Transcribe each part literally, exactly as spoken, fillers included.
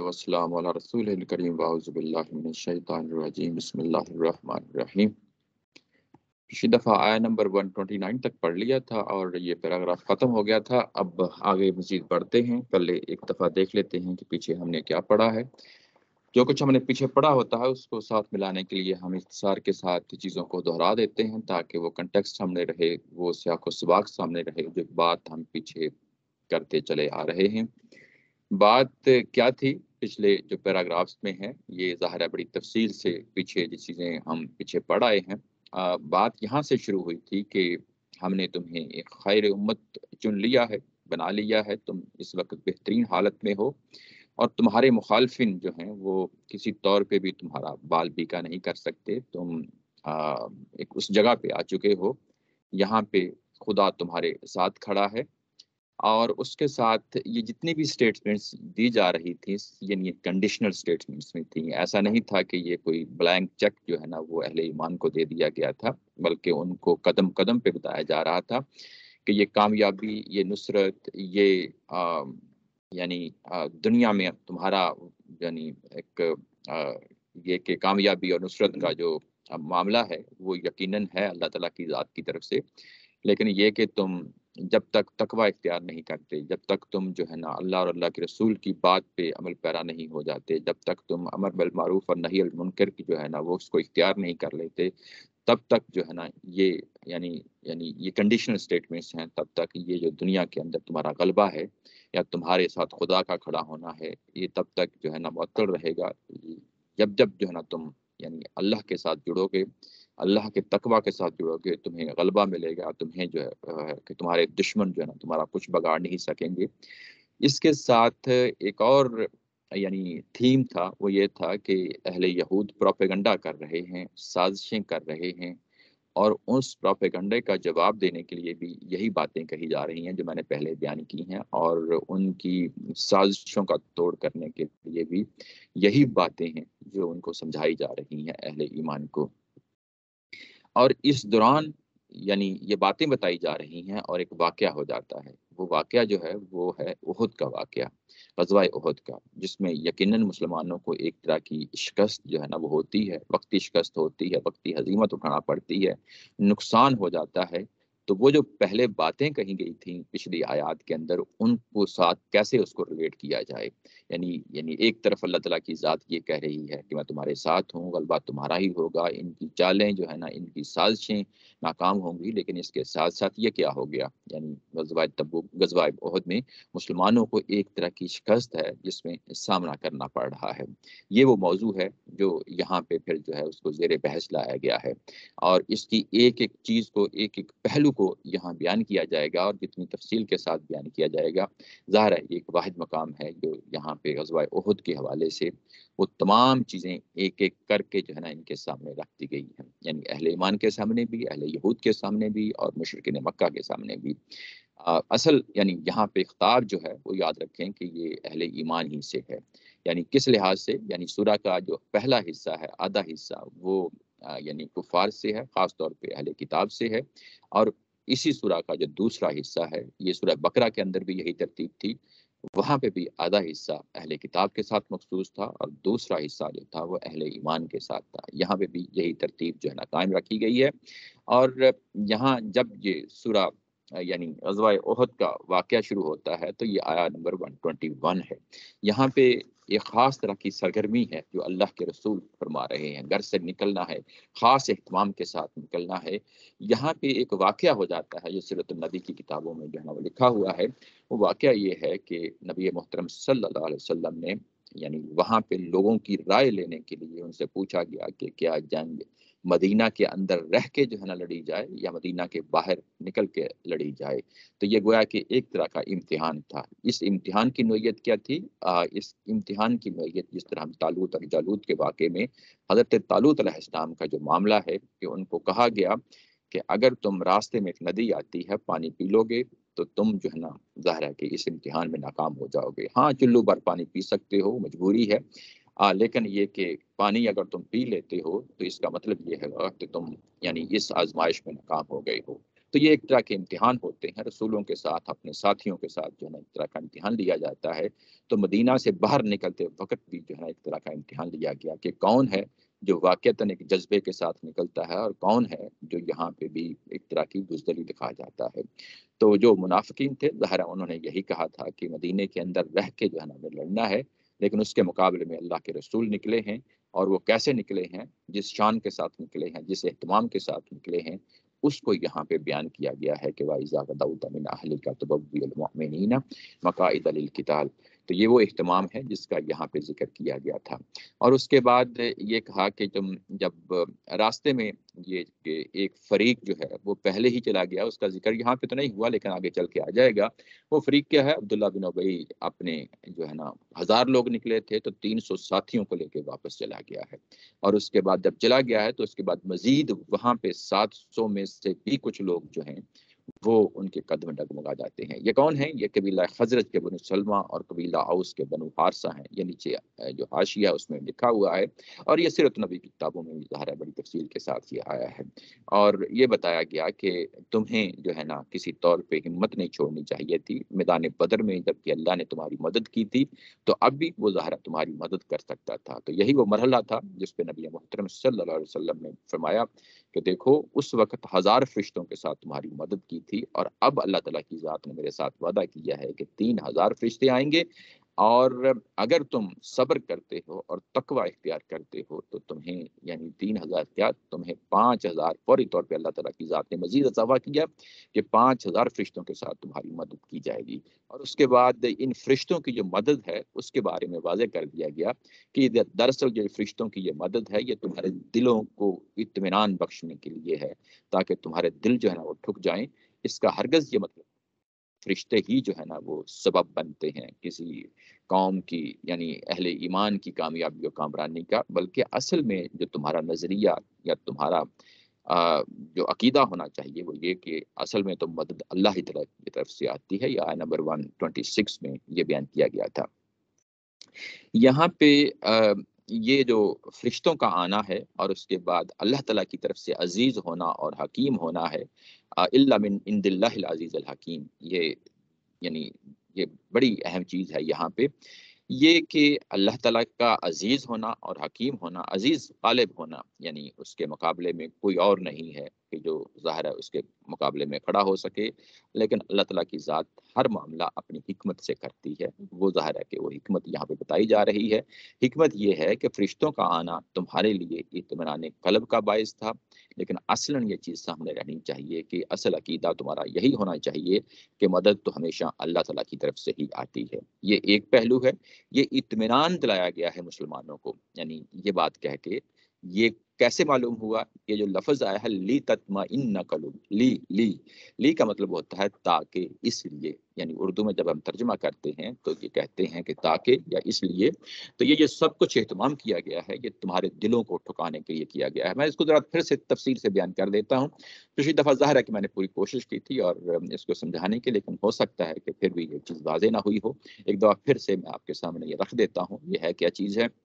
वस्सलाम अला रसूलिल करीम वाउज़ु बिल्लाहि मिनश्शैतानिर रजीम बिस्मिल्लाहिर्रहमानिर रहीम। पिछली दफ़ा आया नंबर एक सौ उनतीस तक पढ़ लिया था और ये पैराग्राफ ख़त्म हो गया था। अब आगे मज़ीद पढ़ते हैं। पहले एक दफ़ा देख लेते हैं कि पीछे हमने क्या पढ़ा है। जो कुछ हमने पीछे पढ़ा होता है उसको साथ मिलाने के लिए हम इख्तिसार के साथ चीज़ों को दोहरा देते हैं ताकि वो कंटेक्स्ट सामने रहे, वो सियाक़ व सबाक़ सामने रहे, जो बात हम पीछे करते चले आ रहे हैं। बात क्या थी पिछले जो पैराग्राफ्स में है, ये ज़ाहिर है बड़ी तफ़सील से पीछे जो चीज़ें हम पीछे पढ़ आए हैं। अ, बात यहाँ से शुरू हुई थी कि हमने तुम्हें एक खैर उम्मत चुन लिया है, बना लिया है, तुम इस वक़्त बेहतरीन हालत में हो और तुम्हारे मुखालफिन जो हैं वो किसी तौर पे भी तुम्हारा बाल बीका नहीं कर सकते। तुम अ, एक उस जगह पे आ चुके हो, यहाँ पे खुदा तुम्हारे साथ खड़ा है और उसके साथ ये जितनी भी स्टेटमेंट्स दी जा रही थी, यानी कंडीशनल स्टेटमेंट्स में थी। ऐसा नहीं था कि ये कोई ब्लैंक चेक जो है ना वो अहले ईमान को दे दिया गया था, बल्कि उनको कदम-कदम पे बताया जा रहा था कि ये कामयाबी, ये नुसरत, ये अ, यानी अ, दुनिया में तुम्हारा यानी एक अ, ये कि कामयाबी और नुसरत का जो अ, मामला है, वो यकीनन है अल्लाह ताला की ज़ात की तरफ से। लेकिन ये कि तुम जब तक तकवा इख्तियार नहीं करते, जब तक तुम जो है ना अल्लाह और अल्लाह के रसूल की बात पे अमल पैरा नहीं हो जाते, जब तक तुम अमर बिल मारूफ और नही अल मुनकर की जो है ना वो उसको इख्तियार नहीं कर लेते, तब तक जो है ना ये यानी यानी ये कंडीशनल स्टेटमेंट्स हैं, तब तक ये जो दुनिया के अंदर तुम्हारा गलबा है या तुम्हारे साथ खुदा का खड़ा होना है, ये तब तक जो है ना मुअत्तल रहेगा। जब जब जो है ना तुम यानी अल्लाह के साथ जुड़ोगे, अल्लाह के तकवा के साथ जुड़ोगे, तुम्हें गलबा मिलेगा, तुम्हें जो है अ, कि तुम्हारे दुश्मन जो है ना तुम्हारा कुछ बिगाड़ नहीं सकेंगे। इसके साथ एक और यानी थीम था, वो ये था कि अहले यहूद प्रोपेगेंडा कर रहे हैं, साज़िशें कर रहे हैं और उस प्रोपेगेंडे का जवाब देने के लिए भी यही बातें कही जा रही हैं जो मैंने पहले बयान की हैं और उनकी साज़िशों का तोड़ करने के लिए भी यही बातें हैं जो उनको समझाई जा रही हैं अहले ईमान को। और इस दौरान यानी ये बातें बताई जा रही हैं और एक वाक़या हो जाता है। वो वाक़या जो है वो है उहुद का वाक़या, ग़ज़वाए उहुद का, जिसमें यकीनन मुसलमानों को एक तरह की शिकस्त जो है ना वो होती है, वक़्ती शिकस्त होती है, वक़्ती हज़ीमत उठाना पड़ती है, नुकसान हो जाता है। तो वो जो पहले बातें कही गई थी पिछली आयत के अंदर, उनको साथ कैसे उसको रिलेट किया जाए। यानी यानी एक तरफ अल्लाह ताला की ज़ात ये कह रही है कि मैं तुम्हारे साथ हूँ, गलबा तुम्हारा ही होगा, इनकी चालें जो है ना, इनकी साज़िशें नाकाम होंगी, लेकिन इसके साथ-साथ ये क्या हो गया, यानी ग़ज़वाए तबूक ग़ज़वाए उहुद में मुसलमानों को एक तरह की शिकस्त है, जिसमें सामना करना पड़ रहा है। ये वो मौज़ू है जो यहाँ पे फिर जो है उसको ज़ेरे बहस लाया गया है और इसकी एक-एक चीज़ को, एक-एक पहलू को यहाँ बयान किया जाएगा और जितनी तफ़सील के साथ बयान किया जाएगा, ज़ाहिर है ये एक वाहिद मकाम है जो यहाँ पे ग़ज़वाए उहुद के हवाले से वो तमाम चीज़ें एक-एक करके जो है ना इनके सामने रख दी गई हैं। यानी अहले ईमान के सामने भी, अहले यहूद के सामने भी और मुशरिकीन मक्का के सामने भी। अ, असल यानी यहाँ पे ख़िताब जो है वो याद रखें कि ये अहले ईमान ही से है। यानी किस लिहाज से, यानी सूरा का जो पहला हिस्सा है, आधा हिस्सा वो अ, यानी कुफ़ार से है, ख़ास तौर पे अहले किताब से है और इसी सूरा का जो दूसरा हिस्सा है, ये सूरा बकरा के अंदर भी यही तरतीब थी। वहाँ पे भी आधा हिस्सा अहले किताब के साथ मखसूस था और दूसरा हिस्सा जो था वो अहले ईमान के साथ था। यहाँ पे भी यही तरतीब जो है ना कायम रखी गई है और यहाँ जब ये सूरा अ, यानी ग़ज़वाए उहुद का वाक़या शुरू होता है तो ये आया नंबर एक सौ इक्कीस है। यहाँ पे एक ख़ास तरह की सरगर्मी है जो अल्लाह के रसूल फरमा रहे हैं। घर से निकलना है, ख़ास एहतमाम के साथ निकलना है। यहाँ पे एक वाक़या हो जाता है, जो सीरत नबी की किताबों में जो है ना वो लिखा हुआ है। वो वाक़या ये है कि नबी मोहतरम सल्लल्लाहु अलैहि वसल्लम ने यानी वहाँ पे लोगों की राय लेने के लिए उनसे पूछा गया कि क्या जंग मदीना के अंदर रह के जो है ना लड़ी जाए या मदीना के बाहर निकल के लड़ी जाए। तो ये गोया कि एक तरह का इम्तिहान था। इस इम्तिहान की नोयत क्या थी? अ, इस इम्तिहान की नोयत जिस तरह हम तालूत और जालूत के वाक़े में हज़रत तालूत अलैहिस्सलाम का जो मामला है कि उनको कहा गया कि अगर तुम रास्ते में एक नदी आती है, पानी पी लोगे तो तुम जो है ना ज़ाहिर है कि इस इम्तिहान में नाकाम हो जाओगे। हाँ, चुल्लू भर पानी पी सकते हो, मजबूरी है। अ, लेकिन ये कि पानी अगर तुम पी लेते हो तो इसका मतलब ये है कि तुम यानी इस आज़माइश में नाकाम हो गए हो। تو یہ ایک طرح کے امتحان ہوتے ہیں، رسولوں کے ساتھ اپنے ساتھیوں کے ساتھ جو ہے نا ایک طرح کا امتحان لیا جاتا ہے۔ تو مدینہ سے باہر نکلتے وقت بھی جو ہے ایک طرح کا امتحان لیا گیا کہ کون ہے جو واقعتاً ایک جذبے کے ساتھ نکلتا ہے اور کون ہے جو یہاں پہ بھی ایک طرح کی بزدلی دکھا جاتا ہے۔ تو جو منافقین تھے ظاہر انہوں نے یہی کہا تھا کہ مدینے کے اندر رہ کے جو ہے نا ہمیں لڑنا ہے، لیکن اس کے مقابلے میں اللہ کے رسول نکلے ہیں، اور وہ کیسے نکلے ہیں، جس شان کے ساتھ نکلے ہیں، جس اہتمام کے ساتھ نکلے ہیں، اس کو یہاں پہ بیان کیا گیا ہے کہ وَإِذَا غَدَوْتَ مِنْ أَهْلِكَ تُبَوِّئُ الْمُؤْمِنِينَ مَقَاعِدَ لِلْقِتَالِ۔ تو یہ وہ اہتمام ہے جس کا یہاں پہ ذکر کیا گیا تھا۔ اور اس کے بعد یہ کہا کہ تم جب راستے میں یہ کہ ایک فریق جو ہے وہ پہلے ہی چلا گیا، اس کا ذکر یہاں پہ تو نہیں ہوا لیکن آگے چل کے آ جائے گا۔ وہ فریق کیا ہے؟ عبداللہ بن ابی اپنے جو ہے نا ہزار لوگ نکلے تھے تو تین سو ساتھیوں کو لے کے واپس چلا گیا ہے، اور اس کے بعد جب چلا گیا ہے تو اس کے بعد مزید وہاں پہ سات سو میں سے بھی کچھ لوگ جو ہیں وہ ان کے قدم ڈگمگا جاتے ہیں۔ یہ کون ہیں؟ یہ قبیلہ خزرج کے بنو سلمہ اور قبیلہ اوس کے بنو حارثہ ہیں۔ یہ نیچے جو حاشیہ ہے اس میں لکھا ہوا ہے، اور یہ سیرت نبی کی کتابوں میں بھی ظاہر ہے بڑی تفصیل کے ساتھ یہ آیا ہے۔ اور یہ بتایا گیا کہ تمہیں جو ہے نا کسی طور پہ ہمت نہیں چھوڑنی چاہیے تھی میدان بدر میں، جبکہ اللہ نے تمہاری مدد کی تھی تو اب بھی وہ ظاہر تمہاری مدد کر سکتا تھا۔ تو یہی وہ مرحلہ تھا جس پہ نبی محترم صلی اللہ علیہ وسلم نے فرمایا کہ دیکھو اس وقت ہزار فرشتوں کے ساتھ تمہاری مدد کی تھی، اور اب اللہ تعالیٰ کی ذات نے میرے ساتھ وعدہ کیا ہے کہ تین ہزار فرشتے آئیں گے، اور اگر تم صبر کرتے ہو اور تقوی اختیار کرتے ہو تو تمہیں یعنی تین ہزار کیا تمہیں پانچ ہزار فوری طور پہ اللہ تعالیٰ کی ذات نے مزید اضافہ کیا کہ پانچ ہزار فرشتوں کے ساتھ تمہاری مدد کی جائے گی۔ اور اس کے بعد ان فرشتوں کی جو مدد ہے اس کے بارے میں واضح کر دیا گیا کہ دراصل جو فرشتوں کی یہ مدد ہے یہ تمہارے دلوں کو اطمینان بخشنے کے لیے ہے، تاکہ تمہارے دل جو ہے نا وہ ٹھک جائیں۔ اس کا ہرگز یہ مطلب فرشتے ہی جو ہے نا وہ سبب بنتے ہیں کسی قوم کی یعنی اہل ایمان کی کامیابی و کامرانی کا، بلکہ اصل میں جو تمہارا نظریہ یا تمہارا آ, جو عقیدہ ہونا چاہیے وہ یہ کہ اصل میں تو مدد اللہ ہی کی طرف سے آتی ہے۔ یہ آیت نمبر ایک سو چھبیس میں یہ بیان کیا گیا تھا۔ یہاں پہ آ, یہ جو فرشتوں کا آنا ہے اور اس کے بعد اللہ تعالیٰ کی طرف سے عزیز ہونا اور حکیم ہونا ہے، الا من عند اللہ العزیز الحکیم، یہ یعنی یہ بڑی اہم چیز ہے یہاں پہ، یہ کہ اللہ تعالیٰ کا عزیز ہونا اور حکیم ہونا، عزیز غالب ہونا، یعنی اس کے مقابلے میں کوئی اور نہیں ہے کہ جو ظاہر ہے اس کے مقابلے میں کھڑا ہو سکے، لیکن اللہ تعالیٰ کی ذات ہر معاملہ اپنی حکمت سے کرتی ہے۔ وہ ظاہر ہے کہ وہ حکمت یہاں پہ بتائی جا رہی ہے۔ حکمت یہ ہے کہ فرشتوں کا آنا تمہارے لیے اطمینان قلب کا باعث تھا، لیکن اصلاً یہ چیز سامنے رہنی چاہیے کہ اصل عقیدہ تمہارا یہی ہونا چاہیے کہ مدد تو ہمیشہ اللہ تعالیٰ کی طرف سے ہی آتی ہے۔ یہ ایک پہلو ہے، یہ اطمینان دلایا گیا ہے مسلمانوں کو، یعنی یہ بات کہہ کے یہ کیسے معلوم ہوا؟ یہ جو لفظ آیا ہے لی تطمئن قلوب، لی لی لی کا مطلب ہوتا ہے تاکہ، اس لیے، یعنی اردو میں جب ہم ترجمہ کرتے ہیں تو یہ کہتے ہیں کہ تاکہ یا اس لیے، تو یہ جو سب کچھ اہتمام کیا گیا ہے یہ تمہارے دلوں کو ٹھکانے کے لیے کیا گیا ہے۔ میں اس کو ذرا پھر سے تفصیل سے بیان کر دیتا ہوں۔ پچھلی دفعہ ظاہر ہے کہ میں نے پوری کوشش کی تھی اور اس کو سمجھانے کی، لیکن ہو سکتا ہے کہ پھر بھی یہ چیز واضح نہ ہوئی ہو۔ ایک دفعہ پھر سے میں آپ کے سامنے یہ رکھ دیتا ہوں۔ یہ ہے کیا چیز ہے؟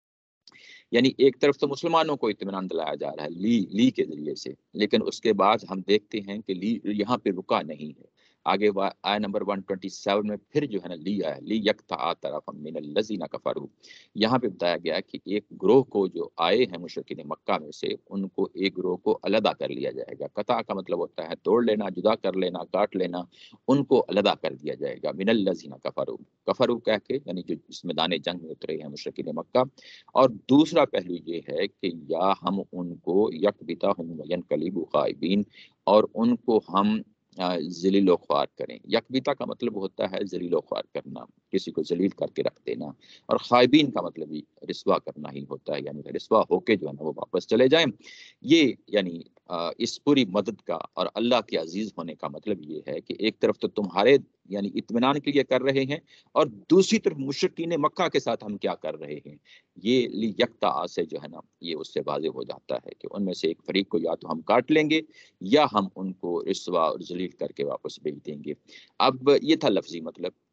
یعنی ایک طرف تو مسلمانوں کو اطمینان دلایا جا رہا ہے لی لی کے ذریعے سے، لیکن اس کے بعد ہم دیکھتے ہیں کہ لی یہاں پہ رکا نہیں ہے۔ آگے آئے نمبر ایک سو سیتیس میں پھر جو ہے نا لی آیا، لی یکتا طرف من الذین کفروا، یہاں پہ بتایا گیا کہ ایک گروہ کو جو آئے ہیں مشرکین مکہ میں سے، ان کو ایک گروہ کو علیحدہ کر لیا جائے گا۔ قطع کا مطلب ہوتا ہے توڑ لینا، جدا کر لینا، کاٹ لینا، ان کو علیحدہ کر دیا جائے گا۔ من الذین کفروا، کفروا کہہ کے یعنی جو اس میدان جنگ میں اترے ہیں مشرکین مکہ۔ اور دوسرا پہلو یہ ہے کہ یا ہم ان کو یکبتہم وینقلبوا خائبین، اور ان کو ہم ذلیل و خوار کریں۔ یکبتا کا مطلب ہوتا ہے ذلیل و خوار کرنا، کسی کو ذلیل کر کے رکھ دینا، اور خائبین کا مطلب بھی رسوا کرنا ہی ہوتا ہے، یعنی رسوا ہو کے جو ہے نا وہ واپس چلے جائیں۔ یہ یعنی اس پوری مدد کا اور اللہ کے عزیز ہونے کا مطلب یہ ہے کہ ایک طرف تو تمہارے یعنی اطمینان کے لیے کر رہے ہیں، اور دوسری طرف مشرکین مکہ کے ساتھ ہم کیا کر رہے ہیں۔ یہ لی یکتا سے جو ہے نا یہ اس سے واضح ہو جاتا ہے کہ ان میں سے ایک فریق کو یا تو ہم کاٹ لیں گے یا ہم ان کو رسوا اور ذلیل کر کے واپس بھیج دیں گے۔ اب یہ تھا لفظی مطلب،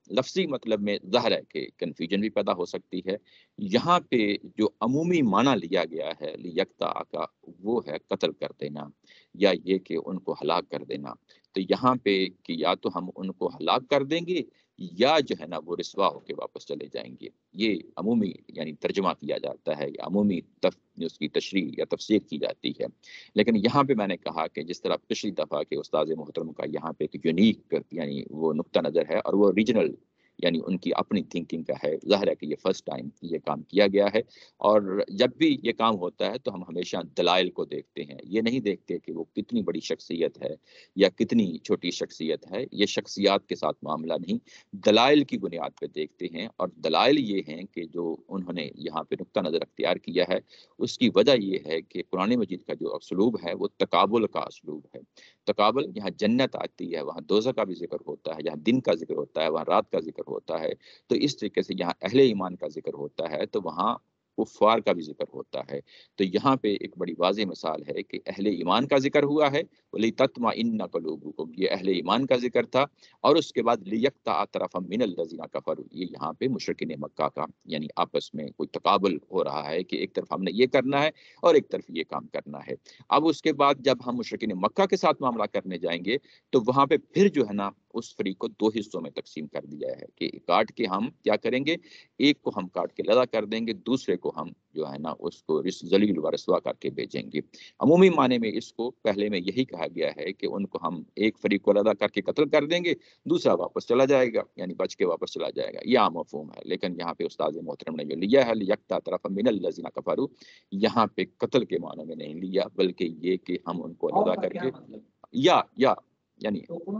لفظی مطلب میں ظاہر ہے کہ کنفیوژن بھی پیدا ہو سکتی ہے. یہاں پہ جو عمومی معنی لیا گیا ہے لیکتا کا وہ ہے قتل کر دینا یا یہ کہ ان کو ہلاک کر دینا. تو یہاں پہ کہ یا تو ہم ان کو ہلاک کر دیں گے یا جو ہے نا وہ رسوا ہو کے واپس چلے جائیں گے. یہ عمومی یعنی ترجمہ کیا جاتا ہے یا عمومی تف... اس کی تشریح یا تفسیر کی جاتی ہے. لیکن یہاں پہ میں نے کہا کہ جس طرح پچھلی دفعہ کے استاد محترم کا یہاں پہ ایک یونیک یعنی وہ نقطہ نظر ہے اور وہ ریجنل یعنی ان کی اپنی تھنکنگ کا ہے. ظاہر ہے کہ یہ فرسٹ ٹائم یہ کام کیا گیا ہے اور جب بھی یہ کام ہوتا ہے تو ہم ہمیشہ دلائل کو دیکھتے ہیں. یہ نہیں دیکھتے کہ وہ کتنی بڑی شخصیت ہے یا کتنی چھوٹی شخصیت ہے. یہ شخصیات کے ساتھ معاملہ نہیں، دلائل کی بنیاد پہ دیکھتے ہیں. اور دلائل یہ ہیں کہ جو انہوں نے یہاں پہ نقطہ نظر اختیار کیا ہے اس کی وجہ یہ ہے کہ قرآن مجید کا جو اسلوب ہے وہ تقابل کا اسلوب ہے. تقابل، یہاں جنت آتی ہے وہاں دوزخ کا بھی ذکر ہوتا ہے، جہاں دن کا ذکر ہوتا ہے وہاں رات کا ذکر ہوتا ہے. تو اس طریقے سے یہاں اہل ایمان کا ذکر ہوتا ہے تو وہاں کفار کا بھی ذکر ہوتا ہے. تو یہاں پہ ایک بڑی واضح مثال ہے کہ اہل ایمان کا ذکر ہوا ہے وَلِتَطْمَئِنَّ قُلُوبُكُمْ، یہ اہل ایمان کا ذکر تھا. اور اس کے بعد لِيَقْطَعَ طَرَفًا مِنَ الَّذِينَ كَفَرُوا، یہ یہاں پہ مشرکین مکہ کا یعنی آپس میں کوئی تقابل ہو رہا ہے کہ ایک طرف ہم نے یہ کرنا ہے اور ایک طرف یہ کام کرنا ہے. اب اس کے بعد جب ہم مشرکین مکہ کے ساتھ معاملہ کرنے جائیں گے تو وہاں پہ پھر جو ہے نا اس فریق کو دو حصوں میں تقسیم کر دیا ہے کہ کاٹ کے ہم کیا کریں گے، ایک کو ہم کاٹ کے لدا کر دیں گے، دوسرے کو ہم جو ہے نا اس کو ذلیل و رسوا کر کے بھیجیں گے. عمومی معنی میں اس کو پہلے میں یہی کہا گیا ہے کہ ان کو ہم ایک فریق کو لدا کر کے قتل کر دیں گے، دوسرا واپس چلا جائے گا یعنی بچ کے واپس چلا جائے گا. یہ عام مفہوم ہے. لیکن یہاں پہ استاد محترم نے جو لیا ہے لیقطع طرفا من الذین کفروا، یہاں پہ قتل کے معنی میں نہیں لیا بلکہ یہ کہ ہم ان کو لدا کر کے یا یا یعنی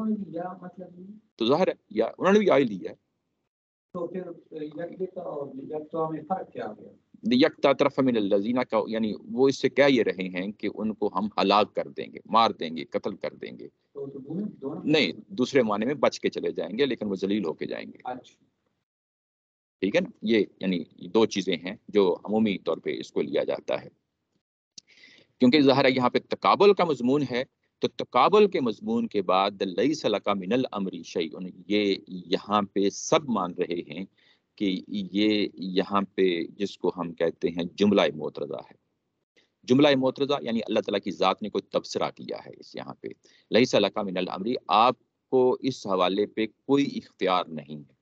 تو ظاہر ہے یا انہوں نے بھی آئی لی ہے. تو پھر یکتا میں فرق کیا گیا؟ یکتا طرف من الذین کا یعنی وہ اس سے کہہ یہ رہے ہیں کہ ان کو ہم ہلاک کر دیں گے، مار دیں گے، قتل کر دیں گے. نہیں، دوسرے معنی میں بچ کے چلے جائیں گے لیکن وہ ذلیل ہو کے جائیں گے. ٹھیک ہے نا. یہ یعنی دو چیزیں ہیں جو عمومی طور پہ اس کو لیا جاتا ہے کیونکہ ظاہر ہے یہاں پہ تقابل کا مضمون ہے. تو تقابل کے مضمون کے بعد لیس لک من الامر شیء، یہ یہاں پہ سب مان رہے ہیں کہ یہ یہاں پہ جس کو ہم کہتے ہیں جملہ معترضہ ہے. جملہ معترضہ یعنی اللہ تعالیٰ کی ذات نے کوئی تبصرہ کیا ہے اس یہاں پہ لیس لک من الامر، آپ کو اس حوالے پہ کوئی اختیار نہیں ہے.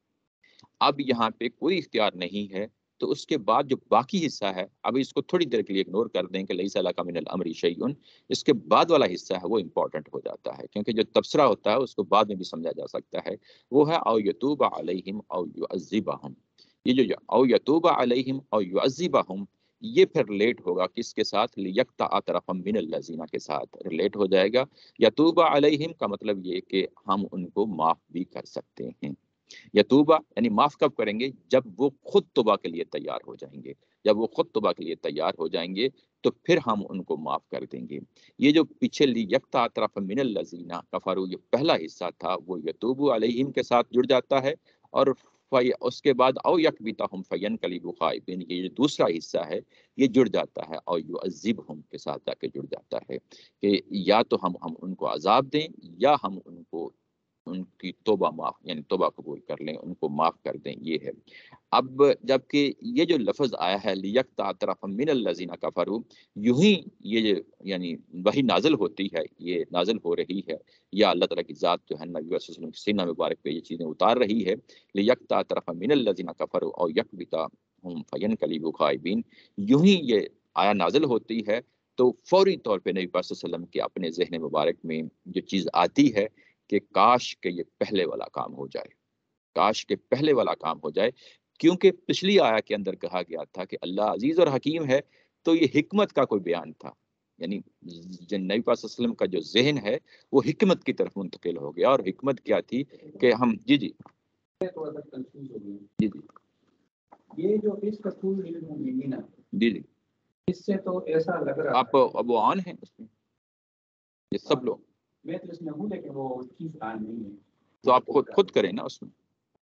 اب یہاں پہ کوئی اختیار نہیں ہے تو اس کے بعد جو باقی حصہ ہے اب اس کو تھوڑی دیر کے لیے اگنور کر دیں کہ لیس لک من الامر شیء، اس کے بعد والا حصہ ہے وہ امپورٹنٹ ہو جاتا ہے کیونکہ جو تبصرہ ہوتا ہے اس کو بعد میں بھی سمجھا جا سکتا ہے. وہ ہے او یتوب علیہم او یعذبہم. یہ جو او یتوب علیہم او یعذبہم یہ پھر ریلیٹ ہوگا کس کے ساتھ، لیقطع طرفا من الذین کے ساتھ ریلیٹ ہو جائے گا. یتوب علیہم کا مطلب یہ کہ ہم ان کو معاف بھی کر سکتے ہیں. یتوبہ یعنی معاف کب کریں گے، جب وہ خود توبہ کے لیے تیار ہو جائیں گے. جب وہ خود توبہ کے لیے تیار ہو جائیں گے تو پھر ہم ان کو معاف کر دیں گے. یہ جو پیچھے لیقطع طرفا من الذین کفروا یہ پہلا حصہ تھا وہ یتوب علیہم کے ساتھ جڑ جاتا ہے اور اس کے بعد او یکبتہم فینقلبوا خائبین یہ جو دوسرا حصہ ہے یہ جڑ جاتا ہے او یعذبہم کے ساتھ جا کے جڑ جاتا ہے کہ یا تو ہم ہم ان کو عذاب دیں یا ہم ان کو ان کی توبہ معاف یعنی توبہ قبول کر لیں، ان کو معاف کر دیں. یہ ہے. اب جبکہ یہ جو لفظ آیا ہے لیقطع طرفا من الذین کفروا، یوں ہی یہ جو یعنی وہی نازل ہوتی ہے یہ نازل ہو رہی ہے یا اللہ تعالیٰ کی ذات جو ہے نبی صلی اللہ علیہ وسلم کے سینہ مبارک پہ یہ چیزیں اتار رہی ہے. لیقطع طرفا من الذین کفروا او یکبتہم فینقلبوا خائبین، یوں ہی یہ آیا نازل ہوتی ہے تو فوری طور پہ نبی پاک صلی اللہ علیہ وسلم کے اپنے ذہن مبارک میں جو چیز آتی ہے کہ کاش کہ یہ پہلے والا کام ہو جائے، کاش کہ پہلے والا کام ہو جائے. کیونکہ پچھلی آیا کے اندر کہا گیا تھا کہ اللہ عزیز اور حکیم ہے تو یہ حکمت کا کوئی بیان تھا یعنی نبی پاک صلی اللہ علیہ وسلم کا جو ذہن ہے وہ حکمت کی طرف منتقل ہو گیا. اور حکمت کیا تھی کہ ہم جی جی جی جی یہ جو اس کا جی جی اس سے تو ایسا لگ رہا آپ اب وہ آن ہیں اس میں یہ سب لوگ میں تو اس میں ہوں لیکن وہ چیز آن نہیں ہے تو آپ خود خود کریں نا اس میں.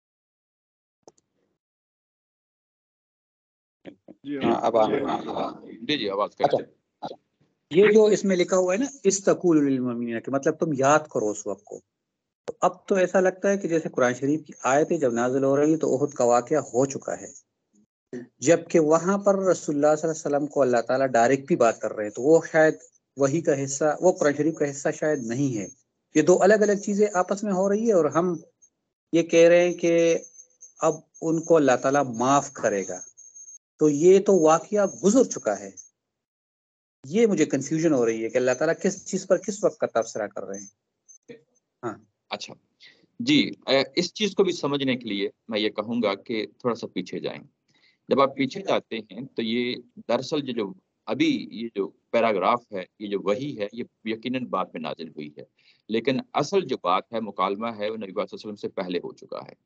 جی جی آواز کریں. یہ جو اس میں لکھا ہوا ہے نا استقول للمؤمنین کہ مطلب تم یاد کرو اس وقت کو، تو اب تو ایسا لگتا ہے کہ جیسے قرآن شریف کی آیتیں جب نازل ہو رہی ہیں تو احد کا واقعہ ہو چکا ہے، جبکہ وہاں پر رسول اللہ صلی اللہ علیہ وسلم کو اللہ تعالیٰ ڈائریکٹ بھی بات کر رہے ہیں، تو وہ شاید وہی کا حصہ، وہ قرآن شریف کا حصہ شاید نہیں ہے۔ یہ دو الگ الگ چیزیں آپس میں ہو رہی ہے، اور ہم یہ کہہ رہے ہیں کہ اب ان کو اللہ تعالیٰ معاف کرے گا، تو یہ تو واقعہ گزر چکا ہے۔ یہ مجھے کنفیوژن ہو رہی ہے کہ اللہ تعالیٰ کس چیز پر کس وقت کا تبصرہ کر رہے ہیں۔ ہاں اچھا جی، اس چیز کو بھی سمجھنے کے لیے میں یہ کہوں گا کہ تھوڑا سا پیچھے جائیں۔ جب آپ پیچھے جاتے ہیں تو یہ دراصل جو جو ابھی یہ جو پیراگراف ہے، یہ جو وحی ہے، یہ یقیناً بعد میں نازل ہوئی ہے، لیکن اصل جو بات ہے، مکالمہ ہے، وہ نبی صلی اللہ علیہ وسلم سے پہلے ہو چکا ہے،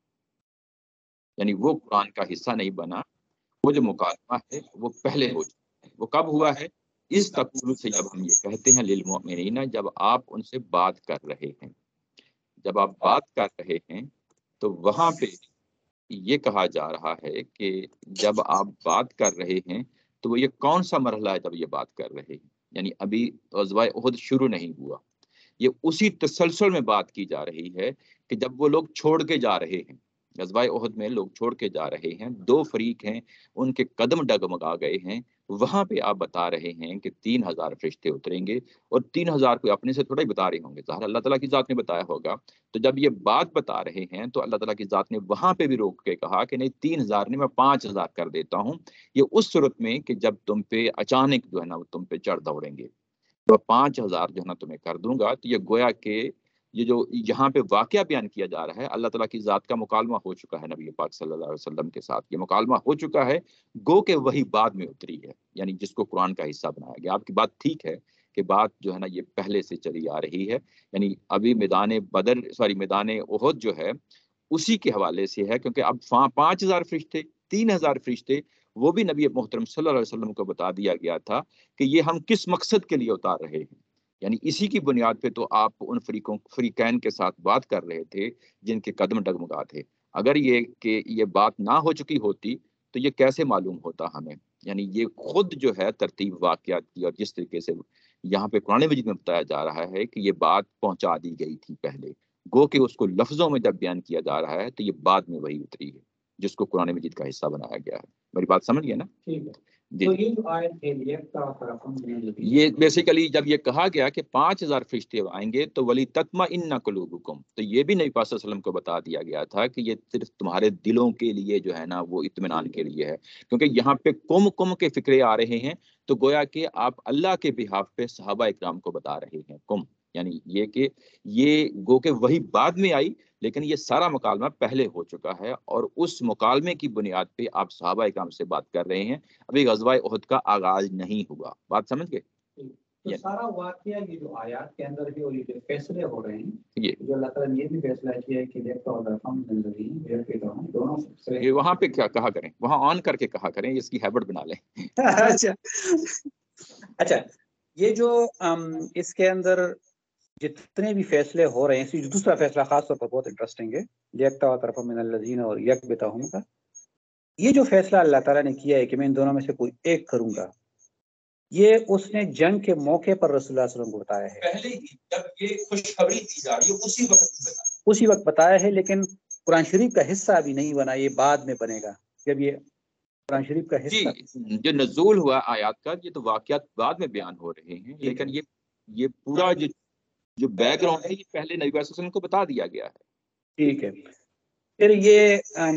یعنی وہ قرآن کا حصہ نہیں بنا۔ وہ جو مکالمہ ہے وہ پہلے ہو چکا ہے۔ وہ کب ہوا ہے؟ اس تقول سے جب ہم یہ کہتے ہیں للمؤمنین، جب آپ ان سے بات کر رہے ہیں، جب آپ بات کر رہے ہیں تو وہاں پہ یہ کہا جا رہا ہے کہ جب آپ بات کر رہے ہیں تو وہ یہ کون سا مرحلہ ہے جب یہ بات کر رہے ہیں، یعنی ابھی غزوہ احد شروع نہیں ہوا، یہ اسی تسلسل میں بات کی جا رہی ہے کہ جب وہ لوگ چھوڑ کے جا رہے ہیں، غزوہ احد میں لوگ چھوڑ کے جا رہے ہیں، دو فریق ہیں، ان کے قدم ڈگمگا گئے ہیں، وہاں پہ آپ بتا رہے ہیں کہ تین ہزار فرشتے اتریں گے، اور تین ہزار کو اپنے سے تھوڑا ہی بتا رہے ہوں گے، ظاہر اللہ تعالیٰ کی ذات نے بتایا ہوگا۔ تو جب یہ بات بتا رہے ہیں تو اللہ تعالیٰ کی ذات نے وہاں پہ بھی روک کے کہا کہ نہیں، تین ہزار نہیں، میں پانچ ہزار کر دیتا ہوں، یہ اس صورت میں کہ جب تم پہ اچانک جو ہے نا وہ تم پہ چڑھ دوڑیں گے، تو پانچ ہزار جو ہے نا تمہیں کر دوں گا۔ تو یہ گویا کہ یہ جو یہاں پہ واقعہ بیان کیا جا رہا ہے، اللہ تعالیٰ کی ذات کا مکالمہ ہو چکا ہے نبی پاک صلی اللہ علیہ وسلم کے ساتھ، یہ مکالمہ ہو چکا ہے، گو کہ وہی بعد میں اتری ہے، یعنی جس کو قرآن کا حصہ بنایا گیا۔ آپ کی بات ٹھیک ہے کہ بات جو ہے نا یہ پہلے سے چلی آ رہی ہے، یعنی ابھی میدان بدر سوری میدان احد جو ہے اسی کے حوالے سے ہے، کیونکہ اب پانچ ہزار فرشتے، تین ہزار فرشتے، وہ بھی نبی محترم صلی اللہ علیہ وسلم کو بتا دیا گیا تھا کہ یہ ہم کس مقصد کے لیے اتار رہے ہیں، یعنی اسی کی بنیاد پہ تو آپ ان فریقوں فریقین کے ساتھ بات کر رہے تھے جن کے قدم ڈگمگا تھے۔ اگر یہ کہ یہ بات نہ ہو چکی ہوتی تو یہ کیسے معلوم ہوتا ہمیں؟ یعنی یہ خود جو ہے ترتیب واقعات کی، اور جس طریقے سے یہاں پہ قرآن مجید میں بتایا جا رہا ہے کہ یہ بات پہنچا دی گئی تھی پہلے، گو کہ اس کو لفظوں میں جب بیان کیا جا رہا ہے تو یہ بعد میں وہی اتری ہے جس کو قرآن مجید کا حصہ بنایا گیا ہے۔ میری بات سمجھ گئے نا؟ ٹھیک ہے۔ یہ بیسیکلی جب یہ کہا گیا کہ پانچ ہزار فرشتے آئیں گے تو ولی تطمئن قلوبکم، تو یہ بھی نبی پاک صلی اللہ علیہ وسلم کو بتا دیا گیا تھا کہ یہ صرف تمہارے دلوں کے لیے جو ہے نا وہ اطمینان کے لیے ہے، کیونکہ یہاں پہ کم کم کے فکرے آ رہے ہیں، تو گویا کہ آپ اللہ کے بہاف پہ صحابہ اکرام کو بتا رہے ہیں کم، یعنی یہ کہ یہ گو کہ وہی بعد میں آئی، لیکن یہ سارا مکالمہ پہلے ہو چکا ہے، اور اس مکالمے کی بنیاد پہ آپ صحابہ اکرام سے بات کر رہے ہیں، ابھی غزوہ احد کا آغاز نہیں ہوا۔ بات سمجھ گئے؟ تو سارا واقعہ یہ جو آیات کے اندر بھی اور یہ جو فیصلے ہو رہے ہیں، یہ جو اللہ تعالیٰ نے یہ بھی فیصلہ کیا ہے کہ دیکھتا ہوگا ہم زندگی دونوں سے یہ وہاں پہ کیا کہا کریں، وہاں آن کر کے کہا کریں، اس کی ہیبٹ بنا لیں۔ اچھا اچھا یہ جو اس کے اندر جتنے بھی فیصلے ہو رہے ہیں، دوسرا فیصلہ خاص طور پر بہت انٹرسٹنگ ہے، لیکتا طرف من الذین اور یکبتہم کا، یہ جو فیصلہ اللہ تعالیٰ نے کیا ہے کہ میں ان دونوں میں سے کوئی ایک کروں گا، یہ اس نے جنگ کے موقع پر رسول اللہ صلی اللہ علیہ وسلم کو بتایا ہے، پہلے ہی جب یہ خوشخبری دی جا رہی ہے اسی وقت بتایا اسی وقت بتایا ہے، لیکن قرآن شریف کا حصہ ابھی نہیں بنا، یہ بعد میں بنے گا جب یہ قرآن شریف کا حصہ۔ جی، جو نزول ہوا آیات کا، یہ تو واقعات بعد میں بیان ہو رہے ہیں، لیکن یہ یہ پورا جو جو بیک گراؤنڈ ہے یہ پہلے نبی صلی اللہ علیہ وسلم کو بتا دیا گیا ہے۔ ٹھیک ہے، پھر یہ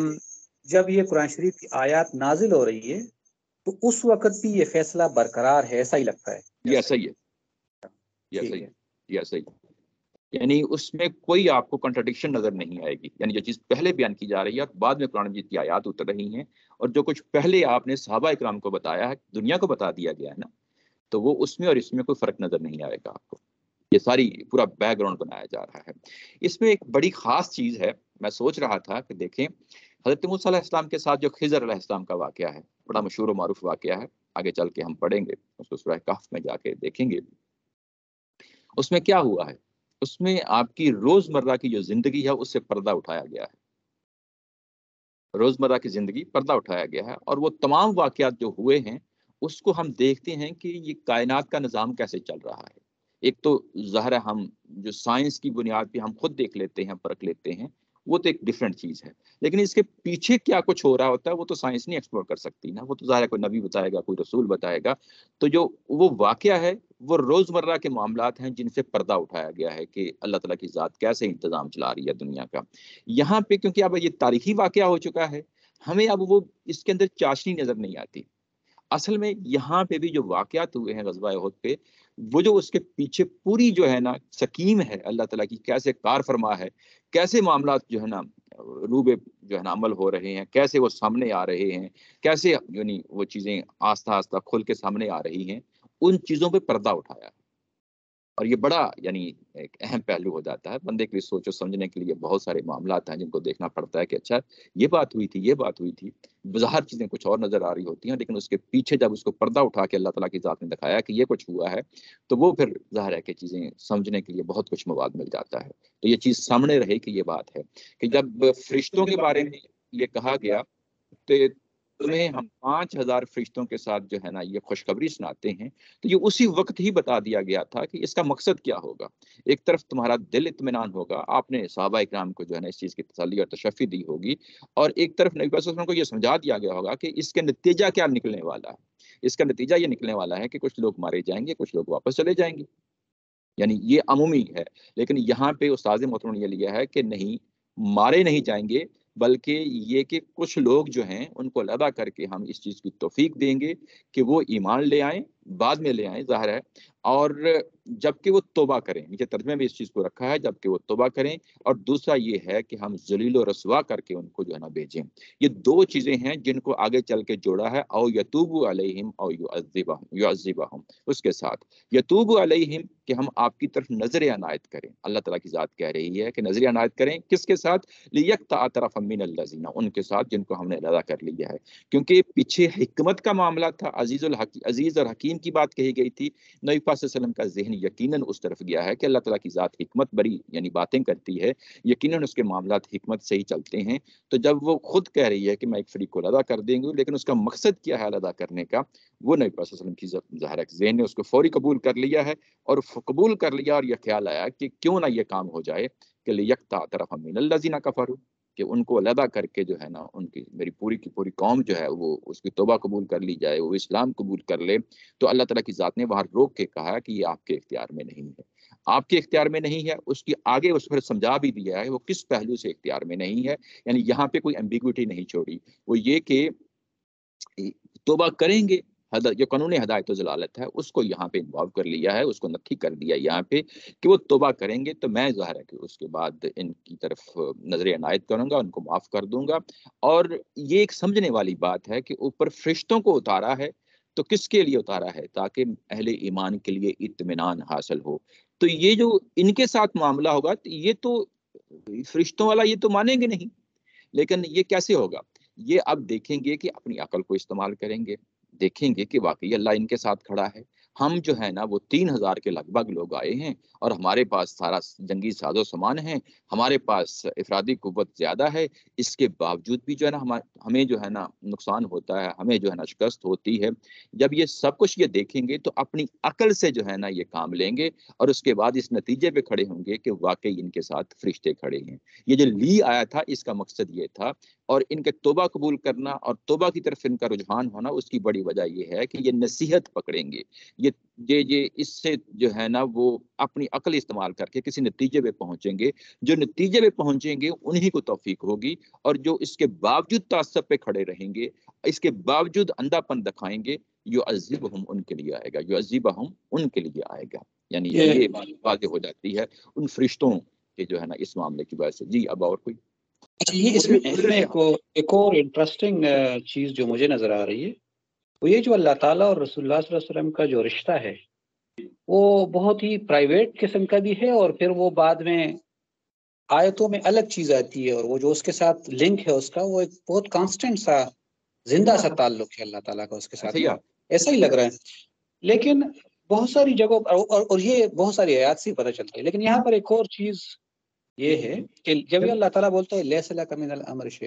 جب یہ قرآن شریف کی آیات نازل ہو رہی ہے تو اس وقت بھی یہ فیصلہ برقرار ہے، ایسا ہی لگتا ہے؟ یہ صحیح ہے، یہ صحیح ہے، یہ صحیح ہے، یعنی اس میں کوئی آپ کو کنٹرڈکشن نظر نہیں آئے گی، یعنی جو چیز پہلے بیان کی جا رہی ہے اور بعد میں قرآن مجید کی آیات اتر رہی ہیں، اور جو کچھ پہلے آپ نے صحابہ اکرام کو بتایا ہے، دنیا کو بتا دیا گیا ہے نا، تو وہ اس میں اور اس میں کوئی فرق نظر نہیں آئے گا آپ کو، یہ ساری پورا بیک گراؤنڈ بنایا جا رہا ہے۔ اس میں ایک بڑی خاص چیز ہے، میں سوچ رہا تھا کہ دیکھیں حضرت موسیٰ علیہ السلام کے ساتھ جو خضر علیہ السلام کا واقعہ ہے، بڑا مشہور و معروف واقعہ ہے، آگے چل کے ہم پڑھیں گے اس کو، سورہ کہف میں جا کے دیکھیں گے اس میں کیا ہوا ہے۔ اس میں آپ کی روزمرہ کی جو زندگی ہے اس سے پردہ اٹھایا گیا ہے، روزمرہ کی زندگی پردہ اٹھایا گیا ہے، اور وہ تمام واقعات جو ہوئے ہیں اس کو ہم دیکھتے ہیں کہ یہ کائنات کا نظام کیسے چل رہا ہے، ایک تو ظاہر ہے ہم جو سائنس کی بنیاد پہ ہم خود دیکھ لیتے ہیں، پرکھ لیتے ہیں، وہ تو ایک ڈفرینٹ چیز ہے، لیکن اس کے پیچھے کیا کچھ ہو رہا ہوتا ہے وہ تو سائنس نہیں ایکسپلور کر سکتی نا، وہ تو ظاہر ہے کوئی نبی بتائے گا، کوئی رسول بتائے گا. تو جو وہ واقعہ ہے وہ روزمرہ کے معاملات ہیں جن سے پردہ اٹھایا گیا ہے کہ اللہ تعالیٰ کی ذات کیسے انتظام چلا رہی ہے دنیا کا. یہاں پہ کیونکہ اب یہ تاریخی واقعہ ہو چکا ہے، ہمیں اب وہ اس کے اندر چاشنی نظر نہیں آتی. اصل میں یہاں پہ بھی جو واقعات ہوئے ہیں غزوہ احد پہ، وہ جو اس کے پیچھے پوری جو ہے نا سکیم ہے اللہ تعالیٰ کی، کیسے کار فرما ہے، کیسے معاملات جو ہے نا روبے جو ہے نا عمل ہو رہے ہیں، کیسے وہ سامنے آ رہے ہیں، کیسے یعنی وہ چیزیں آہستہ آہستہ کھل کے سامنے آ رہی ہیں، ان چیزوں پہ پردہ اٹھایا. اور یہ بڑا یعنی ایک اہم پہلو ہو جاتا ہے بندے کے لیے. سوچو سمجھنے کے لیے بہت سارے معاملات ہیں جن کو دیکھنا پڑتا ہے کہ اچھا یہ بات ہوئی تھی، یہ بات ہوئی تھی. بظاہر چیزیں کچھ اور نظر آ رہی ہوتی ہیں، لیکن اس کے پیچھے جب اس کو پردہ اٹھا کے اللہ تعالیٰ کی ذات نے دکھایا کہ یہ کچھ ہوا ہے، تو وہ پھر ظاہر ہے کہ چیزیں سمجھنے کے لیے بہت کچھ مواد مل جاتا ہے. تو یہ چیز سامنے رہے کہ یہ بات ہے کہ جب فرشتوں کے بارے میں یہ کہا گیا تو تمہیں ہم پانچ ہزار فرشتوں کے ساتھ جو ہے نا یہ خوشخبری سناتے ہیں، تو یہ اسی وقت ہی بتا دیا گیا تھا کہ اس کا مقصد کیا ہوگا. ایک طرف تمہارا دل اطمینان ہوگا، آپ نے صحابہ اکرام کو جو ہے نا اس چیز کی تسلی اور تشفی دی ہوگی، اور ایک طرف نبی صلی اللہ علیہ وسلم کو یہ سمجھا دیا گیا ہوگا کہ اس کے نتیجہ کیا نکلنے والا ہے. اس کا نتیجہ یہ نکلنے والا ہے کہ کچھ لوگ مارے جائیں گے، کچھ لوگ واپس چلے جائیں گے. یعنی یہ عمومی ہے، لیکن یہاں پہ استاذ محترم نے یہ لیا ہے کہ نہیں، مارے نہیں جائیں گے، بلکہ یہ کہ کچھ لوگ جو ہیں ان کو علیحدہ کر کے ہم اس چیز کی توفیق دیں گے کہ وہ ایمان لے آئیں، بعد میں لے آئیں ظاہر ہے، اور جبکہ وہ توبہ کریں. نیچے ترجمے میں اس چیز کو رکھا ہے جبکہ وہ توبہ کریں، اور دوسرا یہ ہے کہ ہم ذلیل و رسوا کر کے ان کو جو ہے نا بھیجیں. یہ دو چیزیں ہیں جن کو آگے چل کے جوڑا ہے، او یتوب علیہم او یعذبہم یعذبہم اس کے ساتھ. یتوب علیہم کہ ہم آپ کی طرف نظر عنایت کریں. اللہ تعالیٰ کی ذات کہہ رہی ہے کہ نظر عنایت کریں کس کے ساتھ؟ لیقطع طرفا من الذین، ان کے ساتھ جن کو ہم نے علیحدہ کر لیا ہے. کیونکہ پیچھے حکمت کا معاملہ تھا، عزیز الحکی عزیز اور حکیم کی بات کہی گئی تھی. نبی پاک صلی اللہ علیہ وسلم کا ذہن یقیناً اس طرف گیا ہے کہ اللہ تعالیٰ کی ذات حکمت بری یعنی باتیں کرتی ہے، یقیناً اس کے معاملات حکمت سے ہی چلتے ہیں. تو جب وہ خود کہہ رہی ہے کہ میں ایک فریق کو علیحدہ کر دیں گے، لیکن اس کا مقصد کیا ہے علیحدہ کرنے کا، وہ نبی پاک صلی اللہ علیہ وسلم کی ظاہر ہے ذہن نے اس کو فوری قبول کر لیا ہے. اور قبول کر لیا اور یہ خیال آیا کہ کیوں نہ یہ کام ہو جائے کہ لیقطع طرفا من الذین کفروا، کہ ان کو علیحدہ کر کے جو ہے نا ان کی میری پوری کی پوری قوم جو ہے وہ اس کی توبہ قبول کر لی جائے، وہ اسلام قبول کر لے. تو اللہ تعالیٰ کی ذات نے وہاں روک کے کہا کہ یہ آپ کے اختیار میں نہیں ہے، آپ کے اختیار میں نہیں ہے. اس کی آگے اس پر سمجھا بھی دیا ہے وہ کس پہلو سے اختیار میں نہیں ہے. یعنی یہاں پہ کوئی ایمبیگوٹی نہیں چھوڑی، وہ یہ کہ توبہ کریں گے، جو قانون ہدایت و ضلالت ہے اس کو یہاں پہ انوالو کر لیا ہے، اس کو نفی کر دیا یہاں پہ کہ وہ توبہ کریں گے تو میں ظاہر ہے کہ اس کے بعد ان کی طرف نظر عنایت کروں گا، ان کو معاف کر دوں گا. اور یہ ایک سمجھنے والی بات ہے کہ اوپر فرشتوں کو اتارا ہے تو کس کے لیے اتارا ہے؟ تاکہ اہل ایمان کے لیے اطمینان حاصل ہو. تو یہ جو ان کے ساتھ معاملہ ہوگا یہ تو فرشتوں والا یہ تو مانیں گے نہیں، لیکن یہ کیسے ہوگا؟ یہ اب دیکھیں گے کہ اپنی عقل کو استعمال کریں گے، دیکھیں گے کہ واقعی اللہ ان کے ساتھ کھڑا ہے. ہم جو ہے نا وہ تین ہزار کے لگ بھگ لوگ آئے ہیں اور ہمارے پاس سارا جنگی ساز و سامان ہے، ہمارے پاس افرادی قوت زیادہ ہے، اس کے باوجود بھی جو ہے نا ہمیں جو ہے نا نقصان ہوتا ہے، ہمیں جو ہے نا شکست ہوتی ہے. جب یہ سب کچھ یہ دیکھیں گے تو اپنی عقل سے جو ہے نا یہ کام لیں گے، اور اس کے بعد اس نتیجے پہ کھڑے ہوں گے کہ واقعی ان کے ساتھ فرشتے کھڑے ہیں. یہ جو لی آیا تھا اس کا مقصد یہ تھا، اور ان کے توبہ قبول کرنا اور توبہ کی طرف ان کا رجحان ہونا اس کی بڑی وجہ یہ ہے کہ یہ نصیحت پکڑیں گے، یہ یہ یہ اس سے جو ہے نا وہ اپنی عقل استعمال کر کے کسی نتیجے پہ پہنچیں گے. جو نتیجے پہ پہنچیں گے انہی کو توفیق ہوگی، اور جو اس کے باوجود تعصب پہ کھڑے رہیں گے، اس کے باوجود اندھا پن دکھائیں گے، یعذبہم ان کے لیے آئے گا، یعذبہم ان کے لیے آئے گا. یعنی یہ بات واضح ہو جاتی ہے ان فرشتوں کے جو ہے نا اس معاملے کی وجہ سے. جی اب اور کوئی؟ اچھا، یہ اس میں اس میں ایک ایک اور انٹرسٹنگ چیز جو مجھے نظر آ رہی ہے وہ یہ جو اللہ تعالیٰ اور رسول اللہ صلی اللہ علیہ وسلم کا جو رشتہ ہے وہ بہت ہی پرائیویٹ قسم کا بھی ہے، اور پھر وہ بعد میں آیتوں میں الگ چیز آتی ہے، اور وہ جو اس کے ساتھ لنک ہے اس کا وہ ایک بہت کانسٹنٹ سا زندہ سا تعلق ہے اللہ تعالیٰ کا اس کے ساتھ، ایسا ہی لگ رہا ہے. لیکن بہت ساری جگہوں پر اور, اور یہ بہت ساری آیات سے پتہ چلتا ہے. لیکن یہاں پر ایک اور چیز یہ ہے کہ جب یہ اللہ تعالیٰ بولتا ہے لیس لک من الامر شیء،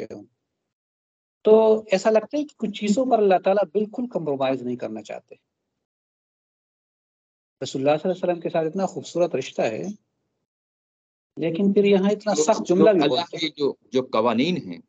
تو ایسا لگتا ہے کہ کچھ چیزوں پر اللہ تعالیٰ بالکل کمپرومائز نہیں کرنا چاہتے. رسول اللہ صلی اللہ علیہ وسلم کے ساتھ اتنا خوبصورت رشتہ ہے، لیکن پھر یہاں اتنا سخت جملہ بھی اللہ بولتے ہیں۔ کے جو جو قوانین ہیں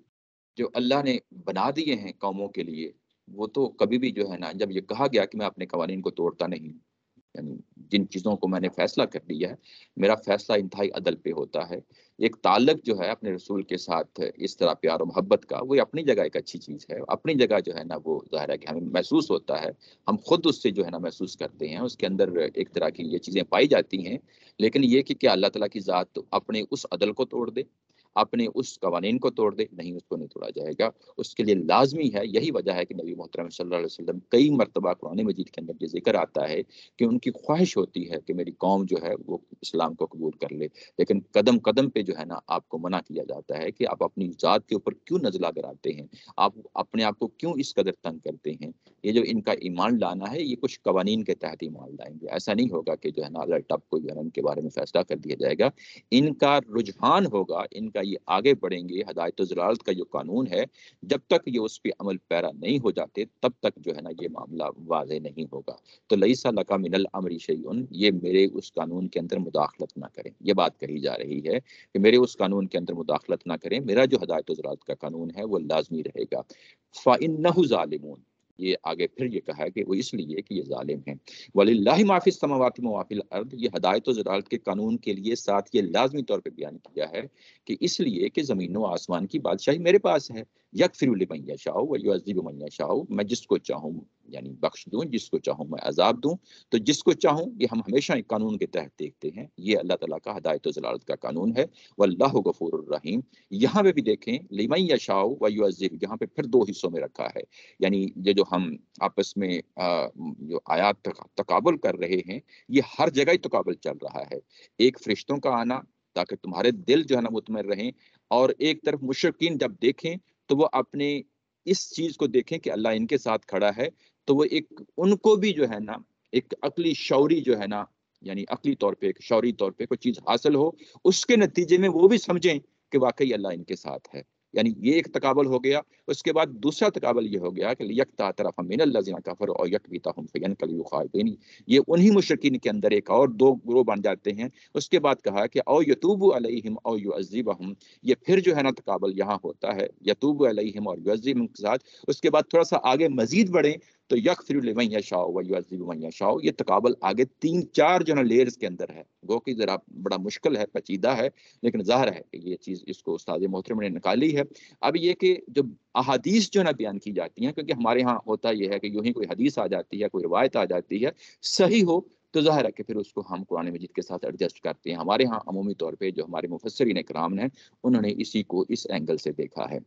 جو اللہ نے بنا دیے ہیں قوموں کے لیے، وہ تو کبھی بھی جو ہے نا، جب یہ کہا گیا کہ میں اپنے قوانین کو توڑتا نہیں، یعنی جن چیزوں کو میں نے فیصلہ کر لیا ہے، میرا فیصلہ انتہائی عدل پہ ہوتا ہے۔ ایک تعلق جو ہے اپنے رسول کے ساتھ اس طرح پیار و محبت کا، وہ اپنی جگہ ایک اچھی چیز ہے، اپنی جگہ جو ہے نا وہ ظاہر ہے کہ ہمیں محسوس ہوتا ہے، ہم خود اس سے جو ہے نا محسوس کرتے ہیں، اس کے اندر ایک طرح کی یہ چیزیں پائی جاتی ہیں۔ لیکن یہ کہ کیا اللہ تعالیٰ کی ذات اپنے اس عدل کو توڑ دے، اپنے اس قوانین کو توڑ دے؟ نہیں، اس کو نہیں توڑا جائے گا۔ اس کے لیے لازمی ہے، یہی وجہ ہے کہ نبی محترم صلی اللہ علیہ وسلم کئی مرتبہ قرآن مجید کے اندر یہ ذکر آتا ہے کہ ان کی خواہش ہوتی ہے کہ میری قوم جو ہے وہ اسلام کو قبول کر لے، لیکن قدم قدم پہ جو ہے نا آپ کو منع کیا جاتا ہے کہ آپ اپنی ذات کے اوپر کیوں نزلہ گراتے ہیں، آپ اپنے آپ کو کیوں اس قدر تنگ کرتے ہیں۔ یہ جو ان کا ایمان لانا ہے، یہ کچھ قوانین کے تحت ایمان لائیں گے، ایسا نہیں ہوگا کہ جو ہے نا اللہ ٹپ کو جو ہے نا ان کے بارے میں فیصلہ کر دیا جائے گا۔ ان کا رجحان ہوگا، ان کا یہ آگے بڑھیں گے۔ ہدایت و ضلالت کا جو قانون ہے، جب تک یہ اس پہ عمل پیرا نہیں ہو جاتے تب تک جو ہے نا یہ معاملہ واضح نہیں ہوگا۔ تو لیسا لکا من الامر شیئن، یہ میرے اس قانون کے اندر مداخلت نہ کریں، یہ بات کہی جا رہی ہے کہ میرے اس قانون کے اندر مداخلت نہ کریں، میرا جو ہدایت و ضلالت کا قانون ہے وہ لازمی رہے گا۔ فَإِنَّهُ ظَالِمُونَ، یہ آگے پھر یہ کہا ہے کہ وہ اس لیے کہ یہ ظالم ہیں۔ وَلِلَّهِ مَا فِي السَّمَاوَاتِ وَمَا فِي الْأَرْضِ، یہ ہدایت و ضلالت کے قانون کے لیے ساتھ یہ لازمی طور پہ بیان کیا ہے کہ اس لیے کہ زمین و آسمان کی بادشاہی میرے پاس ہے۔ یغفر لمن یشاء ویعذب من یشاء، میں جس کو چاہوں یعنی بخش دوں، جس کو چاہوں میں عذاب دوں، تو جس کو چاہوں، یہ ہم ہمیشہ ایک قانون کے تحت دیکھتے ہیں، یہ اللہ تعالیٰ کا ہدایت و ضلالت کا قانون ہے۔ واللہ غفور الرحیم، یہاں پہ بھی دیکھیں لمن یشاء ویعذب، یہاں پہ پھر دو حصوں میں رکھا ہے، یعنی یہ جو ہم آپس میں جو آیات تقابل کر رہے ہیں، یہ ہر جگہ ہی تقابل چل رہا ہے۔ ایک فرشتوں کا آنا تاکہ تمہارے دل جو ہے نا مطمئن رہیں، اور ایک طرف مشرکین جب دیکھیں تو وہ اپنے اس چیز کو دیکھیں کہ اللہ ان کے ساتھ کھڑا ہے، تو وہ ایک ان کو بھی جو ہے نا ایک عقلی شعوری جو ہے نا، یعنی عقلی طور پہ ایک شعوری طور پہ کوئی چیز حاصل ہو، اس کے نتیجے میں وہ بھی سمجھیں کہ واقعی اللہ ان کے ساتھ ہے۔ یعنی یہ ایک تقابل ہو گیا۔ اس کے بعد دوسرا تقابل یہ ہو گیا کہ لیکتا طرف من الذین کفروا او یکبتہم فینقلبوا خائبین، یہ انہی مشرکین کے اندر ایک اور دو گروہ بن جاتے ہیں۔ اس کے بعد کہا کہ او یتوب علیہم او یعذبہم، یہ پھر جو ہے نا تقابل یہاں ہوتا ہے یتوب علیہم اور یعذبہم کے ساتھ۔ اس کے بعد تھوڑا سا آگے مزید بڑھیں تو یغفر لمن یشاء ویعذب من یشاء، یہ تقابل آگے تین چار جو نا لیئرز کے اندر ہے، گو کہ ذرا بڑا مشکل ہے، پیچیدہ ہے، لیکن ظاہر ہے کہ یہ چیز اس کو استاد محترم نے نکالی ہے۔ اب یہ کہ جو احادیث جو نا بیان کی جاتی ہیں، کیونکہ ہمارے ہاں ہوتا یہ ہے کہ یوں ہی کوئی حدیث آ جاتی ہے، کوئی روایت آ جاتی ہے، صحیح ہو تو ظاہر ہے کہ پھر اس کو ہم قرآن مجید کے ساتھ ایڈجسٹ کرتے ہیں۔ ہمارے ہاں عمومی طور پہ جو ہمارے مفسرین کرام ہیں، انہوں نے اسی کو اس اینگل سے دیکھا ہے۔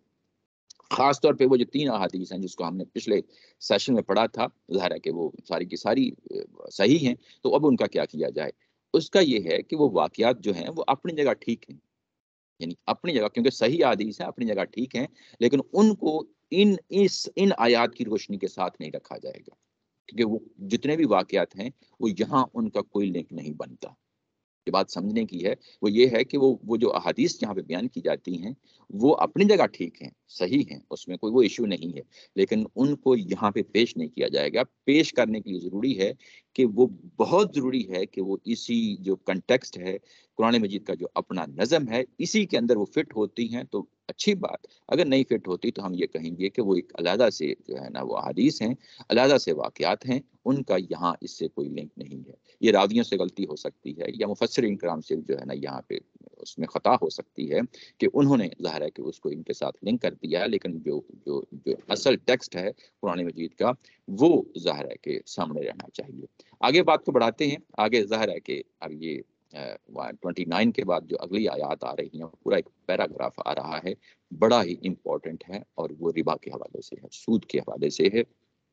خاص طور پہ وہ جو تین احادیث ہیں جس کو ہم نے پچھلے سیشن میں پڑھا تھا، ظاہر ہے کہ وہ ساری کی ساری صحیح ہیں، تو اب ان کا کیا کیا جائے؟ اس کا یہ ہے کہ وہ واقعات جو ہیں وہ اپنی جگہ ٹھیک ہیں، یعنی اپنی جگہ، کیونکہ صحیح احادیث ہیں، اپنی جگہ ٹھیک ہیں، لیکن ان کو ان اس ان آیات کی روشنی کے ساتھ نہیں رکھا جائے گا، کیونکہ وہ جتنے بھی واقعات ہیں وہ یہاں ان کا کوئی لنک نہیں بنتا۔ یہ بات سمجھنے کی ہے، وہ یہ ہے کہ وہ وہ جو احادیث یہاں پہ بیان کی جاتی ہیں وہ اپنی جگہ ٹھیک ہیں، صحیح ہیں، اس میں کوئی وہ ایشو نہیں ہے، لیکن ان کو یہاں پہ پیش نہیں کیا جائے گا۔ پیش کرنے کی ضروری ہے کہ وہ بہت ضروری ہے کہ وہ اسی جو کنٹیکسٹ ہے قرآن مجید کا، جو اپنا نظم ہے، اسی کے اندر وہ فٹ ہوتی ہیں تو اچھی بات، اگر نہیں فٹ ہوتی تو ہم یہ کہیں گے کہ وہ ایک علیحدہ سے جو ہے نا وہ احادیث ہیں، علیحدہ سے واقعات ہیں، ان کا یہاں اس سے کوئی لنک نہیں ہے۔ یہ راویوں سے غلطی ہو سکتی ہے یا مفسرین کرام سے جو ہے نا یہاں پہ اس میں خطا ہو سکتی ہے کہ انہوں نے ظاہر ہے کہ اس کو ان کے ساتھ لنک کر دیا ہے، لیکن جو جو جو اصل ٹیکسٹ ہے قرآن مجید کا وہ ظاہر ہے کہ سامنے رہنا چاہیے۔ آگے بات کو بڑھاتے ہیں، آگے ظاہر ہے کہ اب یہ ٹوئنٹی نائن کے بعد جو اگلی آیات آ رہی ہیں، پورا ایک پیراگراف آ رہا ہے، بڑا ہی امپورٹنٹ ہے، اور وہ ربا کے حوالے سے ہے، سود کے حوالے سے ہے۔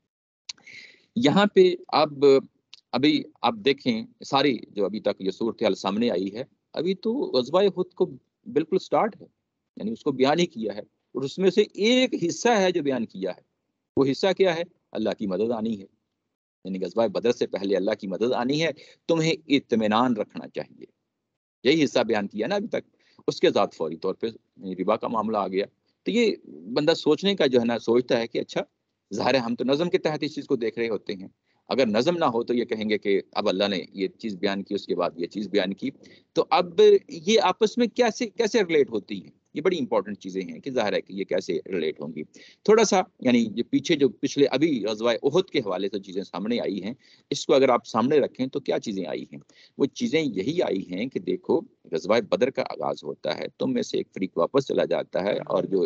یہاں پہ اب ابھی آپ دیکھیں ساری جو ابھی تک یہ صورتحال سامنے آئی ہے، ابھی تو غزوہ احد کو بالکل سٹارٹ ہے، یعنی اس کو بیان ہی کیا ہے، اور اس میں سے ایک حصہ ہے جو بیان کیا ہے۔ وہ حصہ کیا ہے؟ اللہ کی مدد آنی ہے، یعنی غزوہ بدر سے پہلے اللہ کی مدد آنی ہے، تمہیں اطمینان رکھنا چاہیے، یہی حصہ بیان کیا نا ابھی تک۔ اس کے بعد فوری طور پہ ربا کا معاملہ آ گیا۔ تو یہ بندہ سوچنے کا جو ہے نا سوچتا ہے کہ اچھا ظاہر ہے ہم تو نظم کے تحت اس چیز کو دیکھ رہے ہوتے ہیں، اگر نظم نہ ہو تو یہ کہیں گے کہ اب اللہ نے یہ چیز بیان کی، اس کے بعد یہ چیز بیان کی، تو اب یہ آپس میں کیسے کیسے ریلیٹ ہوتی ہیں؟ یہ بڑی امپورٹنٹ چیزیں ہیں کہ ظاہر ہے کہ یہ کیسے ریلیٹ ہوں گی. تھوڑا سا یعنی جو پیچھے جو پچھلے ابھی غزوہ احد کے حوالے سے چیزیں سامنے آئی ہیں، اس کو اگر آپ سامنے رکھیں تو کیا چیزیں آئی ہیں؟ وہ چیزیں یہی آئی ہیں کہ دیکھو غزوہ بدر کا آغاز ہوتا ہے، تم میں سے ایک فریق واپس چلا جاتا ہے، اور جو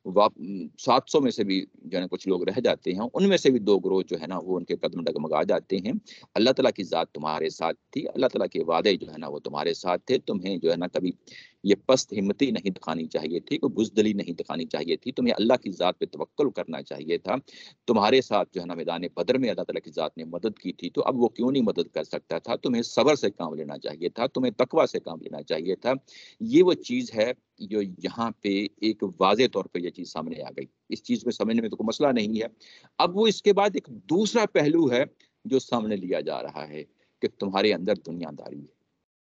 سات سو میں سے بھی جو ہے نا کچھ لوگ رہ جاتے ہیں، ان میں سے بھی دو گروہ جو ہے نا وہ ان کے قدم ڈگمگا جاتے ہیں. اللہ تعالیٰ کی ذات تمہارے ساتھ تھی، اللہ تعالیٰ کے وعدے جو ہے نا وہ تمہارے ساتھ تھے، تمہیں جو ہے نا کبھی یہ پست ہمتی نہیں دکھانی چاہیے تھی، کوئی بزدلی نہیں دکھانی چاہیے تھی، تمہیں اللہ کی ذات پہ توکل کرنا چاہیے تھا. تمہارے ساتھ جو ہے نا میدان بدر میں اللہ تعالیٰ کی ذات نے مدد کی تھی، تو اب وہ کیوں نہیں مدد کر سکتا تھا؟ تمہیں صبر سے کام لینا چاہیے تھا، تمہیں تقویٰ سے کام لینا چاہیے تھا. یہ وہ چیز ہے جو یہاں پہ ایک واضح طور پہ یہ چیز سامنے آ گئی. اس چیز میں سمجھنے میں تو کوئی مسئلہ نہیں ہے. اب وہ اس کے بعد ایک دوسرا پہلو ہے جو سامنے لیا جا رہا ہے کہ تمہارے اندر دنیا داری ہے،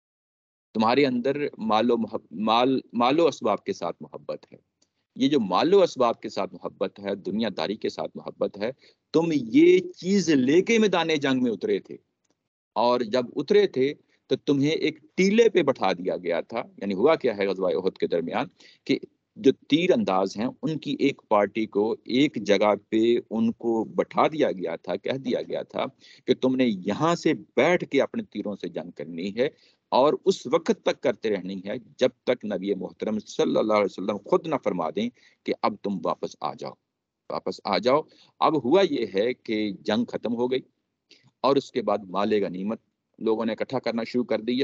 تمہارے اندر مال و محب... مال مال و اسباب کے ساتھ محبت ہے. یہ جو مال و اسباب کے ساتھ محبت ہے، دنیا داری کے ساتھ محبت ہے، تم یہ چیز لے کے میدان جنگ میں اترے تھے، اور جب اترے تھے تو تمہیں ایک ٹیلے پہ بٹھا دیا گیا تھا. یعنی ہوا کیا ہے غزوہ احد کے درمیان کہ جو تیر انداز ہیں ان کی ایک پارٹی کو ایک جگہ پہ ان کو بٹھا دیا گیا تھا، کہہ دیا گیا تھا کہ تم نے یہاں سے بیٹھ کے اپنے تیروں سے جنگ کرنی ہے، اور اس وقت تک کرتے رہنی ہے جب تک نبی محترم صلی اللہ علیہ وسلم خود نہ فرما دیں کہ اب تم واپس آ جاؤ، واپس آ جاؤ. اب ہوا یہ ہے کہ جنگ ختم ہو گئی، اور اس کے بعد مال غنیمت لوگوں نے اکٹھا کرنا شروع کر دیا.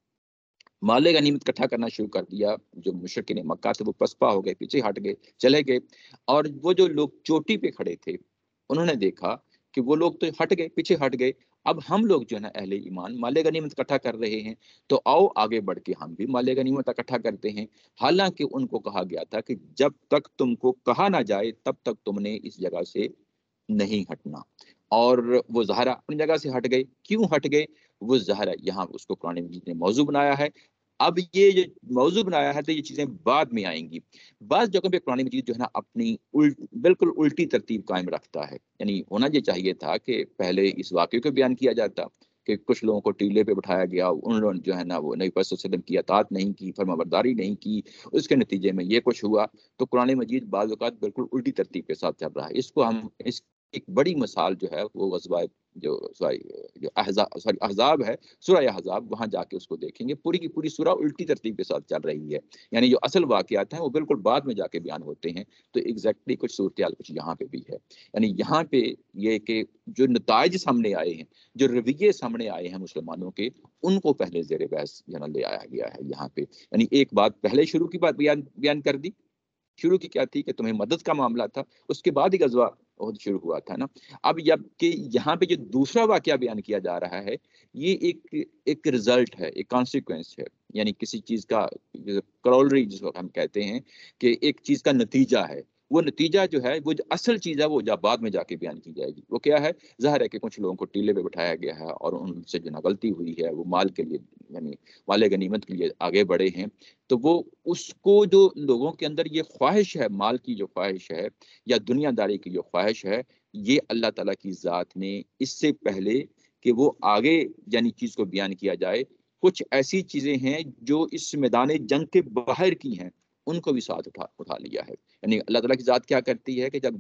مال غنیمت اکٹھا کرنا شروع کر دیا. جو مشرکین مکہ تھے وہ پسپا ہو گئے، پیچھے ہٹ گئے، چلے گئے. اور وہ جو لوگ چوٹی پہ کھڑے تھے انہوں نے دیکھا کہ وہ لوگ تو ہٹ گئے، پیچھے ہٹ گئے. اب ہم لوگ جو ہے نا اہل ایمان مال غنیمت اکٹھا کر رہے ہیں، تو آؤ آگے بڑھ کے ہم بھی مال غنیمت اکٹھا کرتے ہیں. حالانکہ ان کو کہا گیا تھا کہ جب تک تم کو کہا نہ جائے تب تک تم نے اس جگہ سے نہیں ہٹنا. اور وہ زہرا اپنی جگہ سے ہٹ گئے. کیوں ہٹ گئے؟ وہ زہرا یہاں اس کو قرآن مجید نے موضوع بنایا ہے. اب یہ جو موضوع بنایا ہے تو یہ چیزیں بعد میں آئیں گی. بعض جگہوں پہ قرآن مجید جو ہے نا اپنی الٹ بالکل الٹی ترتیب قائم رکھتا ہے. یعنی ہونا یہ چاہیے تھا کہ پہلے اس واقعے کو بیان کیا جاتا کہ کچھ لوگوں کو ٹیلے پہ بٹھایا گیا، انہوں نے جو ہے نا وہ نبی صلی اللہ علیہ وسلم کی اطاعت نہیں کی، فرما برداری نہیں کی، اس کے نتیجے میں یہ کچھ ہوا. تو قرآن مجید بعض اوقات بالکل الٹی ترتیب کے ساتھ چل رہا ہے. اس کو ہم اس ایک بڑی مثال جو ہے وہ غزوہ جو جو احزاب سوری احزاب ہے، سورہ احزاب، وہاں جا کے اس کو دیکھیں گے. پوری کی پوری سورہ الٹی ترتیب کے ساتھ چل رہی ہے. یعنی جو اصل واقعات ہیں وہ بالکل بعد میں جا کے بیان ہوتے ہیں. تو ایگزیکٹلی کچھ صورتحال کچھ یہاں پہ بھی ہے. یعنی یہاں پہ یہ کہ جو نتائج سامنے آئے ہیں، جو رویے سامنے آئے ہیں مسلمانوں کے، ان کو پہلے زیر بحث جو ہے نا لے آیا گیا ہے یہاں پہ. یعنی ایک بات پہلے شروع کی بات بیان بیان کر دی. شروع کی کیا تھی کہ تمہیں مدد کا معاملہ تھا، اس کے بعد ہی غزوہ احد شروع ہوا تھا نا. اب جب کہ یہاں پہ جو دوسرا واقعہ بیان کیا جا رہا ہے، یہ ایک ایک رزلٹ ہے، ایک کانسیکوینس ہے. یعنی کسی چیز کا کرولری جس کو ہم کہتے ہیں کہ ایک چیز کا نتیجہ ہے. وہ نتیجہ جو ہے وہ جو اصل چیز ہے وہ جب بعد میں جا کے بیان کی جائے گی. وہ کیا ہے؟ ظاہر ہے کہ کچھ لوگوں کو ٹیلے پہ بٹھایا گیا ہے اور ان سے جو نا غلطی ہوئی ہے، وہ مال کے لیے یعنی مال غنیمت کے لیے آگے بڑھے ہیں. تو وہ اس کو جو لوگوں کے اندر یہ خواہش ہے، مال کی جو خواہش ہے یا دنیا داری کی جو خواہش ہے، یہ اللہ تعالیٰ کی ذات نے اس سے پہلے کہ وہ آگے یعنی چیز کو بیان کیا جائے، کچھ ایسی چیزیں ہیں جو اس میدان جنگ کے باہر کی ہیں، ان کو بھی ساتھ اٹھا اٹھا لیا ہے. یعنی اللہ تعالیٰ کی ذات کیا کرتی ہے کہ جب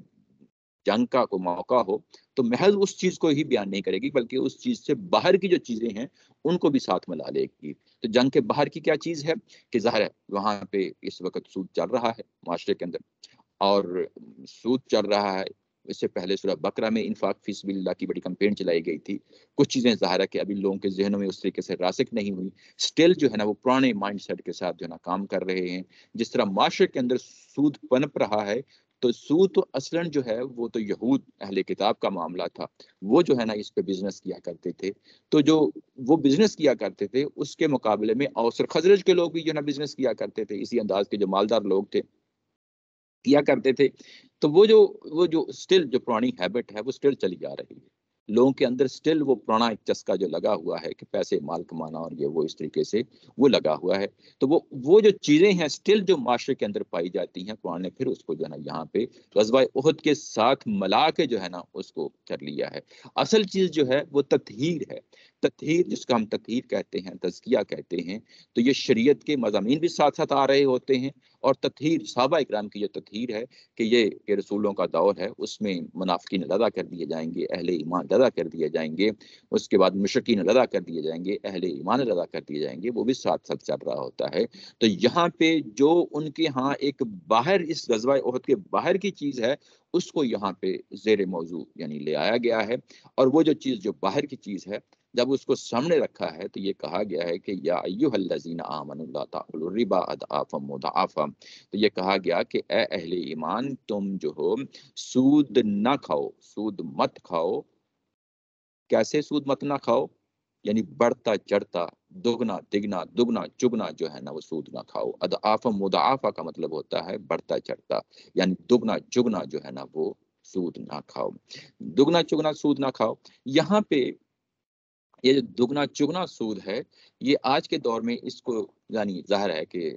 جنگ کا کوئی موقع ہو تو محض اس چیز کو ہی بیان نہیں کرے گی، بلکہ اس چیز سے باہر کی جو چیزیں ہیں ان کو بھی ساتھ ملا لے گی. تو جنگ کے باہر کی کیا چیز ہے کہ ظاہر ہے وہاں پہ اس وقت سود چل رہا ہے معاشرے کے اندر، اور سود چل رہا ہے. اس سے پہلے سورہ بقرہ میں انفاق فی سبیل اللہ کی بڑی کمپین چلائی گئی تھی. کچھ چیزیں ظاہر ہے کہ ابھی لوگوں کے ذہنوں میں اس طریقے سے راسخ نہیں ہوئی، سٹل جو ہے نا وہ پرانے مائنڈ سیٹ کے ساتھ جو ہے نا کام کر رہے ہیں. جس طرح معاشرے کے اندر سود پنپ رہا ہے، تو سود تو اصلاً جو ہے وہ تو یہود اہل کتاب کا معاملہ تھا. وہ جو ہے نا اس پہ بزنس کیا کرتے تھے. تو جو وہ بزنس کیا کرتے تھے اس کے مقابلے میں اوس اور خزرج کے لوگ بھی جو ہے نا بزنس کیا کرتے تھے. اسی انداز کے جو مالدار لوگ تھے کیا کرتے تھے. تو وہ جو وہ جو سٹل جو پرانی ہیبٹ ہے وہ سٹل چلی جا رہی ہے. لوگوں کے اندر سٹل وہ پرانا ایک چسکا جو لگا ہوا ہے کہ پیسے مال کمانا اور یہ وہ اس طریقے سے وہ لگا ہوا ہے. تو وہ وہ جو چیزیں ہیں سٹل جو معاشرے کے اندر پائی جاتی ہیں، قرآن نے پھر اس کو جو ہے نا یہاں پہ غزوہ احد کے ساتھ ملا کے جو ہے نا اس کو کر لیا ہے. اصل چیز جو ہے وہ تطہیر ہے. تطہیر جس کا ہم تطہیر کہتے ہیں، تزکیہ کہتے ہیں، تو یہ شریعت کے مضامین بھی ساتھ ساتھ آ رہے ہوتے ہیں. اور تطہیر صحابہ اکرام کی جو تطہیر ہے کہ یہ کہ رسولوں کا دور ہے، اس میں منافقین لدا کر دیے جائیں گے، اہل ایمان لدا کر دیے جائیں گے، اس کے بعد مشرکین لدا کر دیے جائیں گے، اہل ایمان لدا کر دیے جائیں گے، وہ بھی ساتھ ساتھ چل رہا ہوتا ہے. تو یہاں پہ جو ان کے ہاں ایک باہر اس غزوہ احد کے باہر کی چیز ہے اس کو یہاں پہ زیر موضوع یعنی لے آیا گیا ہے. اور وہ جو چیز جو باہر کی چیز ہے جب اس کو سامنے رکھا ہے تو یہ کہا گیا ہے کہ یا ایھا الذین آمنوا لا تأکلوا الربا اضعافا مضاعفا. تو یہ کہا گیا کہ اے اہل ایمان تم جو ہو سود نہ کھاؤ، سود مت کھاؤ. کیسے سود مت نہ کھاؤ؟ یعنی بڑھتا چڑھتا دگنا دگنا دگنا چگنا جو ہے نا وہ سود نہ کھاؤ. اضعافا مضاعفا کا مطلب ہوتا ہے بڑھتا چڑھتا، یعنی دگنا چگنا جو ہے نا وہ سود نہ کھاؤ. دگنا چگنا سود نہ کھاؤ. یہاں پہ یہ جو دگنا چگنا سود ہے یہ آج کے دور میں اس کو یعنی ظاہر ہے کہ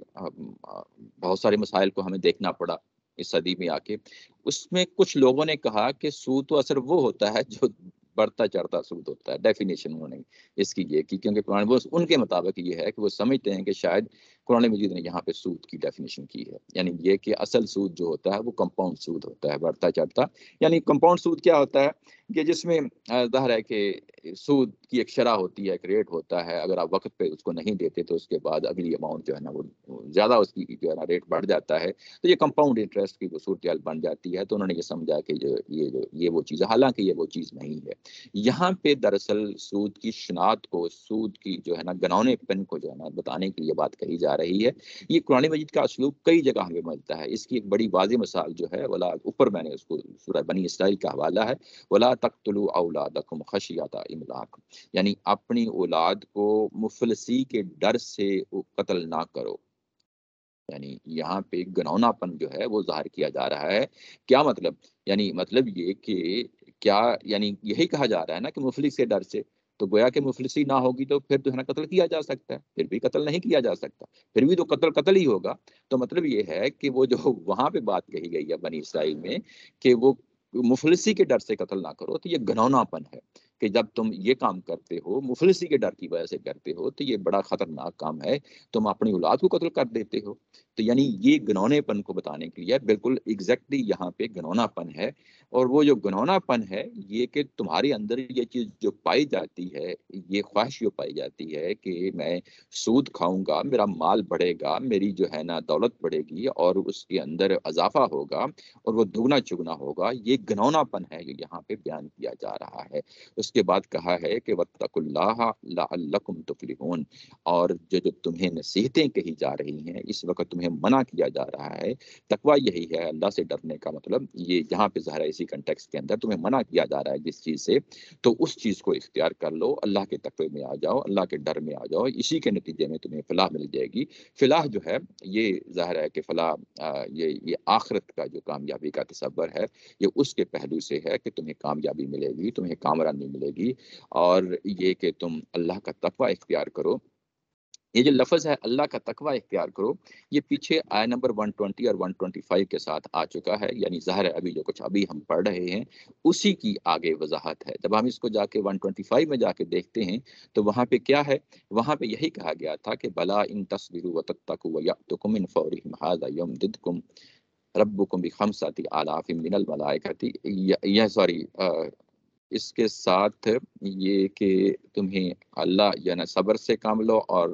بہت سارے مسائل کو ہمیں دیکھنا پڑا اس صدی میں آ کے. اس میں کچھ لوگوں نے کہا کہ سود تو اثر وہ ہوتا ہے جو بڑھتا چڑھتا سود ہوتا ہے. ڈیفینیشن انہوں نے اس کی یہ کی کیونکہ قرآن وہ ان کے مطابق یہ ہے کہ وہ سمجھتے ہیں کہ شاید قرآن مجید نے یہاں پہ سود کی ڈیفینیشن کی ہے، یعنی یہ کہ اصل سود جو ہوتا ہے وہ کمپاؤنڈ سود ہوتا ہے بڑھتا چڑھتا. یعنی کمپاؤنڈ سود کیا ہوتا ہے کہ جس میں ظاہر ہے کہ سود کی ایک شرح ہوتی ہے، ایک ریٹ ہوتا ہے، اگر آپ وقت پہ اس کو نہیں دیتے تو اس کے بعد اگلی اماؤنٹ جو ہے نا وہ زیادہ اس کی جو ہے نا ریٹ بڑھ جاتا ہے. تو یہ کمپاؤنڈ انٹرسٹ کی وہ صورتحال بن جاتی ہے. تو انہوں نے یہ سمجھا کہ جو یہ جو یہ وہ چیز ہے، حالانکہ یہ وہ چیز نہیں ہے. یہاں پہ دراصل سود کی شناخت کو، سود کی جو ہے نا گنونے پن کو جو ہے نا بتانے کی یہ بات کہی جا رہی ہے. یہ قرآن مجید کا اسلوب کئی جگہ ہمیں ملتا ہے. اس کی ایک بڑی واضح مثال جو ہے ولا اوپر میں نے اس کو سورہ بنی اسرائیل کا حوالہ ہے، ولا تقتلوا اولادکم خشیۃ املاق، یعنی اپنی اولاد کو مفلسی کے ڈر سے قتل نہ کرو. یعنی یہاں پہ گنونا پن جو ہے وہ ظاہر کیا جا رہا ہے. کیا مطلب؟ یعنی مطلب یہ کہ کیا یعنی یہی کہا جا رہا ہے نا کہ مفلس کے ڈر سے، تو گویا کہ مفلسی نہ ہوگی تو پھر جو ہے نا قتل کیا جا سکتا ہے، پھر بھی قتل نہیں کیا جا سکتا، پھر بھی تو قتل قتل ہی ہوگا. تو مطلب یہ ہے کہ وہ جو وہاں پہ بات کہی گئی ہے بنی اسرائیل میں کہ وہ مفلسی کے ڈر سے قتل نہ کرو، تو یہ گنونا پن ہے کہ جب تم یہ کام کرتے ہو مفلسی کے ڈر کی وجہ سے کرتے ہو تو یہ بڑا خطرناک کام ہے، تم اپنی اولاد کو قتل کر دیتے ہو. تو یعنی یہ گنونے پن کو بتانے کے لیے بالکل ایگزیکٹلی یہاں پہ گنونا پن ہے. اور وہ جو گنونا پن ہے یہ کہ تمہارے اندر یہ چیز جو پائی جاتی ہے، یہ خواہش جو پائی جاتی ہے کہ میں سود کھاؤں گا، میرا مال بڑھے گا، میری جو ہے نا دولت بڑھے گی اور اس کے اندر اضافہ ہوگا اور وہ دگنا چگنا ہوگا، یہ گنونا پن ہے جو یہاں پہ بیان کیا جا رہا ہے. اس کے بعد کہا ہے کہ واتقوا اللہ لعلکم تفلحون، اور جو جو تمہیں نصیحتیں کہی جا رہی ہیں، اس وقت تمہیں منع کیا جا رہا ہے. تقویٰ یہی ہے، اللہ سے ڈرنے کا مطلب یہ جہاں پہ ظاہر ہے اسی کنٹیکس کے اندر تمہیں منع کیا جا رہا ہے جس چیز سے، تو اس چیز کو اختیار کر لو، اللہ کے تقوی میں آ جاؤ، اللہ کے ڈر میں آ جاؤ. اسی کے نتیجے میں تمہیں فلاح مل جائے گی. فلاح جو ہے یہ ظاہر ہے کہ فلاح یہ یہ آخرت کا جو کامیابی کا تصور ہے، یہ اس کے پہلو سے ہے کہ تمہیں کامیابی ملے گی، تمہیں کامرانی ملے گی، اور یہ کہ تم اللہ کا تقوی اختیار کرو. یہ جو لفظ ہے اللہ کا تقوی اختیار کرو، یہ پیچھے آیت نمبر ایک سو بیس اور ایک سو پچیس کے ساتھ آ چکا ہے. یعنی ظاہر ہے ابھی جو کچھ ابھی ہم پڑھ رہے ہیں اسی کی آگے وضاحت ہے. جب ہم اس کو جا کے ایک سو پچیس میں جا کے دیکھتے ہیں تو وہاں پہ کیا ہے، وہاں پہ یہی کہا گیا تھا کہ بلا ان تصبروا وتتقوا ویأتکم من فورہم ھذا یمددکم ربکم بخمسۃ آلاف من الملائکۃ، یہ سوری اس کے ساتھ یہ کہ تمہیں اللہ یعنی صبر سے کام لو، اور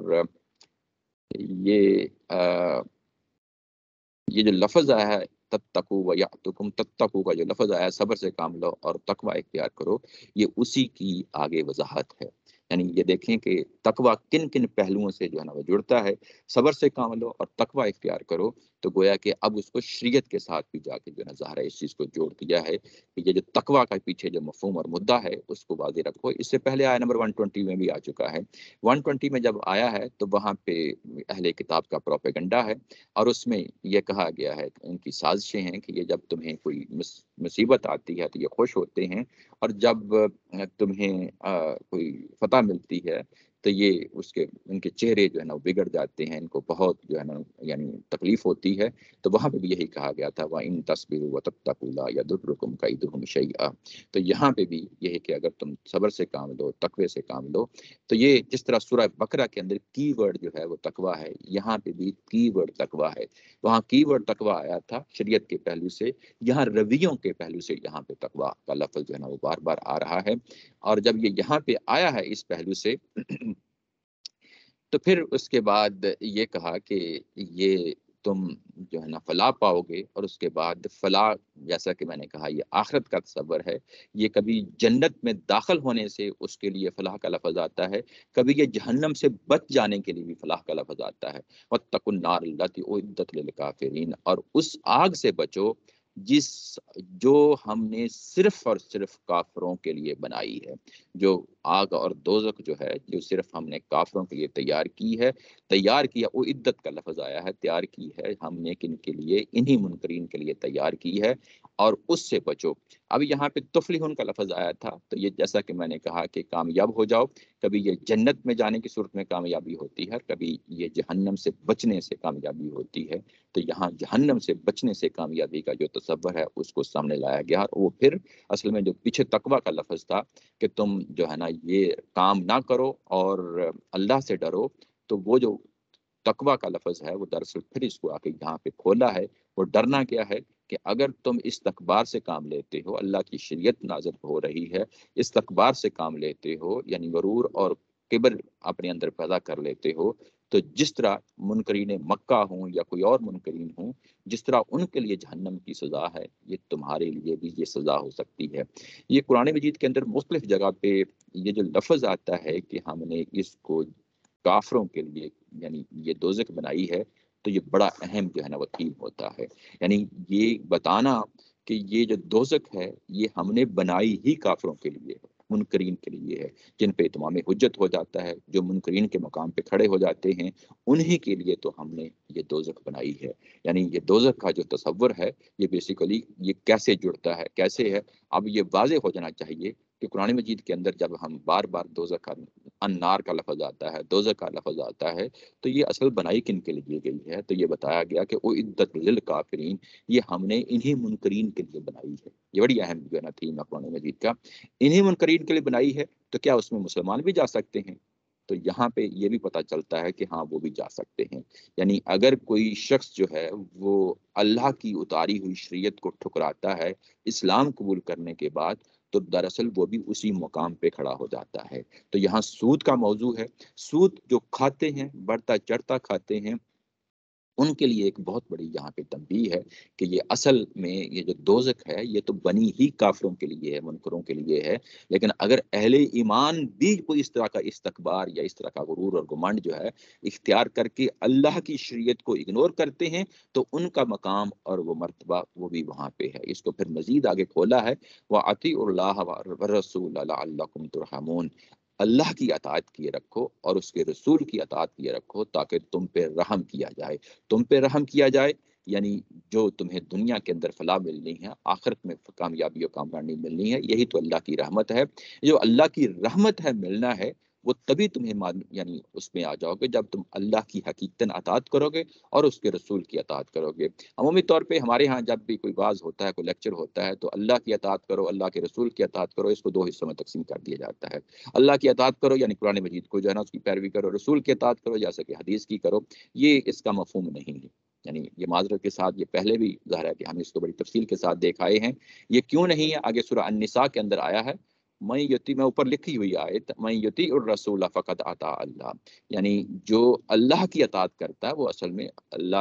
یہ آ, یہ جو لفظ آیا ہے تتقوا ویأتکم، تتقوا کا جو لفظ آیا ہے صبر سے کام لو اور تقوی اختیار کرو، یہ اسی کی آگے وضاحت ہے. یعنی یہ دیکھیں کہ تقوی کن کن پہلوؤں سے جو ہے نا وہ جڑتا ہے. صبر سے کام لو اور تقوی اختیار کرو تو گویا کہ اب اس کو شریعت کے ساتھ بھی جا کے جو ہے نا ظاہر ہے اس چیز کو جوڑ دیا ہے کہ یہ جو تقوی کا پیچھے جو مفہوم اور مدعا ہے اس کو واضح رکھو. اس سے پہلے آیا نمبر ایک سو بیس میں بھی آ چکا ہے. ایک سو بیس میں جب آیا ہے تو وہاں پہ اہل کتاب کا پروپیگنڈا ہے اور اس میں یہ کہا گیا ہے ان کی سازشیں ہیں کہ یہ جب تمہیں کوئی مصیبت آتی ہے تو یہ خوش ہوتے ہیں اور جب تمہیں کوئی فتح ملتی ہے تو یہ اس کے ان کے چہرے جو ہے نا وہ بگڑ جاتے ہیں, ان کو بہت جو ہے نا یعنی تکلیف ہوتی ہے. تو وہاں پہ بھی یہی کہا گیا تھا وَإِن تَصْبِرُوا وَتَتَّقُوا لَا يَضُرُّكُمْ كَيْدُهُمْ شَيْئًا. تو یہاں پہ بھی یہی کہ اگر تم صبر سے کام لو, تقوی سے کام لو, تو یہ جس طرح سورہ بقرہ کے اندر کی ورڈ جو ہے وہ تقوی ہے, یہاں پہ بھی کی ورڈ تقوی ہے. وہاں کی ورڈ تقوی آیا تھا شریعت کے پہلو سے, یہاں رویوں کے پہلو سے یہاں پہ تقوی کا لفظ جو ہے نا وہ بار بار آ رہا ہے. اور جب یہ یہاں پہ آیا ہے اس پہلو سے تو پھر اس کے بعد یہ کہا کہ یہ تم جو ہے نا فلاح پاؤ گے, اور اس کے بعد فلاح جیسا کہ میں نے کہا یہ آخرت کا تصور ہے. یہ کبھی جنت میں داخل ہونے سے اس کے لیے فلاح کا لفظ آتا ہے, کبھی یہ جہنم سے بچ جانے کے لیے بھی فلاح کا لفظ آتا ہے. وَاتَّقُوا النَّارَ الَّتِي أُعِدَّتْ لِلْكَافِرِينَ, اور اس آگ سے بچو جس جو ہم نے صرف اور صرف کافروں کے لیے بنائی ہے. جو آگ اور دوزخ جو ہے جو صرف ہم نے کافروں کے لیے تیار کی ہے, تیار کیا وہ عدت کا لفظ آیا ہے, تیار کی ہے ہم نے کن کے لیے, انہی منکرین کے لیے تیار کی ہے, اور اس سے بچو. اب یہاں پہ تفلحون کا لفظ آیا تھا تو یہ جیسا کہ میں نے کہا کہ کامیاب ہو جاؤ, کبھی یہ جنت میں جانے کی صورت میں کامیابی ہوتی ہے, کبھی یہ جہنم سے بچنے سے کامیابی ہوتی ہے. تو یہاں جہنم سے بچنے سے کامیابی کا جو تصور ہے اس کو سامنے لایا گیا. وہ پھر اصل میں جو پیچھے تقوی کا لفظ تھا کہ تم جو ہے نا یہ کام نہ کرو اور اللہ سے ڈرو, تو وہ جو تقوی کا لفظ ہے وہ دراصل پھر اس کو آ کے یہاں پہ کھولا ہے. وہ ڈرنا کیا ہے کہ اگر تم اس تکبار سے کام لیتے ہو, اللہ کی شریعت نازل ہو رہی ہے, اس تکبار سے کام لیتے ہو یعنی غرور اور کبر اپنے اندر پیدا کر لیتے ہو, تو جس طرح منکرین مکہ ہوں یا کوئی اور منکرین ہوں, جس طرح ان کے لیے جہنم کی سزا ہے, یہ تمہارے لیے بھی یہ سزا ہو سکتی ہے. یہ قرآن مجید کے اندر مختلف جگہ پہ یہ جو لفظ آتا ہے کہ ہم نے اس کو کافروں کے لیے یعنی یہ دوزخ بنائی ہے, تو یہ بڑا اہم جو ہے نا وہ تھیم ہوتا ہے. یعنی یہ بتانا کہ یہ جو دوزخ ہے یہ ہم نے بنائی ہی کافروں کے لیے ہے, منکرین کے لیے ہے, جن پہ اتمام حجت ہو جاتا ہے, جو منکرین کے مقام پہ کھڑے ہو جاتے ہیں, انہی کے لیے تو ہم نے یہ دوزخ بنائی ہے. یعنی یہ دوزخ کا جو تصور ہے یہ بیسیکلی یہ کیسے جڑتا ہے, کیسے ہے. اب یہ واضح ہو جانا چاہیے کہ قرآن مجید کے اندر جب ہم بار بار دوزخ کا انار کا لفظ آتا ہے, دوزخ کا لفظ آتا ہے, تو یہ اصل بنائی کن کے لیے گئی ہے. تو یہ بتایا گیا کہ او عدت للکافرین, یہ ہم نے انہی منکرین کے لیے بنائی ہے. یہ بڑی اہم جو ہے نا تھیم ہے قرآن مجید کا, انہی منکرین کے لیے بنائی ہے. تو کیا اس میں مسلمان بھی جا سکتے ہیں؟ تو یہاں پہ یہ بھی پتہ چلتا ہے کہ ہاں وہ بھی جا سکتے ہیں. یعنی اگر کوئی شخص جو ہے وہ اللہ کی اتاری ہوئی شریعت کو ٹھکراتا ہے اسلام قبول کرنے کے بعد, تو دراصل وہ بھی اسی مقام پہ کھڑا ہو جاتا ہے. تو یہاں سود کا موضوع ہے. سود جو کھاتے ہیں, بڑھتا چڑھتا کھاتے ہیں, ان کے لیے ایک بہت بڑی یہاں پہ تنبیہ ہے کہ یہ اصل میں یہ جو دوزخ ہے یہ تو بنی ہی کافروں کے لیے ہے, منکروں کے لیے ہے. لیکن اگر اہل ایمان بھی کوئی اس طرح کا استکبار یا اس طرح کا غرور اور گمنڈ جو ہے اختیار کر کے اللہ کی شریعت کو اگنور کرتے ہیں, تو ان کا مقام اور وہ مرتبہ وہ بھی وہاں پہ ہے. اس کو پھر مزید آگے کھولا ہے وَأَطِیعُوا اللَّهَ وَالرَّسُولَ لَعَلَّکُمْ تُرْحَمُونَ, اللہ کی اطاعت کیے رکھو اور اس کے رسول کی اطاعت کیے رکھو تاکہ تم پہ رحم کیا جائے. تم پہ رحم کیا جائے یعنی جو تمہیں دنیا کے اندر فلاح ملنی ہے, آخرت میں کامیابی و کامرانی ملنی ہے, یہی تو اللہ کی رحمت ہے. جو اللہ کی رحمت ہے ملنا ہے وہ تبھی تمہیں یعنی اس میں آ جاؤ گے جب تم اللہ کی حقیقتاً اطاعت کرو گے اور اس کے رسول کی اطاعت کرو گے. عمومی طور پہ ہمارے ہاں جب بھی کوئی واز ہوتا ہے, کوئی لیکچر ہوتا ہے, تو اللہ کی اطاعت کرو, اللہ کے رسول کی اطاعت کرو, اس کو دو حصوں میں تقسیم کر دیا جاتا ہے. اللہ کی اطاعت کرو یعنی قرآن مجید کو جو ہے نا اس کی پیروی کرو, رسول کی اطاعت کرو جیسا کہ حدیث کی کرو. یہ اس کا مفہوم نہیں ہے. یعنی یہ معذرت کے ساتھ یہ پہلے بھی ظاہر ہے کہ ہم اس کو بڑی تفصیل کے ساتھ دیکھ آئے ہیں. یہ کیوں نہیں ہے, آگے سورہ النساء کے اندر آیا ہے میں یتی میں اوپر لکھی ہوئی آیت میں یتی الرسول فقط اطاع اللہ, یعنی جو اللہ کی اطاعت کرتا ہے وہ اصل میں اللہ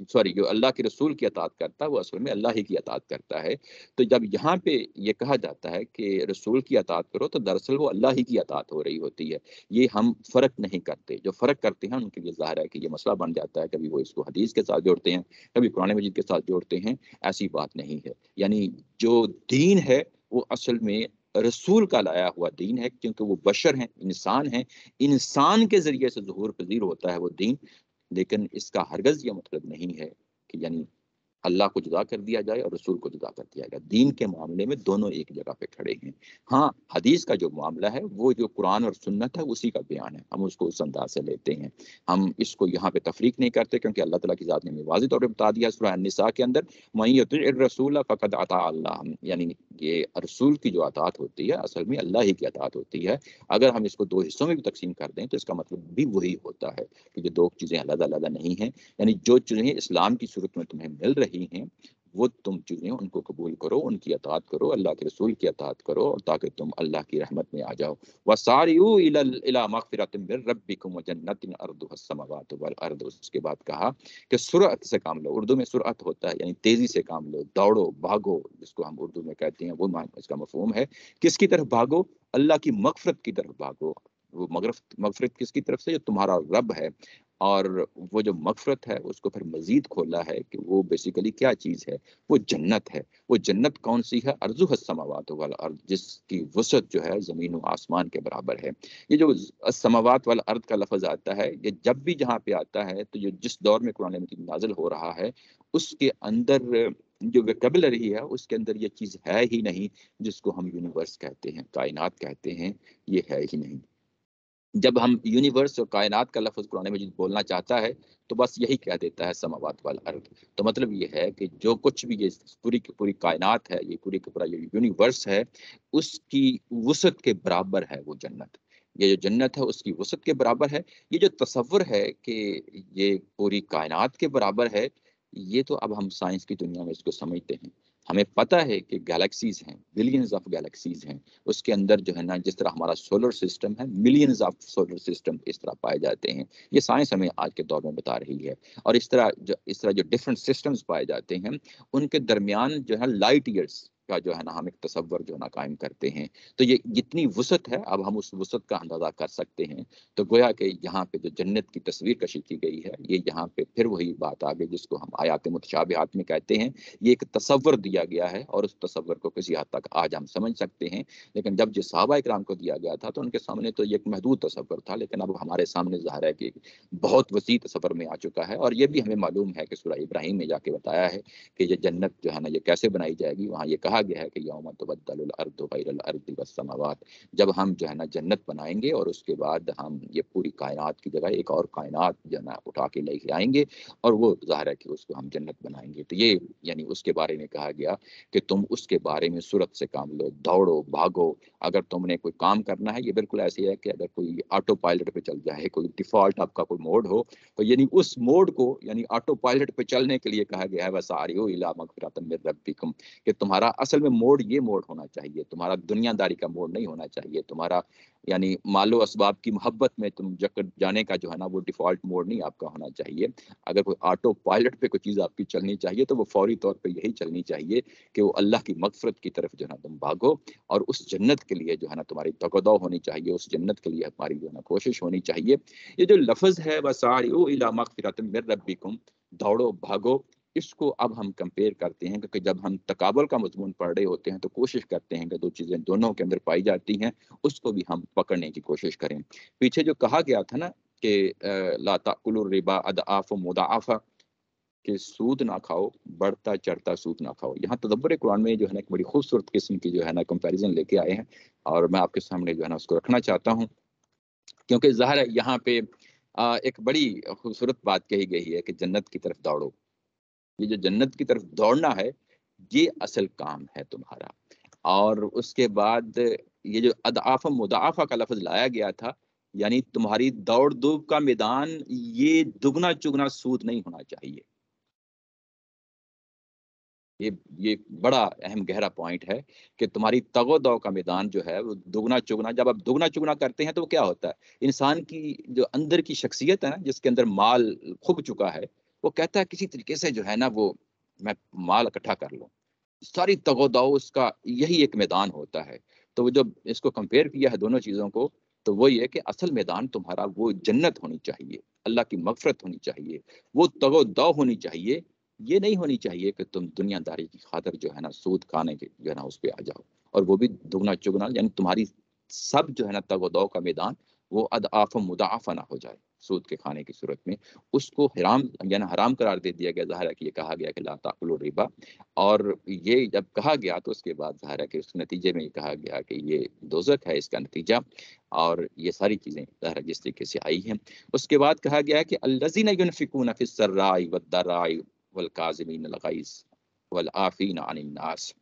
سوری جو اللہ کے رسول کی اطاعت کرتا ہے وہ اصل میں اللہ ہی کی اطاعت کرتا ہے۔ تو جب یہاں پہ یہ کہا جاتا ہے کہ رسول کی اطاعت کرو تو دراصل وہ اللہ ہی کی اطاعت ہو رہی ہوتی ہے۔ یہ ہم فرق نہیں کرتے، جو فرق کرتے ہیں ان کے لیے ظاہر ہے کہ یہ مسئلہ بن جاتا ہے، کبھی وہ اس کو حدیث کے ساتھ جوڑتے ہیں، کبھی قرآن مجید کے ساتھ جوڑتے ہیں۔ ایسی بات نہیں ہے، یعنی جو دین ہے وہ اصل میں رسول کا لایا ہوا دین ہے، کیونکہ وہ بشر ہیں، انسان ہیں، انسان کے ذریعے سے ظہور پذیر ہوتا ہے وہ دین۔ لیکن اس کا ہرگز یہ مطلب نہیں ہے کہ یعنی اللہ کو جدا کر دیا جائے اور رسول کو جدا کر دیا جائے۔ دین کے معاملے میں دونوں ایک جگہ پہ کھڑے ہیں۔ ہاں حدیث کا جو معاملہ ہے وہ جو قرآن اور سنت ہے اسی کا بیان ہے، ہم اس کو اس انداز سے لیتے ہیں، ہم اس کو یہاں پہ تفریق نہیں کرتے، کیونکہ اللہ تعالیٰ کی ذات نے واضح طور پہ بتا دیا سورہ النساء کے اندر، وَإِن يُطِعِ الرَّسُولَ فَقَدْ أَطَاعَ اللَّهَ، یعنی یہ رسول کی جو اطاعت ہوتی ہے اصل میں اللہ ہی کی اطاعت ہوتی ہے۔ اگر ہم اس کو دو حصوں میں بھی تقسیم کر دیں تو اس کا مطلب بھی وہی ہوتا ہے کہ یہ دو چیزیں علیحدہ علیحدہ نہیں ہیں، یعنی جو چیزیں اسلام کی صورت میں تمہیں مل رہی ہیں وہ تم چیزیں ان کو قبول کرو، ان کی اطاعت کرو، اللہ کے رسول کی اطاعت کرو، تاکہ تم اللہ کی رحمت میں آ جاؤ۔ وَسَارِعُوا إِلَى مَغْفِرَةٍ مِّن رَّبِّكُمْ وَجَنَّةٍ عَرْضُهَا السَّمَاوَاتُ وَالْأَرْضُ۔ اس کے بعد کہا کہ سرعت سے کام لو، اردو میں سرعت ہوتا ہے یعنی تیزی سے کام لو، دوڑو بھاگو، جس کو ہم اردو میں کہتے ہیں، وہ اس کا مفہوم ہے۔ کس کی طرف بھاگو؟ اللہ کی مغفرت کی طرف بھاگو۔ وہ مغفرت مغفرت کس کی طرف سے؟ جو تمہارا رب ہے، اور وہ جو مغفرت ہے اس کو پھر مزید کھولا ہے کہ وہ بیسیکلی کیا چیز ہے؟ وہ جنت ہے۔ وہ جنت کون سی ہے؟ ارضها السماوات والارض، جس کی وسعت جو ہے زمین و آسمان کے برابر ہے۔ یہ جو السماوات والارض کا لفظ آتا ہے، یہ جب بھی جہاں پہ آتا ہے تو یہ جس دور میں قرآن مجید نازل ہو رہا ہے اس کے اندر جو ویکیبلری ہے اس کے اندر یہ چیز ہے ہی نہیں، جس کو ہم یونیورس کہتے ہیں، کائنات کہتے ہیں، یہ ہے ہی نہیں۔ جب ہم یونیورس اور کائنات کا لفظ قرآن مجید بولنا چاہتا ہے تو بس یہی کہہ دیتا ہے سماوات والارض۔ تو مطلب یہ ہے کہ جو کچھ بھی یہ پوری کی پوری کائنات ہے، یہ پوری کی پورا یہ یونیورس ہے، اس کی وسعت کے برابر ہے وہ جنت۔ یہ جو جنت ہے اس کی وسعت کے برابر ہے۔ یہ جو تصور ہے کہ یہ پوری کائنات کے برابر ہے، یہ تو اب ہم سائنس کی دنیا میں اس کو سمجھتے ہیں۔ ہمیں پتہ ہے کہ گیلیکسیز ہیں، بلینز آف گیلیکسیز ہیں، اس کے اندر جو ہے نا جس طرح ہمارا سولر سسٹم ہے، ملینز آف سولر سسٹم اس طرح پائے جاتے ہیں۔ یہ سائنس ہمیں آج کے دور میں بتا رہی ہے۔ اور اس طرح جو اس طرح جو ڈفرینٹ سسٹمز پائے جاتے ہیں ان کے درمیان جو ہے لائٹ ایئرس کا جو ہے نا ہم ایک تصور جو ہے نا قائم کرتے ہیں۔ تو یہ جتنی وسعت ہے اب ہم اس وسعت کا اندازہ کر سکتے ہیں۔ تو گویا کہ یہاں پہ جو جنت کی تصویر کشی کی گئی ہے، یہ یہاں پہ پھر وہی بات آ گئی جس کو ہم آیات متشابہات میں کہتے ہیں۔ یہ ایک تصور دیا گیا ہے اور اس تصور کو کسی حد تک آج ہم سمجھ سکتے ہیں، لیکن جب جو صحابہ اکرام کو دیا گیا تھا تو ان کے سامنے تو یہ ایک محدود تصور تھا، لیکن اب ہمارے سامنے ظاہر ہے کہ بہت وسیع تصور میں آ چکا ہے۔ اور یہ بھی ہمیں معلوم ہے کہ سورہ ابراہیم میں جا کے بتایا ہے کہ یہ جنت جو ہے نا یہ کیسے بنائی جائے گی۔ وہاں یہ کہا گیا ہے کہ یوم تبدل الارض غیر الارض والسماوات، جب ہم جو ہے نا جنت بنائیں گے اور اس کے بعد ہم یہ پوری کائنات کی جگہ ایک اور کائنات جو ہے نا اٹھا کے لے کے آئیں گے، اور وہ ظاہر ہے کہ اس کو ہم جنت بنائیں گے۔ تو یہ یعنی اس کے بارے میں کہا گیا کہ تم اس کے بارے میں سرعت سے کام لو، دوڑو بھاگو۔ اگر تم نے کوئی کام کرنا ہے، یہ بالکل ایسے ہے کہ اگر کوئی آٹو پائلٹ پہ چل جائے، کوئی ڈیفالٹ آپ کا کوئی موڈ ہو، تو یعنی اس موڈ کو یعنی آٹو پائلٹ پہ چلنے کے لیے کہا گیا ہے وَسَارِعُوا إِلَىٰ مَغْفِرَةٍ مِّن رَّبِّكُمْ، کہ تمہارا اصل میں موڈ یہ موڈ ہونا چاہیے، تمہارا دنیا داری کا موڈ نہیں ہونا چاہیے، تمہارا یعنی مال و اسباب کی محبت میں تم جکڑ جانے کا جو ہے نا وہ ڈیفالٹ موڈ نہیں آپ کا ہونا چاہیے۔ اگر کوئی آٹو پائلٹ پہ کوئی چیز آپ کی چلنی چاہیے تو وہ فوری طور پہ یہی چلنی چاہیے کہ وہ اللہ کی مغفرت کی طرف جو ہے نا تم بھاگو، اور اس جنت کے لیے جو ہے نا تمہاری تقدو ہونی چاہیے، اس جنت کے لیے ہماری جو ہے نا کوشش ہونی چاہیے۔ یہ جو لفظ ہے وَسَارِعُوا إِلَىٰ مَغْفِرَةٍ مِّن رَّبِّكُمْ، دوڑو بھاگو، اس کو اب ہم کمپیئر کرتے ہیں، کیونکہ جب ہم تقابل کا مضمون پڑھ رہے ہوتے ہیں تو کوشش کرتے ہیں کہ دو چیزیں دونوں کے اندر پائی جاتی ہیں اس کو بھی ہم پکڑنے کی کوشش کریں۔ پیچھے جو کہا گیا تھا نا کہ لا تأکلوا الربا اضعافا مضاعفا، کہ سود نہ کھاؤ، بڑھتا چڑھتا سود نہ کھاؤ، یہاں تدبر قرآن میں جو ہے نا ایک بڑی خوبصورت قسم کی جو ہے نا کمپیریزن لے کے آئے ہیں، اور میں آپ کے سامنے جو ہے نا اس کو رکھنا چاہتا ہوں، کیونکہ ظاہر ہے یہاں پہ ایک بڑی خوبصورت بات کہی گئی ہے کہ جنت کی طرف دوڑو۔ یہ جو جنت کی طرف دوڑنا ہے یہ اصل کام ہے تمہارا، اور اس کے بعد یہ جو اضعاف مضاعفہ کا لفظ لایا گیا تھا، یعنی تمہاری دوڑ دھوپ کا میدان یہ دگنا چگنا سود نہیں ہونا چاہیے۔ یہ یہ بڑا اہم گہرا پوائنٹ ہے کہ تمہاری تگ و دو کا میدان جو ہے وہ دگنا چگنا، جب آپ دگنا چگنا کرتے ہیں تو وہ کیا ہوتا ہے؟ انسان کی جو اندر کی شخصیت ہے نا، جس کے اندر مال کھب چکا ہے، وہ کہتا ہے کسی طریقے سے جو ہے نا وہ میں مال اکٹھا کر لوں، ساری تگوداؤ اس کا یہی ایک میدان ہوتا ہے۔ تو وہ جب اس کو کمپیئر کیا ہے دونوں چیزوں کو، تو وہ یہ کہ اصل میدان تمہارا وہ جنت ہونی چاہیے، اللہ کی مغفرت ہونی چاہیے، وہ تگوداؤ ہونی چاہیے۔ یہ نہیں ہونی چاہیے کہ تم دنیا داری کی خاطر جو ہے نا سود کھانے کے جو ہے نا اس پہ آ جاؤ، اور وہ بھی دگنا چگنا، یعنی تمہاری سب جو ہے نا تگوداؤ کا میدان وہ اضعاف مضاعفہ نہ ہو جائے سود کے کھانے کی صورت میں، اس کو حرام یعنی حرام قرار دے دیا گیا۔ ظاہر ہے کہ یہ کہا گیا کہ لا تاکلوا الربا، اور یہ جب کہا گیا تو اس کے بعد ظاہر ہے کہ اس نتیجے میں یہ کہا گیا کہ یہ دوزخ ہے اس کا نتیجہ، اور یہ ساری چیزیں ظاہر ہے جس طریقے سے آئی ہیں۔ اس کے بعد کہا گیا کہ الذین ینفقون فی السراء والضراء والکاظمین الغیظ والعافین عن الناس،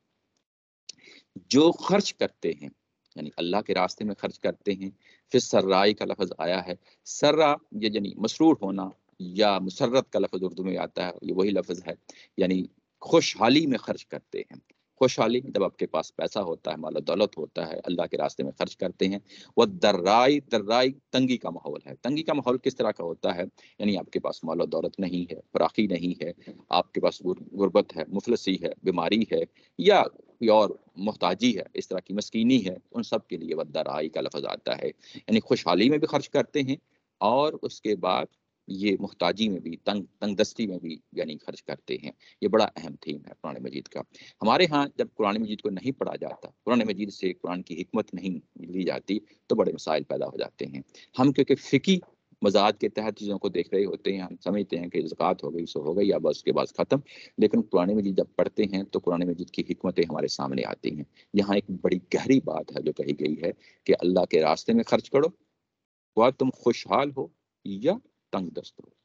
جو خرچ کرتے ہیں یعنی اللہ کے راستے میں خرچ کرتے ہیں۔ فی السراء کا لفظ آیا ہے، سرا یہ یعنی مسرور ہونا، یا مسرت کا لفظ اردو میں آتا ہے، یہ وہی لفظ ہے، یعنی خوشحالی میں خرچ کرتے ہیں۔ خوشحالی جب آپ کے پاس پیسہ ہوتا ہے، مال و دولت ہوتا ہے، اللہ کے راستے میں خرچ کرتے ہیں۔ وہ درائی درائی تنگی کا ماحول ہے۔ تنگی کا ماحول کس طرح کا ہوتا ہے؟ یعنی آپ کے پاس مال و دولت نہیں ہے، فراخی نہیں ہے، آپ کے پاس غربت ہے، مفلسی ہے، بیماری ہے، یا کوئی اور محتاجی ہے، اس طرح کی مسکینی ہے، ان سب کے لیے ودرائی کا لفظ آتا ہے۔ یعنی خوشحالی میں بھی خرچ کرتے ہیں، اور اس کے بعد یہ محتاجی میں بھی، تنگ تنگ دستی میں بھی یعنی خرچ کرتے ہیں۔ یہ بڑا اہم تھیم ہے قرآن مجید کا۔ ہمارے ہاں جب قرآن مجید کو نہیں پڑھا جاتا، قرآن مجید سے قرآن کی حکمت نہیں لی جاتی، تو بڑے مسائل پیدا ہو جاتے ہیں۔ ہم کیونکہ فقی مزاج کے تحت چیزوں کو دیکھ رہے ہوتے ہیں، ہم سمجھتے ہیں کہ زکوٰۃ ہو گئی سو ہو گئی، اب اس کے بعد ختم۔ لیکن قرآن مجید جب پڑھتے ہیں تو قرآن مجید کی حکمتیں ہمارے سامنے آتی ہیں۔ یہاں ایک بڑی گہری بات ہے جو کہی گئی ہے کہ اللہ کے راستے میں خرچ کرو، وہ تم خوشحال ہو یا تنگ دست ہو۔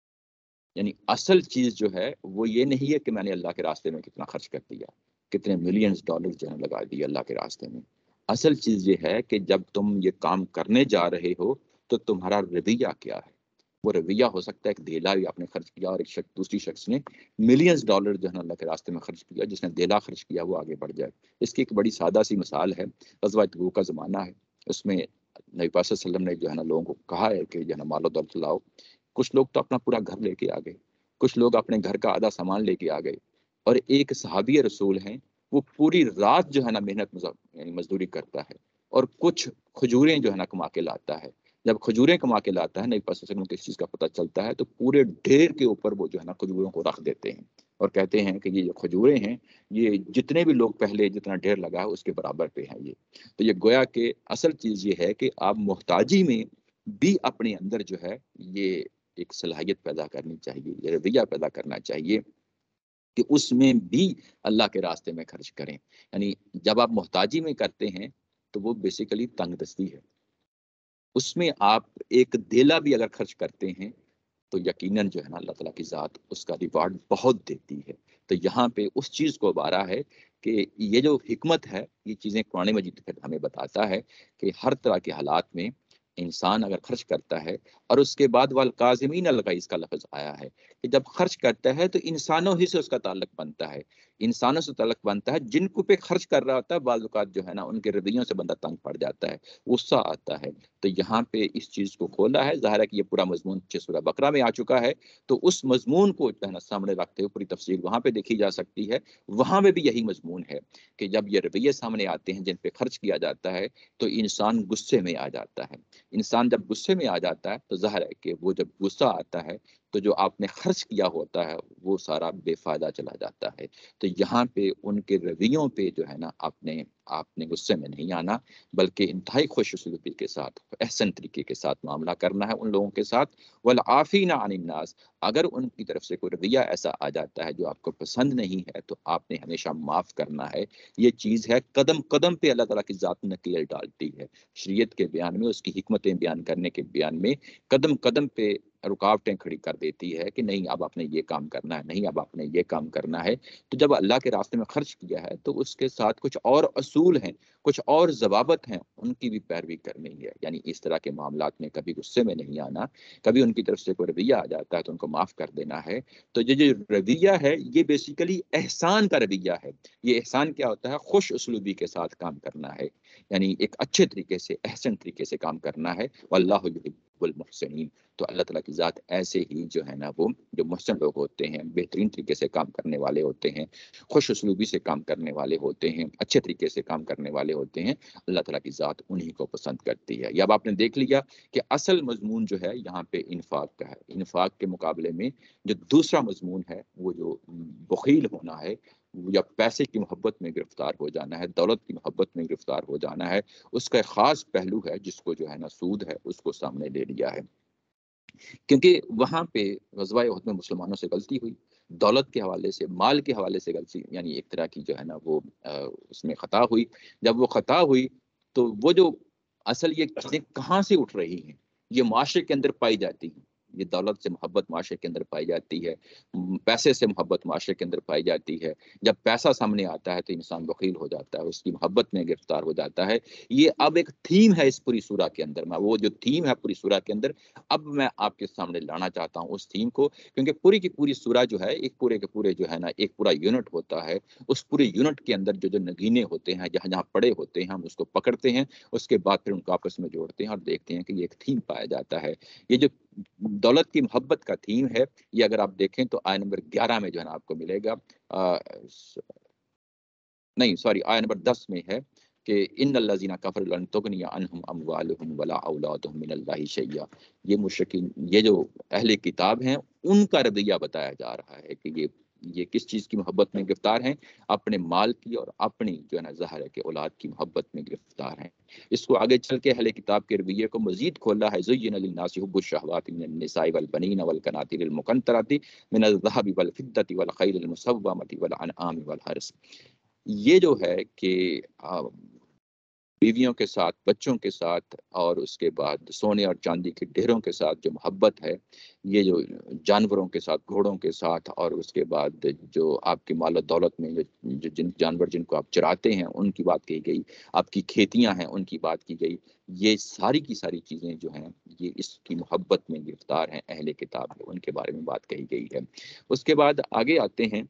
یعنی اصل چیز جو ہے وہ یہ نہیں ہے کہ میں نے اللہ کے راستے میں کتنا خرچ کر دیا، کتنے ملینز ڈالر جو ہے لگا دیے اللہ کے راستے میں۔ اصل چیز یہ ہے کہ جب تم یہ کام کرنے جا رہے ہو تو تمہارا رویہ کیا ہے۔ وہ رویہ ہو سکتا ہے کہ دیلا بھی آپ نے خرچ کیا، اور ایک شخص دوسری شخص نے ملینز ڈالر جو ہے اللہ کے راستے میں خرچ کیا، جس نے دیلا خرچ کیا وہ آگے بڑھ جائے۔ اس کی ایک بڑی سادہ سی مثال ہے، غزوہ تبوک کا زمانہ ہے، اس میں نبی پاک صلی اللہ علیہ وسلم نے جو ہے نا لوگوں کو کہا ہے کہ جو ہے نا مال و دولت لاؤ۔ کچھ لوگ تو اپنا پورا گھر لے کے آ گئے، کچھ لوگ اپنے گھر کا آدھا سامان لے کے آ گئے، اور ایک صحابی رسول ہیں وہ پوری رات جو ہے نا محنت یعنی مزدوری کرتا ہے، اور کچھ کھجوریں جو ہے نا کما کے لاتا ہے۔ جب کھجوریں کما کے لاتا ہے، نبی پاک صلی اللہ علیہ وسلم کو اس چیز کا پتہ چلتا ہے، تو پورے ڈھیر کے اوپر وہ جو ہے نا کھجوروں کو رکھ دیتے ہیں، اور کہتے ہیں کہ یہ جو کھجوریں ہیں یہ جتنے بھی لوگ پہلے جتنا ڈھیر لگا ہے اس کے برابر پہ ہیں یہ۔ تو یہ گویا کہ اصل چیز یہ ہے کہ آپ محتاجی میں بھی اپنے اندر جو ہے یہ ایک صلاحیت پیدا کرنی چاہیے، یہ رویہ پیدا کرنا چاہیے کہ اس میں بھی اللہ کے راستے میں خرچ کریں۔ یعنی جب آپ محتاجی میں کرتے ہیں تو وہ بیسیکلی تنگ دستی ہے، اس میں آپ ایک دیلا بھی اگر خرچ کرتے ہیں تو یقیناً جو ہے نا اللہ تعالیٰ کی ذات اس کا ریوارڈ بہت دیتی ہے۔ تو یہاں پہ اس چیز کو بارا ہے کہ یہ جو حکمت ہے، یہ چیزیں قرآن مجید پھر ہمیں بتاتا ہے کہ ہر طرح کے حالات میں انسان اگر خرچ کرتا ہے، اور اس کے بعد والکاظمین الغیظ کا لفظ آیا ہے کہ جب خرچ کرتا ہے تو انسانوں ہی سے اس کا تعلق بنتا ہے، انسانوں سے تعلق بنتا ہے۔ جن کو پہ خرچ کر رہا ہوتا ہے بعض اوقات جو ہے نا ان کے رویوں سے بندہ تنگ پڑ جاتا ہے، غصہ آتا ہے۔ تو یہاں پہ اس چیز کو کھولا ہے، ظاہر ہے کہ یہ پورا مضمون سورہ بقرہ میں آ چکا ہے، تو اس مضمون کو جو ہے نا سامنے رکھتے ہوئے پوری تفصیل وہاں پہ دیکھی جا سکتی ہے۔ وہاں میں بھی یہی مضمون ہے کہ جب یہ رویے سامنے آتے ہیں جن پہ خرچ کیا جاتا ہے تو انسان غصے میں آ جاتا ہے۔ انسان جب غصے میں آ جاتا ہے تو ظاہر ہے کہ وہ جب غصہ آتا ہے تو جو آپ نے خرچ کیا ہوتا ہے وہ سارا بے فائدہ چلا جاتا ہے۔ تو یہاں پہ ان کے رویوں پہ جو ہے نا آپ نے آپ نے غصے میں نہیں آنا، بلکہ انتہائی خوش اسلوبی کے ساتھ، احسن طریقے کے ساتھ معاملہ کرنا ہے ان لوگوں کے ساتھ۔ والعافین عن الناس، اگر ان کی طرف سے کوئی رویہ ایسا آ جاتا ہے جو آپ کو پسند نہیں ہے تو آپ نے ہمیشہ معاف کرنا ہے۔ یہ چیز ہے قدم قدم پہ اللہ تعالیٰ کی ذات نکیل ڈالتی ہے، شریعت کے بیان میں، اس کی حکمتیں بیان کرنے کے بیان میں قدم قدم پہ رکاوٹیں کھڑی کر دیتی ہے کہ نہیں اب آپ نے یہ کام کرنا ہے، نہیں اب آپ نے یہ کام کرنا ہے۔ تو جب اللہ کے راستے میں خرچ کیا ہے تو اس کے ساتھ کچھ اور اصول ہیں، کچھ اور ضوابط ہیں، ان کی بھی پیروی کرنی ہے۔ یعنی اس طرح کے معاملات میں کبھی غصے میں نہیں آنا، کبھی ان کی طرف سے کوئی رویہ آ جاتا ہے تو ان کو معاف کر دینا ہے۔ تو یہ جو رویہ ہے یہ بیسیکلی احسان کا رویہ ہے۔ یہ احسان کیا ہوتا ہے؟ خوش اسلوبی کے ساتھ کام کرنا ہے، یعنی ایک اچھے طریقے سے، احسن طریقے سے کام کرنا ہے۔ واللہ یحب يحب المحسنين. تو اللہ تعالیٰ کی ذات ایسے ہی جو ہے نا وہ جو محسن لوگ ہوتے ہیں، بہترین طریقے سے کام کرنے والے ہوتے ہیں، خوش اسلوبی سے کام کرنے والے ہوتے ہیں، اچھے طریقے سے کام کرنے والے ہوتے ہیں، اللہ تعالیٰ کی ذات انہی کو پسند کرتی ہے۔ یہ اب آپ نے دیکھ لیا کہ اصل مضمون جو ہے یہاں پہ انفاق کا ہے۔ انفاق کے مقابلے میں جو دوسرا مضمون ہے وہ جو بخیل ہونا ہے یا پیسے کی محبت میں گرفتار ہو جانا ہے، دولت کی محبت میں گرفتار ہو جانا ہے، اس کا ایک خاص پہلو ہے جس کو جو ہے نا سود ہے اس کو سامنے لے لیا ہے۔ کیونکہ وہاں پہ غزوہ احد میں مسلمانوں سے غلطی ہوئی، دولت کے حوالے سے، مال کے حوالے سے غلطی، یعنی ایک طرح کی جو ہے نا وہ اس میں خطا ہوئی۔ جب وہ خطا ہوئی تو وہ جو اصل یہ چیزیں کہاں سے اٹھ رہی ہیں، یہ معاشرے کے اندر پائی جاتی ہیں۔ یہ دولت سے محبت معاشرے کے اندر پائی جاتی ہے، پیسے سے محبت معاشرے کے اندر پائی جاتی ہے۔ جب پیسہ سامنے آتا ہے تو انسان بخیل ہو جاتا ہے، اس کی محبت میں گرفتار ہو جاتا ہے۔ یہ اب ایک تھیم ہے اس پوری سورہ کے اندر، میں وہ جو تھیم ہے پوری سورہ کے اندر اب میں آپ کے سامنے لانا چاہتا ہوں اس تھیم کو، کیونکہ پوری کی پوری سورہ جو ہے ایک پورے کے پورے جو ہے نا ایک پورا یونٹ ہوتا ہے۔ اس پورے یونٹ کے اندر جو جو نگینے ہوتے ہیں، جہاں جہاں پڑے ہوتے ہیں، ہم اس کو پکڑتے ہیں، اس کے بعد پھر ان کو آپس میں جوڑتے ہیں اور دیکھتے ہیں کہ یہ ایک تھیم پایا جاتا ہے۔ یہ جو دولت کی محبت کا تھیم ہے، یہ اگر آپ دیکھیں تو آیت نمبر گیارہ میں جو ہے نا آپ کو ملے گا، آ, نہیں سوری آیت نمبر دس میں ہے کہ ان الذین کفروا لن تغنی عنہم اموالہم ولا اولادہم من اللہ شیئا۔ یہ مشرکین، یہ جو اہل کتاب ہیں، ان کا رویہ بتایا جا رہا ہے کہ یہ یہ کس چیز کی محبت میں گرفتار ہیں، اپنے مال کی اور اپنی جو ہے نا ظاہر ہے کہ اولاد کی محبت میں گرفتار ہیں۔ اس کو آگے چل کے اہل کتاب کے رویے کو مزید کھولا ہے، زین للناس حب الشہوات من النساء والبنین والقناطیر المقنطرۃ من الذهب والفضة والخیل المسومۃ والانعام والحرث۔ یہ جو ہے کہ بیویوں کے ساتھ، بچوں کے ساتھ، اور اس کے بعد سونے اور چاندی کے ڈھیروں کے ساتھ جو محبت ہے، یہ جو جانوروں کے ساتھ، گھوڑوں کے ساتھ، اور اس کے بعد جو آپ کی مال و دولت میں جو جن جانور جن کو آپ چراتے ہیں ان کی بات کہی گئی، آپ کی کھیتیاں ہیں ان کی بات کی گئی، یہ ساری کی ساری چیزیں جو ہیں یہ اس کی محبت میں گرفتار ہیں اہل کتاب، ان کے بارے میں بات کہی گئی ہے۔ اس کے بعد آگے آتے ہیں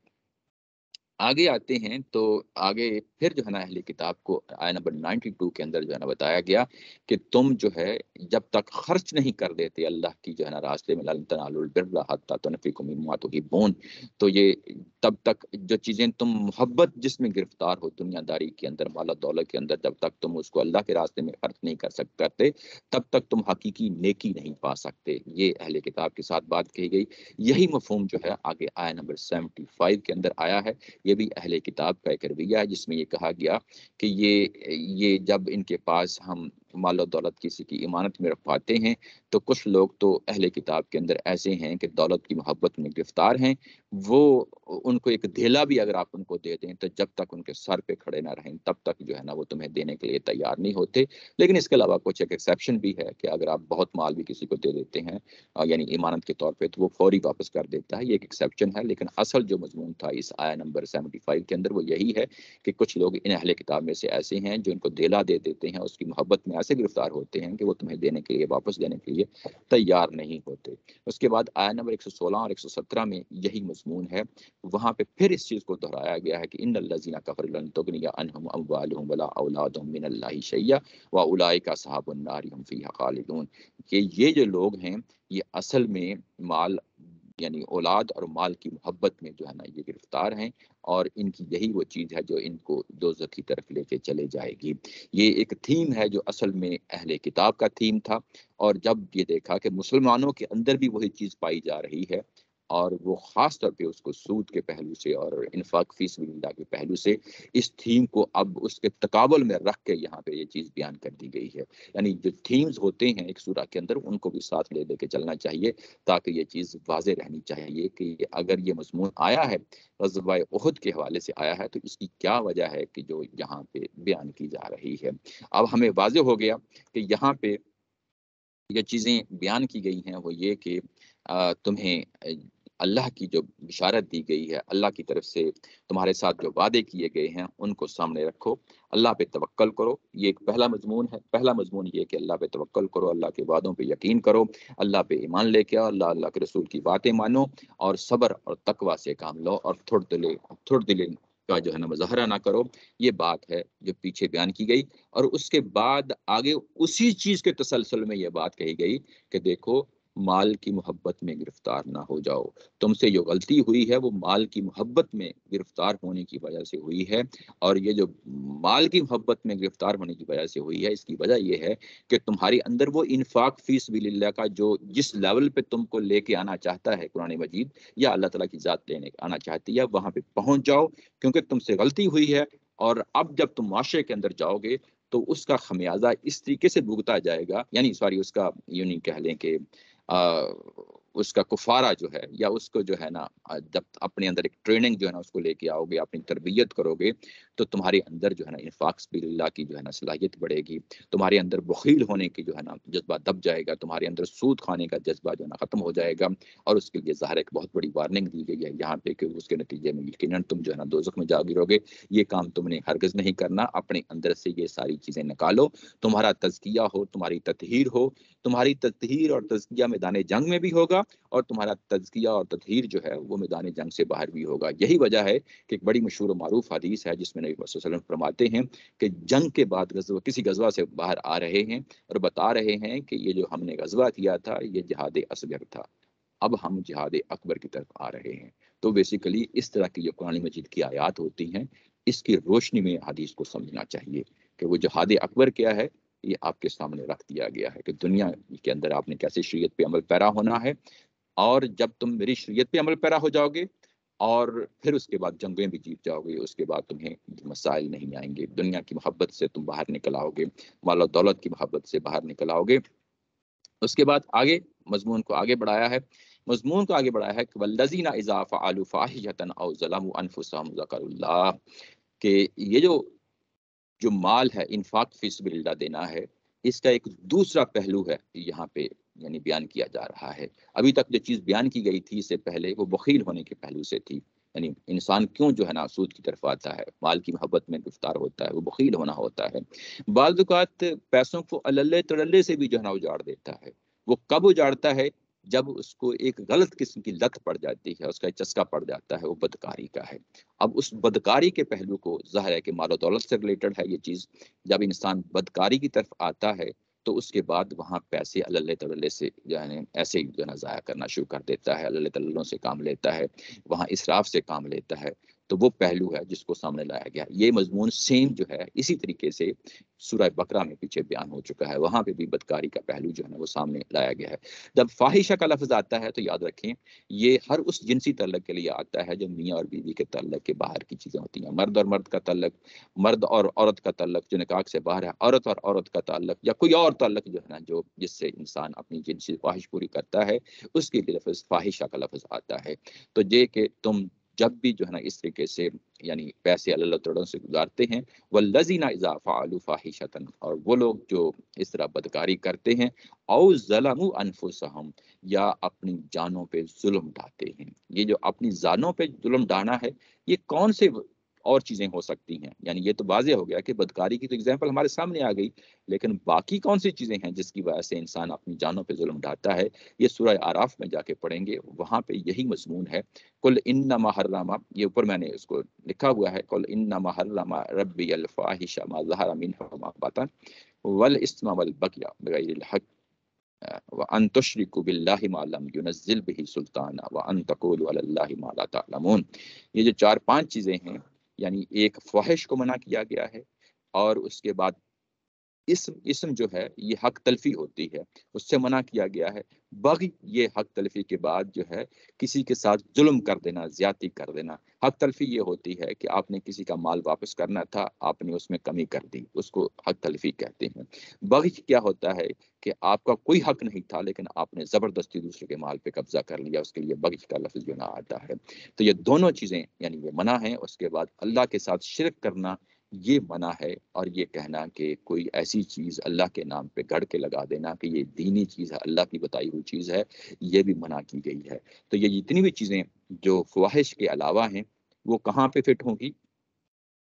آگے آتے ہیں تو آگے پھر جو ہے نا اہل کتاب کو آیت نمبر بانوے کے اندر جو ہے نا بتایا گیا کہ تم جو ہے جب تک خرچ نہیں کر دیتے اللہ کی جو ہے نا راستے میں، لن تنالوا البر حتی تنفقوا مما تحبون، تو یہ تب تک جو چیزیں تم محبت جس میں گرفتار ہو دنیا داری کے اندر، مال و دولت کے اندر، جب تک تم اس کو اللہ کے راستے میں خرچ نہیں کر سکتے کرتے تب تک تم حقیقی نیکی نہیں پا سکتے۔ یہ اہل کتاب کے ساتھ بات کہی گئی۔ یہی مفہوم جو ہے آگے آیت نمبر پچہتر کے اندر آیا ہے۔ یہ بھی اہل کتاب کا ایک رویہ ہے جس میں یہ کہا گیا کہ یہ یہ جب ان کے پاس ہم مال و دولت کسی کی امانت میں رکھواتے ہیں تو کچھ لوگ تو اہل کتاب کے اندر ایسے ہیں کہ دولت کی محبت میں گرفتار ہیں، وہ ان کو ایک دھیلا بھی اگر آپ ان کو دے دیں تو جب تک ان کے سر پہ کھڑے نہ رہیں تب تک جو ہے نا وہ تمہیں دینے کے لیے تیار نہیں ہوتے۔ لیکن اس کے علاوہ کچھ ایک ایکسیپشن بھی ہے کہ اگر آپ بہت مال بھی کسی کو دے دیتے ہیں یعنی امانت کے طور پہ تو وہ فوری واپس کر دیتا ہے، یہ ایک ایکسیپشن ہے۔ لیکن اصل جو مضمون تھا اس آیا نمبر پچہتر کے اندر وہ یہی ہے کہ کچھ لوگ ان اہل کتاب میں سے ایسے ہیں جو ان کو دھیلا دے دیتے ہیں، اس کی محبت میں ایسے گرفتار ہوتے ہیں کہ وہ تمہیں دینے کے لیے، واپس دینے کے لیے تیار نہیں ہوتے۔ اس کے بعد آیا نمبر ایک سو سولہ اور ایک سو سترہ میں یہی مضمون ہے، وہاں پہ پھر اس چیز کو دہرایا گیا ہے کہ ان الذین کفروا لن تغنی عنہم اموالہم ولا اولادہم من اللہ شیئا واولئک اصحاب النار هم فیہا خالدون، کہ یہ جو لوگ ہیں یہ اصل میں مال یعنی اولاد اور مال کی محبت میں جو ہے نا یہ گرفتار ہیں، اور ان کی یہی وہ چیز ہے جو ان کو دوزخ کی طرف لے کے چلے جائے گی۔ یہ ایک تھیم ہے جو اصل میں اہل کتاب کا تھیم تھا، اور جب یہ دیکھا کہ مسلمانوں کے اندر بھی وہی چیز پائی جا رہی ہے اور وہ خاص طور پہ اس کو سود کے پہلو سے اور انفاق فی سبیل اللہ کے پہلو سے اس تھیم کو اب اس کے تقابل میں رکھ کے یہاں پہ یہ چیز بیان کر دی گئی ہے۔ یعنی جو تھیمز ہوتے ہیں ایک سورہ کے اندر ان کو بھی ساتھ لے لے کے چلنا چاہیے تاکہ یہ چیز واضح رہنی چاہیے کہ اگر یہ مضمون آیا ہے غزوہ احد کے حوالے سے آیا ہے تو اس کی کیا وجہ ہے کہ جو یہاں پہ بیان کی جا رہی ہے۔ اب ہمیں واضح ہو گیا کہ یہاں پہ یہ چیزیں بیان کی گئی ہیں وہ یہ کہ تمہیں اللہ کی جو بشارت دی گئی ہے، اللہ کی طرف سے تمہارے ساتھ جو وعدے کیے گئے ہیں ان کو سامنے رکھو، اللہ پہ توکل کرو۔ یہ ایک پہلا مضمون ہے۔ پہلا مضمون یہ کہ اللہ پہ توکل کرو، اللہ کے وعدوں پہ یقین کرو، اللہ پہ ایمان لے کے آؤ، اللہ اللہ کے رسول کی باتیں مانو، اور صبر اور تقوی سے کام لو، اور تھوڑ دلے تھوڑ دلے کا جو ہے نا مظاہرہ نہ کرو، یہ بات ہے جو پیچھے بیان کی گئی۔ اور اس کے بعد آگے اسی چیز کے تسلسل میں یہ بات کہی گئی کہ دیکھو مال کی محبت میں گرفتار نہ ہو جاؤ، تم سے جو غلطی ہوئی ہے وہ مال کی محبت میں گرفتار ہونے کی وجہ سے ہوئی ہے، اور یہ جو مال کی محبت میں گرفتار ہونے کی وجہ سے ہوئی ہے، اس کی وجہ یہ ہے کہ تمہاری اندر وہ انفاق فی سبیل اللہ کا جو جس لیول پہ تم کو لے کے آنا چاہتا ہے قرآن مجید یا اللہ تعالیٰ کی ذات لینے آنا چاہتی ہے، وہاں پہ پہنچ جاؤ، کیونکہ تم سے غلطی ہوئی ہے۔ اور اب جب تم معاشرے کے اندر جاؤ گے تو اس کا خمیازہ اس طریقے سے بھگتا جائے گا، یعنی سوری اس کا یوں نہیں کہہ لیں کہ آ, اس کا کفارہ جو ہے یا اس کو جو ہے نا جب اپنے اندر ایک ٹریننگ جو ہے نا اس کو لے کے آؤ گے، اپنی تربیت کرو گے، تو تمہارے اندر جو ہے نا انفاق سبیل اللہ کی جو ہے نا صلاحیت بڑھے گی، تمہارے اندر بخیل ہونے کی جو ہے نا جذبہ دب جائے گا، تمہارے اندر سود کھانے کا جذبہ جو ہے نا ختم ہو جائے گا۔ اور اس کے لیے ظاہر ایک بہت بڑی وارننگ دی گئی ہے یہاں پہ کہ اس کے نتیجے میں یقیناً تم جو ہے نا دوزخ میں جا گرو گے۔ یہ کام تم نے ہرگز نہیں کرنا، اپنے اندر سے یہ ساری چیزیں نکالو، تمہارا تزکیہ ہو، تمہاری تطہیر ہو، تمہاری تطہیر اور تزکیہ میدان جنگ میں بھی ہوگا، اور تمہارا تزکیہ اور تطہیر جو ہے وہ میدان جنگ سے باہر بھی ہوگا۔ یہی وجہ ہے کہ ایک بڑی مشہور و معروف حدیث ہے جس میں نبی صلی اللہ علیہ وسلم فرماتے ہیں کہ جنگ کے بعد غزوہ کسی غزوہ سے باہر آ رہے ہیں اور بتا رہے ہیں کہ یہ جو ہم نے غزوہ کیا تھا یہ جہاد اصغر تھا، اب ہم جہاد اکبر کی طرف آ رہے ہیں۔ تو بیسیکلی اس طرح کی جو قرآن مجید کی آیات ہوتی ہیں اس کی روشنی میں حدیث کو سمجھنا چاہیے کہ وہ جہاد اکبر کیا ہے، یہ آپ کے سامنے رکھ دیا گیا ہے کہ دنیا کے اندر آپ نے کیسے شریعت پہ عمل پیرا ہونا ہے، اور جب تم میری شریعت پہ عمل پیرا ہو جاؤ گے اور پھر اس کے بعد جنگیں بھی جیت جاؤ گے، اس کے بعد تمہیں مسائل نہیں آئیں گے، دنیا کی محبت سے تم باہر نکل آؤ گے، مال و دولت کی محبت سے باہر نکل آؤ گے۔ اس کے بعد آگے مضمون کو آگے بڑھایا ہے، مضمون کو آگے بڑھایا ہے کہ والذین اذا فعلوا فاحشۃ او ظلموا انفسهم ذکروا اللہ، کہ یہ جو جو مال ہے انفاق فی سبیل اللہ دینا ہے، اس کا ایک دوسرا پہلو ہے یہاں پہ یعنی بیان کیا جا رہا ہے۔ ابھی تک جو چیز بیان کی گئی تھی اس سے پہلے وہ بخیل ہونے کے پہلو سے تھی، یعنی انسان کیوں جو ہے نا سود کی طرف آتا ہے، مال کی محبت میں گرفتار ہوتا ہے، وہ بخیل ہونا ہوتا ہے۔ بعض اوقات پیسوں کو اللہ تڑلے سے بھی جو ہے نا اجاڑ دیتا ہے۔ وہ کب اجاڑتا ہے؟ جب اس کو ایک غلط قسم کی لت پڑ جاتی ہے، اس کا چسکا پڑ جاتا ہے، وہ بدکاری کا ہے۔ اب اس بدکاری کے پہلو کو ظاہر ہے کہ مال و دولت سے ریلیٹڈ ہے یہ چیز، جب انسان بدکاری کی طرف آتا ہے تو اس کے بعد وہاں پیسے اللہ تعالی سے یعنی ایسے ہی جو ہے نا ضائع کرنا شروع کر دیتا ہے، اللہ تعالیٰ سے کام لیتا ہے، وہاں اسراف سے کام لیتا ہے، تو وہ پہلو ہے جس کو سامنے لایا گیا۔ یہ مضمون سیم جو ہے اسی طریقے سے سورہ بقرہ میں پیچھے بیان ہو چکا ہے، وہاں پہ بھی بدکاری کا پہلو جو ہے نا وہ سامنے لایا گیا ہے۔ جب فاحشہ کا لفظ آتا ہے تو یاد رکھیں یہ ہر اس جنسی تعلق کے لیے آتا ہے جو میاں اور بیوی کے تعلق کے باہر کی چیزیں ہوتی ہیں، مرد اور مرد کا تعلق، مرد اور عورت کا تعلق جو نکاح سے باہر ہے، عورت اور عورت کا تعلق، یا کوئی اور تعلق جو ہے نا جو جس سے انسان اپنی جنسی خواہش پوری کرتا ہے، اس کے لیے لفظ فاحشہ کا لفظ آتا ہے۔ تو یہ کہ تم جب بھی جو ہے نا اس طریقے سے یعنی پیسے اللہ تعالیٰ سے گزارتے ہیں، والذین اذا فعلوا فاحشۃ، اور وہ لوگ جو اس طرح بدکاری کرتے ہیں، او ظلموا انفسهم، یا اپنی جانوں پہ ظلم ڈھاتے ہیں۔ یہ جو اپنی جانوں پہ ظلم ڈھانا ہے یہ کون سے اور چیزیں ہو سکتی ہیں؟ یعنی یہ تو واضح ہو گیا کہ بدکاری کی تو اگزامپل ہمارے سامنے آ گئی، لیکن باقی کون سی چیزیں ہیں جس کی وجہ سے انسان اپنی جانوں پہ ظلم ڈھاتا ہے؟ یہ سورہ اعراف میں جا کے پڑھیں گے، وہاں پہ یہی مضمون ہے۔ کل انما حرم، یہ اوپر میں نے اس کو لکھا ہوا ہے، کل انما حرم ربی الفاحش ما ظہر منها وما بطن والاثم والبغي بغیر الحق وان تشركوا بالله ما لم ينزل به سلطانا وان تقولوا على الله ما لا تعلمون۔ یہ جو چار پانچ چیزیں ہیں، یعنی ایک فحش کو منع کیا گیا ہے، اور اس کے بعد اسم اسم جو ہے یہ حق تلفی ہوتی ہے، اس سے منع کیا گیا ہے۔ بغی، یہ حق تلفی کے بعد جو ہے کسی کے ساتھ ظلم کر دینا، زیادتی کر دینا۔ حق تلفی یہ ہوتی ہے کہ آپ نے کسی کا مال واپس کرنا تھا، آپ نے اس میں کمی کر دی، اس کو حق تلفی کہتے ہیں۔ بغی کیا ہوتا ہے کہ آپ کا کوئی حق نہیں تھا لیکن آپ نے زبردستی دوسرے کے مال پہ قبضہ کر لیا، اس کے لیے بغی کا لفظ جو نہ آتا ہے۔ تو یہ دونوں چیزیں یعنی یہ منع ہیں۔ اس کے بعد اللہ کے ساتھ شرک کرنا یہ منع ہے، اور یہ کہنا کہ کوئی ایسی چیز اللہ کے نام پہ گڑھ کے لگا دینا کہ یہ دینی چیز ہے، اللہ کی بتائی ہوئی چیز ہے، یہ بھی منع کی گئی ہے۔ تو یہ جتنی بھی چیزیں جو فواہش کے علاوہ ہیں وہ کہاں پہ فٹ ہوں گی؟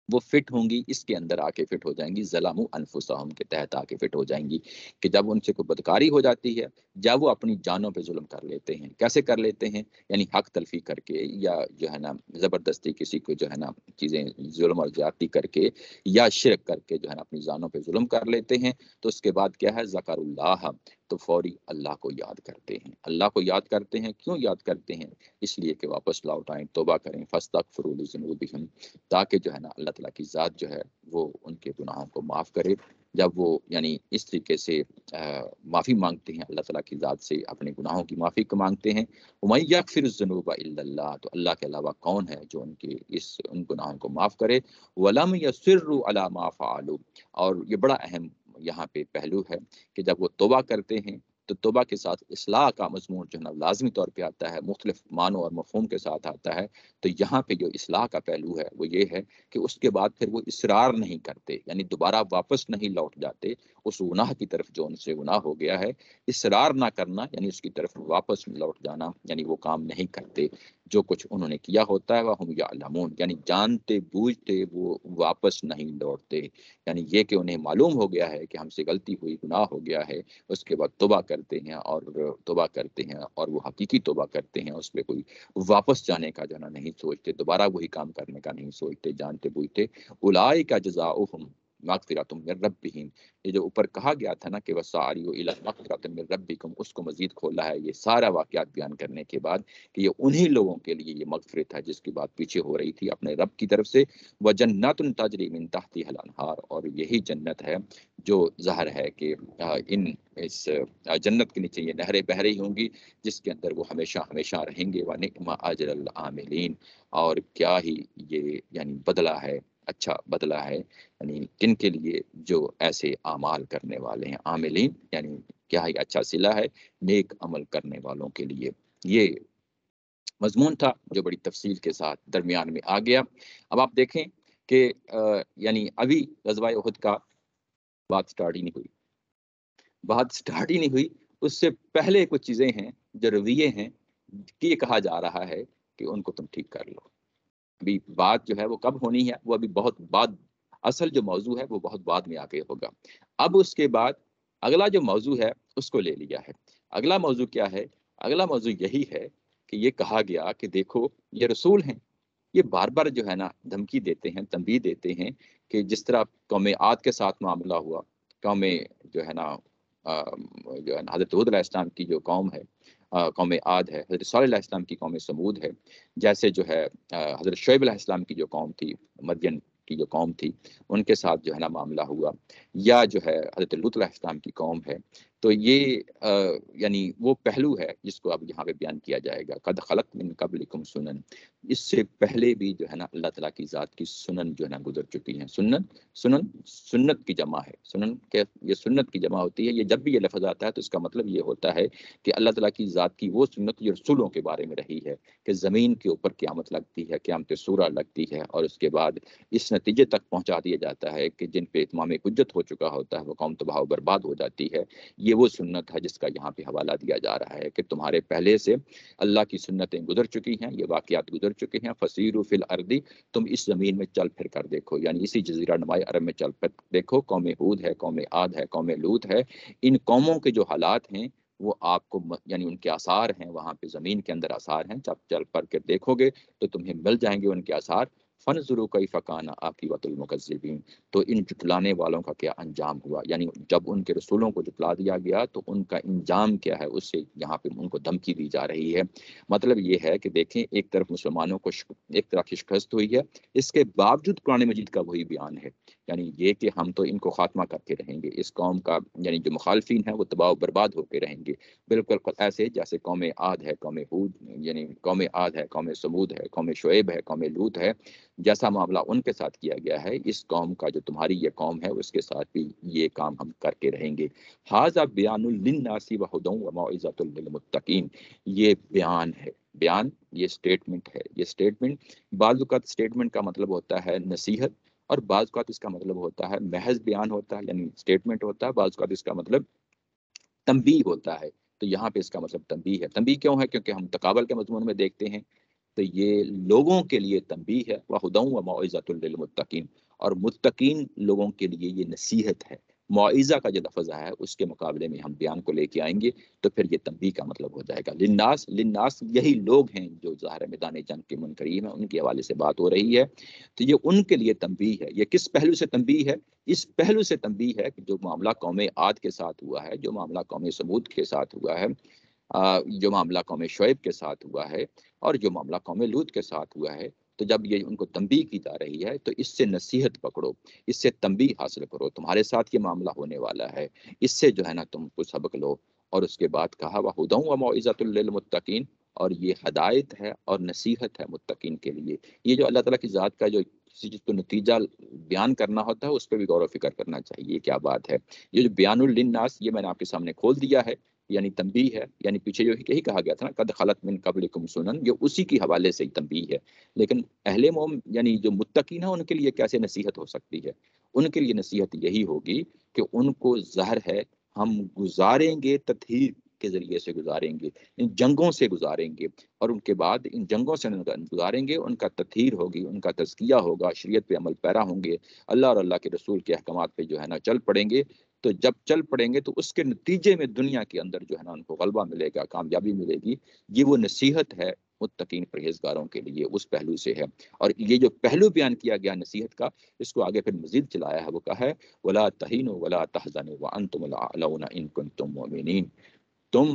وہ فٹ ہوں گی، اس کے اندر آ کے فٹ ہو جائیں گی، ظلموا انفسہم کے تحت آ کے فٹ ہو جائیں گی، کہ جب ان سے کوئی بدکاری ہو جاتی ہے، جب وہ اپنی جانوں پہ ظلم کر لیتے ہیں. کیسے کر لیتے ہیں؟ یعنی حق تلفی کر کے، یا جو ہے نا زبردستی کسی کو جو ہے نا چیزیں ظلم اور زیادتی کر کے، یا شرک کر کے جو ہے نا اپنی جانوں پہ ظلم کر لیتے ہیں. تو اس کے بعد کیا ہے؟ ذکر اللہ، تو فوری اللہ کو یاد کرتے ہیں. اللہ کو یاد کرتے ہیں. کیوں یاد کرتے ہیں؟ اس لیے کہ واپس لوٹ آئیں، توبہ کریں. فاستغفروا لذنوبہم، تاکہ جو ہے نا اللہ تعالیٰ کی ذات جو ہے وہ ان کے گناہوں کو معاف کرے. جب وہ یعنی اس طریقے سے معافی مانگتے ہیں اللہ تعالیٰ کی ذات سے، اپنے گناہوں کی معافی کو مانگتے ہیں. وَمَن يَغْفِرُ الذُّنُوبَ إِلَّا اللَّهُ، تو اللہ کے علاوہ کون ہے جو ان کے اس ان گناہوں کو معاف کرے. وَلَمْ يَصِرُّوا عَلَى مَا فَعَلُوا، اور یہ بڑا اہم یہاں پہ پہلو ہے کہ جب وہ توبہ کرتے ہیں تو توبہ کے ساتھ اصلاح کا مضمون جو ہے نا لازمی طور پہ آتا ہے، مختلف معنوں اور مفہوم کے ساتھ آتا ہے. تو یہاں پہ جو اصلاح کا پہلو ہے وہ یہ ہے کہ اس کے بعد پھر وہ اصرار نہیں کرتے، یعنی دوبارہ واپس نہیں لوٹ جاتے اس گناہ کی طرف جو ان سے گناہ ہو گیا ہے. اصرار نہ کرنا یعنی اس کی طرف واپس لوٹ جانا، یعنی وہ کام نہیں کرتے جو کچھ انہوں نے کیا ہوتا ہے. وَهُمْ يَعْلَمُونَ، یعنی جانتے بوجھتے وہ واپس نہیں لوٹتے. یعنی یہ کہ انہیں معلوم ہو گیا ہے کہ ہم سے غلطی ہوئی، گناہ ہو گیا ہے، اس کے بعد توبہ کرتے ہیں اور توبہ کرتے ہیں اور وہ حقیقی توبہ کرتے ہیں. اس پہ کوئی واپس جانے کا جو ہے نا نہیں سوچتے، دوبارہ وہی کام کرنے کا نہیں سوچتے، جانتے بوجھتے. اولئک جزاؤہم مغفرۃ من ربہم، یہ جو اوپر کہا گیا تھا نا کہ وسارعوا الی مغفرۃ من ربکم، اس کو مزید کھولا ہے یہ سارا واقعات بیان کرنے کے بعد کہ یہ انہی لوگوں کے لیے یہ مغفرت ہے جس کی بات پیچھے ہو رہی تھی اپنے رب کی طرف سے. وجنات تجری من تحتها الانہار، اور یہی جنت ہے جو ظاہر ہے کہ ان اس جنت کے نیچے یہ نہریں بہ رہی ہوں گی جس کے اندر وہ ہمیشہ ہمیشہ رہیں گے. وَنِعْمَ أَجْرُ الْعَامِلِينَ، اور کیا ہی یہ یعنی بدلہ ہے، اچھا بدلہ ہے یعنی کن کے لیے جو ایسے اعمال کرنے والے ہیں. عاملین یعنی کیا ہی اچھا صلہ ہے نیک عمل کرنے والوں کے لیے. یہ مضمون تھا جو بڑی تفصیل کے ساتھ درمیان میں آ گیا. اب آپ دیکھیں کہ یعنی ابھی غزوہ احد کا بات سٹارٹ ہی نہیں ہوئی بات سٹارٹ ہی نہیں ہوئی اس سے پہلے کچھ چیزیں ہیں جو رویے ہیں کہ یہ کہا جا رہا ہے کہ ان کو تم ٹھیک کر لو. ابھی بات جو ہے وہ کب ہونی ہے، وہ ابھی بہت بعد، اصل جو موضوع ہے وہ بہت بعد میں آ کے ہوگا. اب اس کے بعد اگلا جو موضوع ہے اس کو لے لیا ہے. اگلا موضوع کیا ہے؟ اگلا موضوع یہی ہے کہ یہ کہا گیا کہ دیکھو یہ رسول ہیں، یہ بار بار جو ہے نا دھمکی دیتے ہیں، تنبیہ دیتے ہیں کہ جس طرح قوم عاد کے ساتھ معاملہ ہوا، قوم جو ہے نا جو ہے نا حضرت ہود علیہ السلام کی جو قوم ہے قوم عاد ہے، حضرت صالح علیہ السلام کی قوم سمود ہے، جیسے جو ہے حضرت شعیب علیہ السلام کی جو قوم تھی، مدین کی جو قوم تھی، ان کے ساتھ جو ہے نا معاملہ ہوا، یا جو ہے حضرت لوط علیہ السلام کی قوم ہے. تو یہ یعنی وہ پہلو ہے جس کو اب یہاں پہ بیان کیا جائے گا. قد خلق من قبلکم سنن، اس سے پہلے بھی جو ہے نا اللہ تعالیٰ کی ذات کی سنن جو ہے نا گزر چکی ہیں. سنن سنن سنت کی جمع ہے. سنن کہ یہ سنت کی جمع ہوتی ہے. یہ جب بھی یہ لفظ آتا ہے تو اس کا مطلب یہ ہوتا ہے کہ اللہ تعالیٰ کی ذات کی وہ سنت جو رسولوں کے بارے میں رہی ہے کہ زمین کے اوپر قیامت لگتی ہے، قیامت سورہ لگتی ہے، اور اس کے بعد اس نتیجے تک پہنچا دیا جاتا ہے کہ جن پہ اتمام حجت ہو چکا ہوتا ہے وہ قوم تباہ و برباد ہو جاتی ہے. یہ وہ سنت ہے جس کا یہاں پہ حوالہ دیا جا رہا ہے کہ تمہارے پہلے سے اللہ کی سنتیں گزر چکی ہیں، یہ واقعات گزر چکے ہیں. فسیروا فی الارض، تم اس زمین میں چل پھر کر دیکھو، یعنی اسی جزیرہ نماء عرب میں چل پھر دیکھو. قوم ہود ہے، قوم عاد ہے، قوم لوط ہے، ان قوموں کے جو حالات ہیں وہ آپ کو یعنی ان کے آثار ہیں، وہاں پہ زمین کے اندر آثار ہیں. جب چل پڑ کے دیکھو گے تو تمہیں مل جائیں گے ان کے آثار. فنظروا کیف کان عاقبۃ المکذبین، تو ان جٹلانے والوں کا کیا انجام ہوا، یعنی جب ان کے رسولوں کو جٹلا دیا گیا تو ان کا انجام کیا ہے، اس سے یہاں پہ ان کو دھمکی دی جا رہی ہے. مطلب یہ ہے کہ دیکھیں ایک طرف مسلمانوں کو ایک طرح شکست ہوئی ہے، اس کے باوجود قرآن مجید کا وہی بیان ہے، یعنی یہ کہ ہم تو ان کو خاتمہ کر کے رہیں گے، اس قوم کا یعنی جو مخالفین ہیں وہ تباہ و برباد ہو کے رہیں گے. بالکل ایسے جیسے قوم عاد ہے، قوم ہود یعنی قوم عاد ہے، قوم سمود ہے، قوم شعیب ہے، قوم لوط ہے، جیسا معاملہ ان کے ساتھ کیا گیا ہے اس قوم کا جو تمہاری یہ قوم ہے اس کے ساتھ بھی یہ کام ہم کر کے رہیں گے. ھذا بیان للناس وہدی وموعظۃ للمتقین، یہ بیان ہے، بیان یہ سٹیٹمنٹ ہے. یہ سٹیٹمنٹ بعض اوقات سٹیٹمنٹ کا مطلب ہوتا ہے نصیحت، اور بعض اوقات اس کا مطلب ہوتا ہے محض بیان ہوتا ہے یعنی سٹیٹمنٹ ہوتا ہے، بعض اوقات اس کا مطلب تنبیہ ہوتا ہے. تو یہاں پہ اس کا مطلب تنبیہ ہے. تنبیہ کیوں ہے؟ کیونکہ ہم تقابل کے مضمون میں دیکھتے ہیں تو یہ لوگوں کے لیے تنبیہ ہے، وہدی و موعظۃ للمتقین، اور متقین لوگوں کے لیے یہ نصیحت ہے۔ موعظہ کا جو لفظ ہے اس کے مقابلے میں ہم بیان کو لے کے آئیں گے تو پھر یہ تنبیہ کا مطلب ہو جائے گا۔ للناس، للناس یہی لوگ ہیں جو ظاہر میدان جنگ کے منکرین ہیں، ان کے حوالے سے بات ہو رہی ہے، تو یہ ان کے لیے تنبیہ ہے۔ یہ کس پہلو سے تنبیہ ہے؟ اس پہلو سے تنبیہ ہے کہ جو معاملہ قوم عاد کے ساتھ ہوا ہے، جو معاملہ قوم سمود کے ساتھ ہوا ہے، جو معاملہ قوم شعیب کے ساتھ ہوا ہے، اور جو معاملہ قوم لوط کے ساتھ ہوا ہے، تو جب یہ ان کو تنبیہ کی جا رہی ہے تو اس سے نصیحت پکڑو، اس سے تنبیہ حاصل کرو، تمہارے ساتھ یہ معاملہ ہونے والا ہے، اس سے جو ہے نا تم کو سبق لو۔ اور اس کے بعد کہا وَہُدًى وَمَوعِظَةٌ لِّلْمُتَّقِينَ، اور یہ ہدایت ہے اور نصیحت ہے متقین کے لیے۔ یہ جو اللہ تعالیٰ کی ذات کا جو کسی چیز کو نتیجہ بیان کرنا ہوتا ہے اس پہ بھی غور و فکر کرنا چاہیے، کیا بات ہے۔ یہ جو بیان للناس، یہ میں نے آپ کے سامنے کھول دیا ہے، یعنی تنبیہ ہے، یعنی پیچھے جو یہی کہا گیا تھا نا قد خلت من قبلکم سنن، یہ اسی کی حوالے سے ہی تنبیہ ہے۔ لیکن اہل موم یعنی جو متقین ہیں ان کے لیے کیسے نصیحت ہو سکتی ہے؟ ان کے لیے نصیحت یہی ہوگی کہ ان کو ظاہر ہے ہم گزاریں گے، تطہیر کے ذریعے سے گزاریں گے، ان جنگوں سے گزاریں گے، اور ان کے بعد ان جنگوں سے گزاریں گے، ان کا تطہیر ہوگی، ان کا تزکیہ ہوگا، شریعت پہ عمل پیرا ہوں گے، اللہ اور اللہ کے رسول کے احکامات پہ جو ہے نا چل پڑیں گے۔ تو جب چل پڑیں گے تو اس کے نتیجے میں دنیا کے اندر جو ہے نا ان کو غلبہ ملے گا، کامیابی ملے گی۔ یہ وہ نصیحت ہے متقین پرہیزگاروں کے لیے، اس پہلو سے ہے۔ اور یہ جو پہلو بیان کیا گیا نصیحت کا، اس کو آگے پھر مزید چلایا ہے، وہ کہا ہے وَلَا تَهِنُوا وَلَا تَحْزَنُوا وَأَنْتُمُ الْأَعْلَوْنَ إِن كُنتُم مُؤْمِنِينَ۔ تم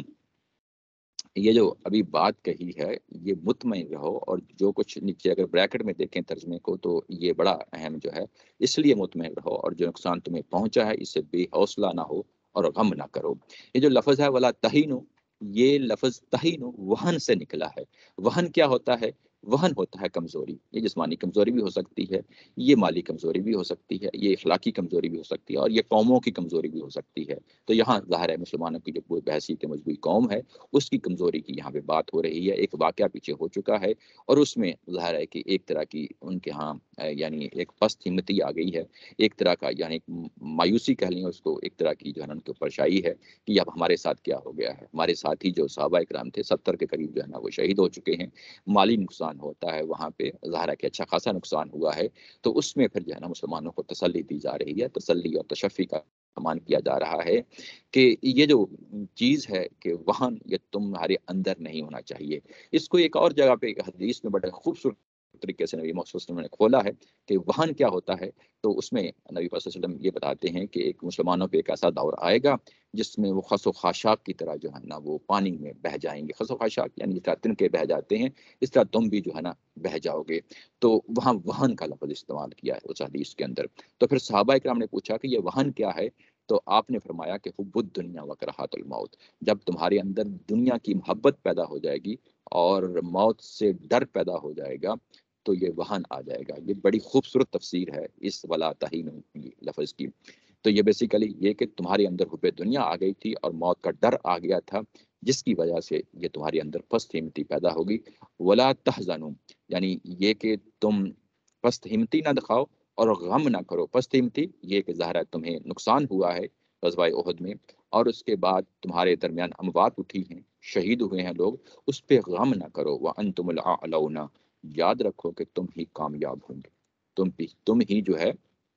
یہ جو ابھی بات کہی ہے یہ مطمئن رہو، اور جو کچھ نیچے اگر بریکٹ میں دیکھیں ترجمے کو تو یہ بڑا اہم جو ہے، اس لیے مطمئن رہو اور جو نقصان تمہیں پہنچا ہے اس سے بے حوصلہ نہ ہو اور غم نہ کرو۔ یہ جو لفظ ہے ولا تہینو، یہ لفظ تہینو وہن سے نکلا ہے۔ وہن کیا ہوتا ہے؟ وہن ہوتا ہے کمزوری، یہ جسمانی کمزوری بھی ہو سکتی ہے، یہ مالی کمزوری بھی ہو سکتی ہے، یہ اخلاقی کمزوری بھی ہو سکتی ہے، اور یہ قوموں کی کمزوری بھی ہو سکتی ہے۔ تو یہاں ظاہر ہے مسلمانوں کی جو کوئی بحثیت مجموعی قوم ہے اس کی کمزوری کی یہاں پہ بات ہو رہی ہے۔ ایک واقعہ پیچھے ہو چکا ہے اور اس میں ظاہر ہے کہ ایک طرح کی ان کے ہاں یعنی ایک پست ہمتی آ گئی ہے، ایک طرح کا یعنی ایک مایوسی کہہ لیں اس کو، ایک طرح کی جو ہے نا ان کے اوپر شائی ہے کہ اب ہمارے ساتھ کیا ہو گیا ہے۔ ہمارے ساتھی جو صحابہ اکرام تھے ستر کے قریب جو ہے نا وہ شہید ہو چکے ہیں، مالی نقصان ہوتا ہے وہاں پہ، ظاہر ہے کہ اچھا خاصا نقصان ہوا ہے۔ تو اس میں پھر جو ہے نا مسلمانوں کو تسلی دی جا رہی ہے، تسلی اور تشفی کا امان کیا جا رہا ہے کہ یہ جو چیز ہے کہ وہن یہ تمہارے اندر نہیں ہونا چاہیے۔ اس کو ایک اور جگہ پہ ایک حدیث میں بڑے خوبصورت طریقے سے نبی محمد صلی اللہ علیہ وسلم نے کھولا ہے کہ وہن کیا ہوتا ہے۔ تو اس میں نبی صلی اللہ علیہ وسلم یہ بتاتے ہیں کہ ایک مسلمانوں پہ ایک ایسا دور آئے گا جس میں وہ خس و خاشاک کی طرح جو ہے نا وہ پانی میں بہہ جائیں گے۔ خس و خاشاک یعنی جس طرح تنکے بہہ جاتے ہیں اس طرح تم بھی جو ہے نا بہہ جاؤ گے۔ تو وہاں وہن کا لفظ استعمال کیا ہے اس حدیث کے اندر۔ تو پھر صحابہ اکرام نے پوچھا کہ یہ وہن کیا ہے؟ تو آپ نے فرمایا کہ حب الدنیا وکراہۃ الموت، جب تمہارے اندر دنیا کی محبت پیدا ہو جائے گی اور موت سے ڈر پیدا ہو جائے گا تو یہ وہن آ جائے گا۔ یہ بڑی خوبصورت تفسیر ہے اس ولا تہینوا لفظ کی۔ تو یہ بیسیکلی یہ کہ تمہارے اندر حب دنیا آ گئی تھی اور موت کا ڈر آ گیا تھا، جس کی وجہ سے یہ تمہارے اندر پست ہمتی پیدا ہوگی۔ ولا تحزنوا یعنی یہ کہ تم پست ہمتی نہ دکھاؤ اور غم نہ کرو۔ پست ہمتی یہ کہ ظاہر ہے تمہیں نقصان ہوا ہے غزوہ احد میں، اور اس کے بعد تمہارے درمیان اموات اٹھی ہیں، شہید ہوئے ہیں لوگ، اس پہ غم نہ کرو۔ وانتم الاعلون، یاد رکھو کہ تم ہی کامیاب ہوں گے، تم بھی تم ہی جو ہے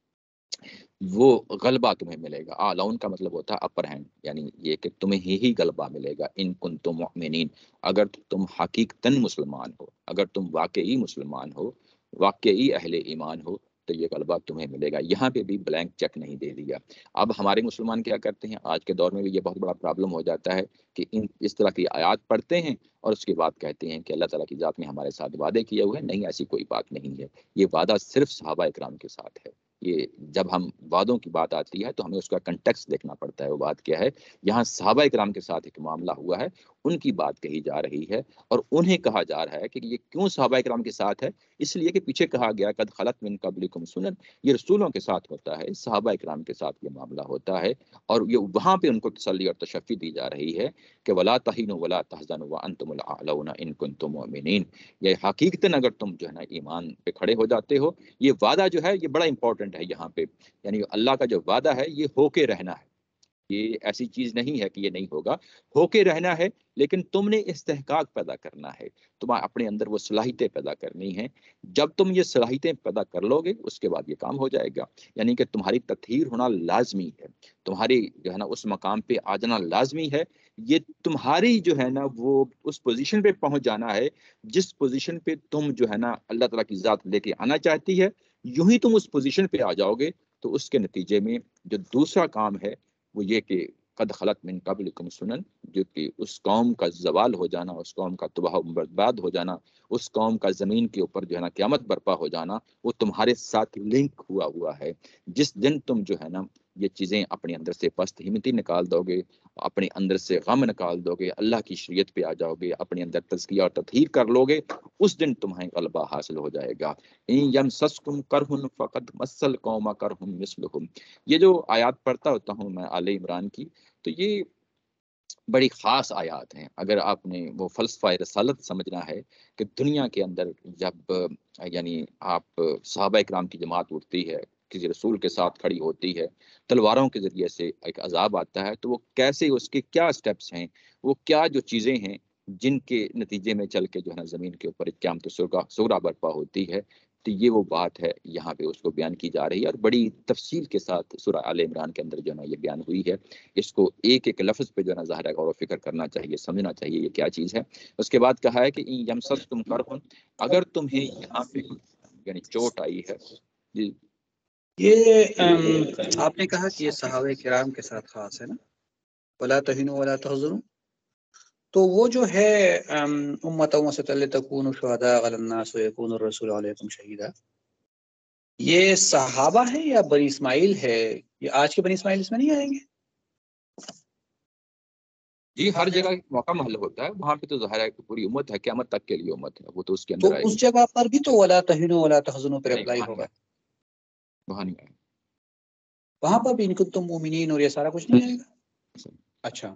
وہ غلبہ تمہیں ملے گا۔ اعلون کا مطلب ہوتا ہے اپر ہینڈ، یعنی یہ کہ تمہیں ہی ہی غلبہ ملے گا۔ ان کنتم مؤمنین، اگر تم حقیقتاً مسلمان ہو، اگر تم واقعی مسلمان ہو، واقعی اہل ایمان ہو، تو یہ غلبہ تمہیں ملے گا۔ یہاں پہ بھی بلینک چیک نہیں دے دیا۔ اب ہمارے مسلمان کیا کرتے ہیں آج کے دور میں بھی، یہ بہت بڑا پرابلم ہو جاتا ہے کہ ان اس طرح کی آیات پڑھتے ہیں اور اس کے بعد کہتے ہیں کہ اللہ تعالیٰ کی ذات نے ہمارے ساتھ وعدے کیے ہوئے ہیں۔ نہیں، ایسی کوئی بات نہیں ہے، یہ وعدہ صرف صحابہ اکرام کے ساتھ ہے۔ یہ جب ہم وعدوں کی بات آتی ہے تو ہمیں اس کا کنٹیکس دیکھنا پڑتا ہے، وہ بات کیا ہے۔ یہاں صحابہ اکرام کے ساتھ ایک معاملہ ہوا ہے، ان کی بات کہی جا رہی ہے، اور انہیں کہا جا رہا ہے کہ یہ کیوں صحابہ اکرام کے ساتھ ہے؟ اس لیے کہ پیچھے کہا گیا قد خلت من قبلکم سنن، یہ رسولوں کے ساتھ ہوتا ہے، صحابہ اکرام کے ساتھ یہ معاملہ ہوتا ہے، اور یہ وہاں پہ ان کو تسلی اور تشفی دی جا رہی ہے کہ ولا تہینوا ولا تحزنوا وانتم الاعلون ان کنتم مؤمنین۔ یہ حقیقتاً اگر تم جو ہے نا ایمان پہ کھڑے ہو جاتے ہو، یہ وعدہ جو ہے یہ بڑا امپورٹنٹ ہے یہاں پہ، یعنی اللہ کا جو وعدہ ہے یہ ہو کے رہنا ہے۔ یہ ایسی چیز نہیں ہے کہ یہ نہیں ہوگا، ہو کے رہنا ہے، لیکن تم نے استحقاق پیدا کرنا ہے، تم اپنے اندر وہ صلاحیتیں پیدا کرنی ہیں۔ جب تم یہ صلاحیتیں پیدا کر لو گے اس کے بعد یہ کام ہو جائے گا، یعنی کہ تمہاری تطہیر ہونا لازمی ہے، تمہاری جو ہے نا اس مقام پہ آ جانا لازمی ہے، یہ تمہاری جو ہے نا وہ اس پوزیشن پہ پہنچ جانا ہے جس پوزیشن پہ تم جو ہے نا اللہ تعالیٰ کی ذات لے کے آنا چاہتی ہے۔ یوں ہی تم اس پوزیشن پہ آ جاؤ گے تو اس کے نتیجے میں جو دوسرا کام ہے وہ یہ کہ قد خلط من قبلکم سنن، جو کہ اس قوم کا زوال ہو جانا، اس قوم کا تباہ و برباد ہو جانا، اس قوم کا زمین کے اوپر جو ہے نا قیامت برپا ہو جانا، وہ تمہارے ساتھ لنک ہوا ہوا ہے۔ جس دن تم جو ہے نا یہ چیزیں اپنے اندر سے پست ہمتی نکال دو گے، اپنے اندر سے غم نکال دو گے، اللہ کی شریعت پہ آ جاؤ گے، اپنے اندر تزکیہ اور تطہیر کر لو گے، اس دن تمہیں غلبہ حاصل ہو جائے گا۔ ان یمسسکم کرہن فقد مسل قوم کرہم مثلہم، یہ جو آیات پڑھتا ہوتا ہوں میں آل عمران کی، تو یہ بڑی خاص آیات ہیں۔ اگر آپ نے وہ فلسفہ رسالت سمجھنا ہے کہ دنیا کے اندر جب یعنی آپ صحابہ اکرام کی جماعت اٹھتی ہے، کسی رسول کے ساتھ کھڑی ہوتی ہے، تلواروں کے ذریعے سے ایک عذاب آتا ہے، تو وہ کیسے، اس کے کیا سٹیپس ہیں، وہ کیا جو چیزیں ہیں جن کے نتیجے میں چل کے جو ہے نا زمین کے اوپر قیامت صغریٰ برپا ہوتی ہے، تو یہ وہ بات ہے یہاں پہ اس کو بیان کی جا رہی ہے، اور بڑی تفصیل کے ساتھ سورہ آل عمران کے اندر جو ہے نا یہ بیان ہوئی ہے۔ اس کو ایک ایک لفظ پہ جو ہے نا ظاہر ہے غور و فکر کرنا چاہیے، سمجھنا چاہیے یہ کیا چیز ہے۔ اس کے بعد کہا ہے کہ ان یمسسکم کرہن، اگر تمہیں یہاں پہ یعنی چوٹ آئی ہے، جی یہ ام، آپ نے کہا کہ یہ صحابہ کرام کے ساتھ خاص ہے نا، ولا تہنوا ولا تحزنوا، تو وہ جو ہے ام، امۃ وسطا لتکونوا شہداء علی الناس ویکون الرسول علیکم شہیدا، یہ صحابہ ہے یا بنی اسماعیل ہے؟ یہ آج کے بنی اسماعیل اس میں نہیں آئیں گے؟ جی ہر جگہ ایک موقع محل ہوتا ہے، وہاں پہ تو ظاہر ہے کہ پوری امت ہے، قیامت تک کے لیے امت ہے، وہ تو اس کے تو اندر آئے اس گی۔ جگہ پر بھی تو ولا تہنوا ولا تحزنوا پر نہیں اپلائی وہاں نہیں ہوگا، آئے، وہاں نہیں آئے۔ وہاں پر بھی ان کنتم مومنین اور یہ سارا کچھ نہیں آئے گا؟ اچھا،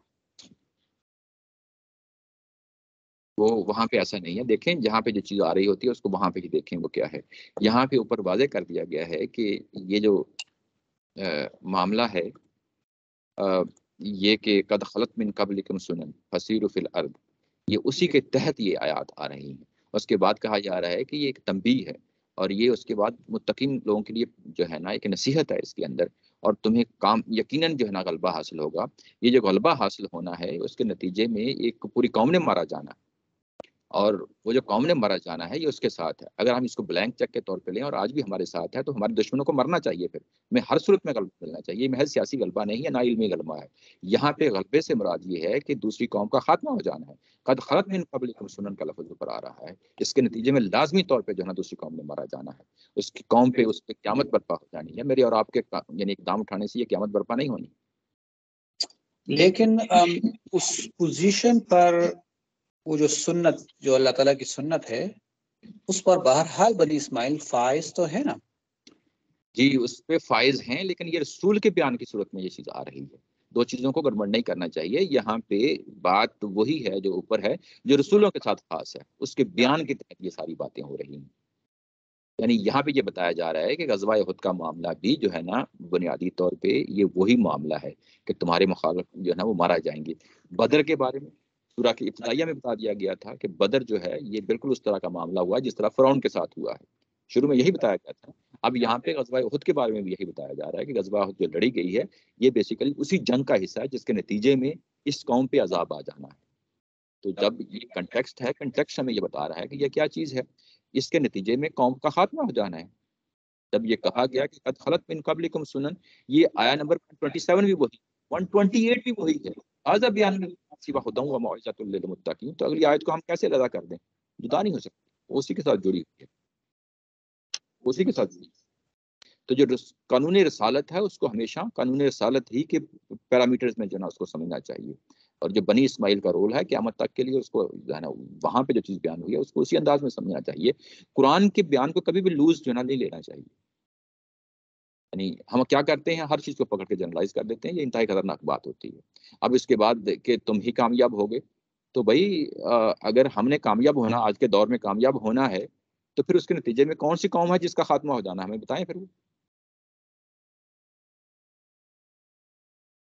وہ وہاں پہ ایسا نہیں ہے، دیکھیں جہاں پہ جو چیز آ رہی ہوتی ہے اس کو وہاں پہ ہی دیکھیں وہ کیا ہے۔ یہاں پہ اوپر واضح کر دیا گیا ہے کہ یہ جو آ، معاملہ ہے آ، یہ کہ قد خلط من قبلکم سنن فسیروا فی الارض، یہ اسی کے تحت یہ آیات آ رہی ہیں۔ اس کے بعد کہا جا رہا ہے کہ یہ ایک تنبیہ ہے، اور یہ اس کے بعد متقین لوگوں کے لیے جو ہے نا ایک نصیحت ہے اس کے اندر، اور تمہیں کام یقیناً جو ہے نا غلبہ حاصل ہوگا۔ یہ جو غلبہ حاصل ہونا ہے اس کے نتیجے میں ایک پوری قوم نے مارا جانا ہے، اور وہ جو قوم نے مرا جانا ہے یہ اس کے ساتھ ہے۔ اگر ہم اس کو بلینک چیک کے طور پہ لیں اور آج بھی ہمارے ساتھ ہے، تو ہمارے دشمنوں کو مرنا چاہیے، پھر میں ہر صورت میں غلبہ ملنا چاہیے۔ یہ محض سیاسی غلبہ نہیں ہے، نہ علمی غلبہ ہے۔ یہاں پہ غلبے سے مراد یہ ہے کہ دوسری قوم کا خاتمہ ہو جانا ہے۔ قد خلط من قبلکم سنن کا لفظ اوپر آ رہا ہے، اس کے نتیجے میں لازمی طور پہ جو ہے نا دوسری قوم نے مارا جانا ہے، اس کی قوم پہ اس پہ قیامت برپا ہو جانی ہے۔ میرے اور آپ کے یعنی اقدام اٹھانے سے یہ قیامت برپا نہیں ہونی۔ لیکن ام، اس پوزیشن پر وہ جو سنت، جو اللہ تعالیٰ کی سنت ہے، اس پر بہرحال بنی اسماعیل فائز تو ہے نا؟ جی اس پہ فائز ہیں، لیکن یہ رسول کے بیان کی صورت میں یہ چیز آ رہی ہے۔ دو چیزوں کو گڑبڑ نہیں کرنا چاہیے۔ یہاں پہ بات وہی ہے جو اوپر ہے، جو رسولوں کے ساتھ خاص ہے، اس کے بیان کے تحت یہ ساری باتیں ہو رہی ہیں۔ یعنی یہاں پہ یہ بتایا جا رہا ہے کہ غزوہ احد کا معاملہ بھی جو ہے نا بنیادی طور پہ یہ وہی معاملہ ہے کہ تمہارے مخالف جو ہے نا وہ مارا جائیں گے۔ بدر کے بارے میں سورہ کی ابتدائیہ میں بتا دیا گیا تھا کہ بدر جو ہے یہ بالکل اس طرح کا معاملہ ہوا جس طرح فرعون کے ساتھ ہوا ہے، شروع میں یہی بتایا گیا تھا۔ اب یہاں پہ غزوہ احد کے بارے میں بھی یہی بتایا جا رہا ہے کہ غزوہ احد جو لڑی گئی ہے یہ بیسیکلی اسی جنگ کا حصہ ہے جس کے نتیجے میں اس قوم پہ عذاب آ جانا ہے۔ تو جب یہ کنٹیکسٹ ہے، کنٹیکسٹ ہمیں یہ بتا رہا ہے کہ یہ کیا چیز ہے، اس کے نتیجے میں قوم کا خاتمہ ہو جانا ہے۔ جب یہ کہا گیا کہ قد خلط من قبلکم سنن، یہ آیا نمبر ایک سو سیونتیس بھی وہی، ایک سو اٹھائیس بھی وہی ہے۔ آزا بیان سوا ہدی و موعظۃ للمتقین، تو اگلی آیت کو ہم کیسے لدا کر دیں؟ جدا نہیں ہو سکتی، اسی کے ساتھ جڑی ہوئی ہے، اسی کے ساتھ جڑی ہوئی ہے۔ تو جو رس... قانون رسالت ہے اس کو ہمیشہ قانون رسالت ہی کے پیرامیٹرز میں جو ہے نا اس کو سمجھنا چاہیے، اور جو بنی اسماعیل کا رول ہے قیامت تک کے لیے اس کو جو ہے نا وہاں پہ جو چیز بیان ہوئی ہے اس کو اسی انداز میں سمجھنا چاہیے۔ قرآن کے بیان کو کبھی بھی لوز جو ہے نا نہیں لینا چاہیے۔ یعنی ہم کیا کرتے ہیں، ہر چیز کو پکڑ کے جنرلائز کر دیتے ہیں، یہ انتہائی خطرناک بات ہوتی ہے۔ اب اس کے بعد کہ تم ہی کامیاب ہوگے، تو بھائی اگر ہم نے کامیاب ہونا، آج کے دور میں کامیاب ہونا ہے، تو پھر اس کے نتیجے میں کون سی قوم ہے جس کا خاتمہ ہو جانا ہے، ہمیں بتائیں پھر وہ۔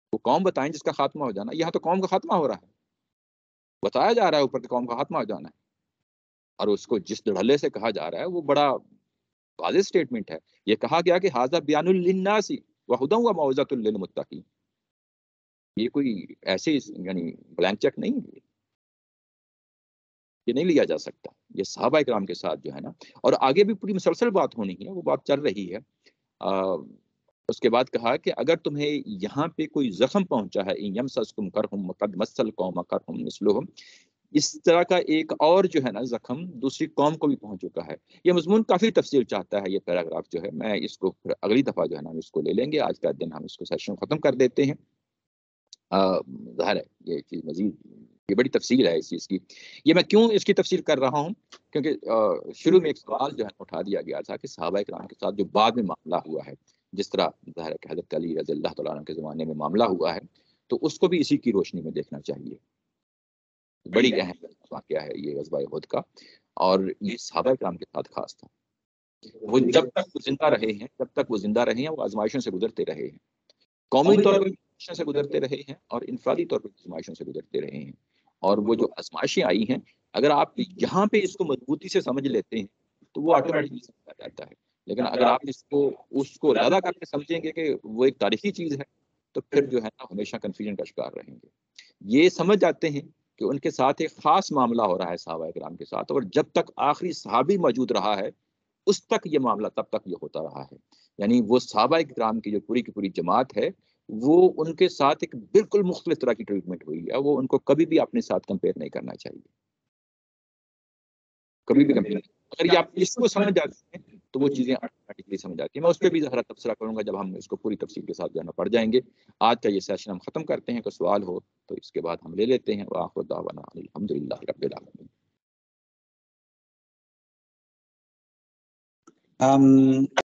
وہ قوم بتائیں جس کا خاتمہ ہو جانا. یہاں تو قوم کا خاتمہ ہو رہا ہے, بتایا جا رہا ہے اوپر کہ قوم کا خاتمہ ہو جانا ہے, اور اس کو جس دھڑلے سے کہا جا رہا ہے وہ بڑا واضح سٹیٹمنٹ ہے. یہ کہا گیا کہ ھذا بیان للناس وہدی و موعظۃ للمتقین. یہ کوئی ایسے یعنی بلینک چیک نہیں ہے, یہ نہیں لیا جا سکتا. یہ صحابہ اکرام کے ساتھ جو ہے نا, اور آگے بھی پوری مسلسل بات ہونی ہے, وہ بات چل رہی ہے. آ, اس کے بعد کہا کہ اگر تمہیں یہاں پہ کوئی زخم پہنچا ہے, ان یمسسکم کرہم قد مس القوم کرہم مثلہم, اس طرح کا ایک اور جو ہے نا زخم دوسری قوم کو بھی پہنچ چکا ہے. یہ مضمون کافی تفصیل چاہتا ہے یہ پیراگراف جو ہے, میں اس کو پھر اگلی دفعہ جو ہے نا ہم اس کو لے لیں گے. آج کا دن ہم اس کو سیشن ختم کر دیتے ہیں. ظاہر ہے یہ چیز مزید یہ بڑی تفصیل ہے اس چیز کی. یہ میں کیوں اس کی تفصیل کر رہا ہوں, کیونکہ شروع میں ایک سوال جو ہے اٹھا دیا گیا تھا کہ صحابہ کرام کے ساتھ جو بعد میں معاملہ ہوا ہے, جس طرح ظاہر ہے کہ حضرت علی رضی اللہ تعالیٰ عنہ کے زمانے میں معاملہ ہوا ہے, تو اس کو بھی اسی کی روشنی میں دیکھنا چاہیے. بڑی اہم واقعہ ہے یہ غزوہ احد کا, اور یہ صحابہ کرام کے ساتھ خاص تھا. وہ جب تک وہ زندہ رہے ہیں جب تک وہ زندہ رہے ہیں وہ آزمائشوں سے گزرتے رہے ہیں, قومی طور پر سے گزرتے رہے ہیں اور انفرادی طور پر آزمائشوں سے گزرتے رہے ہیں. اور وہ جو آزمائشیں آئی ہیں, اگر آپ یہاں پہ اس کو مضبوطی سے سمجھ لیتے ہیں تو وہ آٹومیٹکلی سمجھا جاتا ہے. لیکن اگر آپ اس کو اس کو زیادہ کر کے سمجھیں گے کہ وہ ایک تاریخی چیز ہے, تو پھر جو ہے نا ہمیشہ کنفیوژن کا شکار رہیں گے. یہ سمجھ جاتے ہیں کہ ان کے ساتھ ایک خاص معاملہ ہو رہا ہے صحابہ کرام کے ساتھ, اور جب تک آخری صحابی موجود رہا ہے اس تک یہ معاملہ تب تک یہ ہوتا رہا ہے. یعنی وہ صحابہ کرام کی جو پوری کی پوری جماعت ہے, وہ ان کے ساتھ ایک بالکل مختلف طرح کی ٹریٹمنٹ ہوئی ہے. وہ ان کو کبھی بھی اپنے ساتھ کمپیئر نہیں کرنا چاہیے, کبھی بھی کمپیئر. اگر یہ آپ اس کو سمجھ جاتے ہیں تو وہ چیزیں آٹومیٹکلی سمجھ جاتی ہیں. میں اس پہ بھی ذرا تبصرہ کروں گا جب ہم اس کو پوری تفصیل کے ساتھ جانا پڑ جائیں گے. آج کا یہ سیشن ہم ختم کرتے ہیں. کوئی سوال ہو تو اس کے بعد ہم لے لیتے ہیں. وآخر دعوانا الحمدللہ رب العالمین.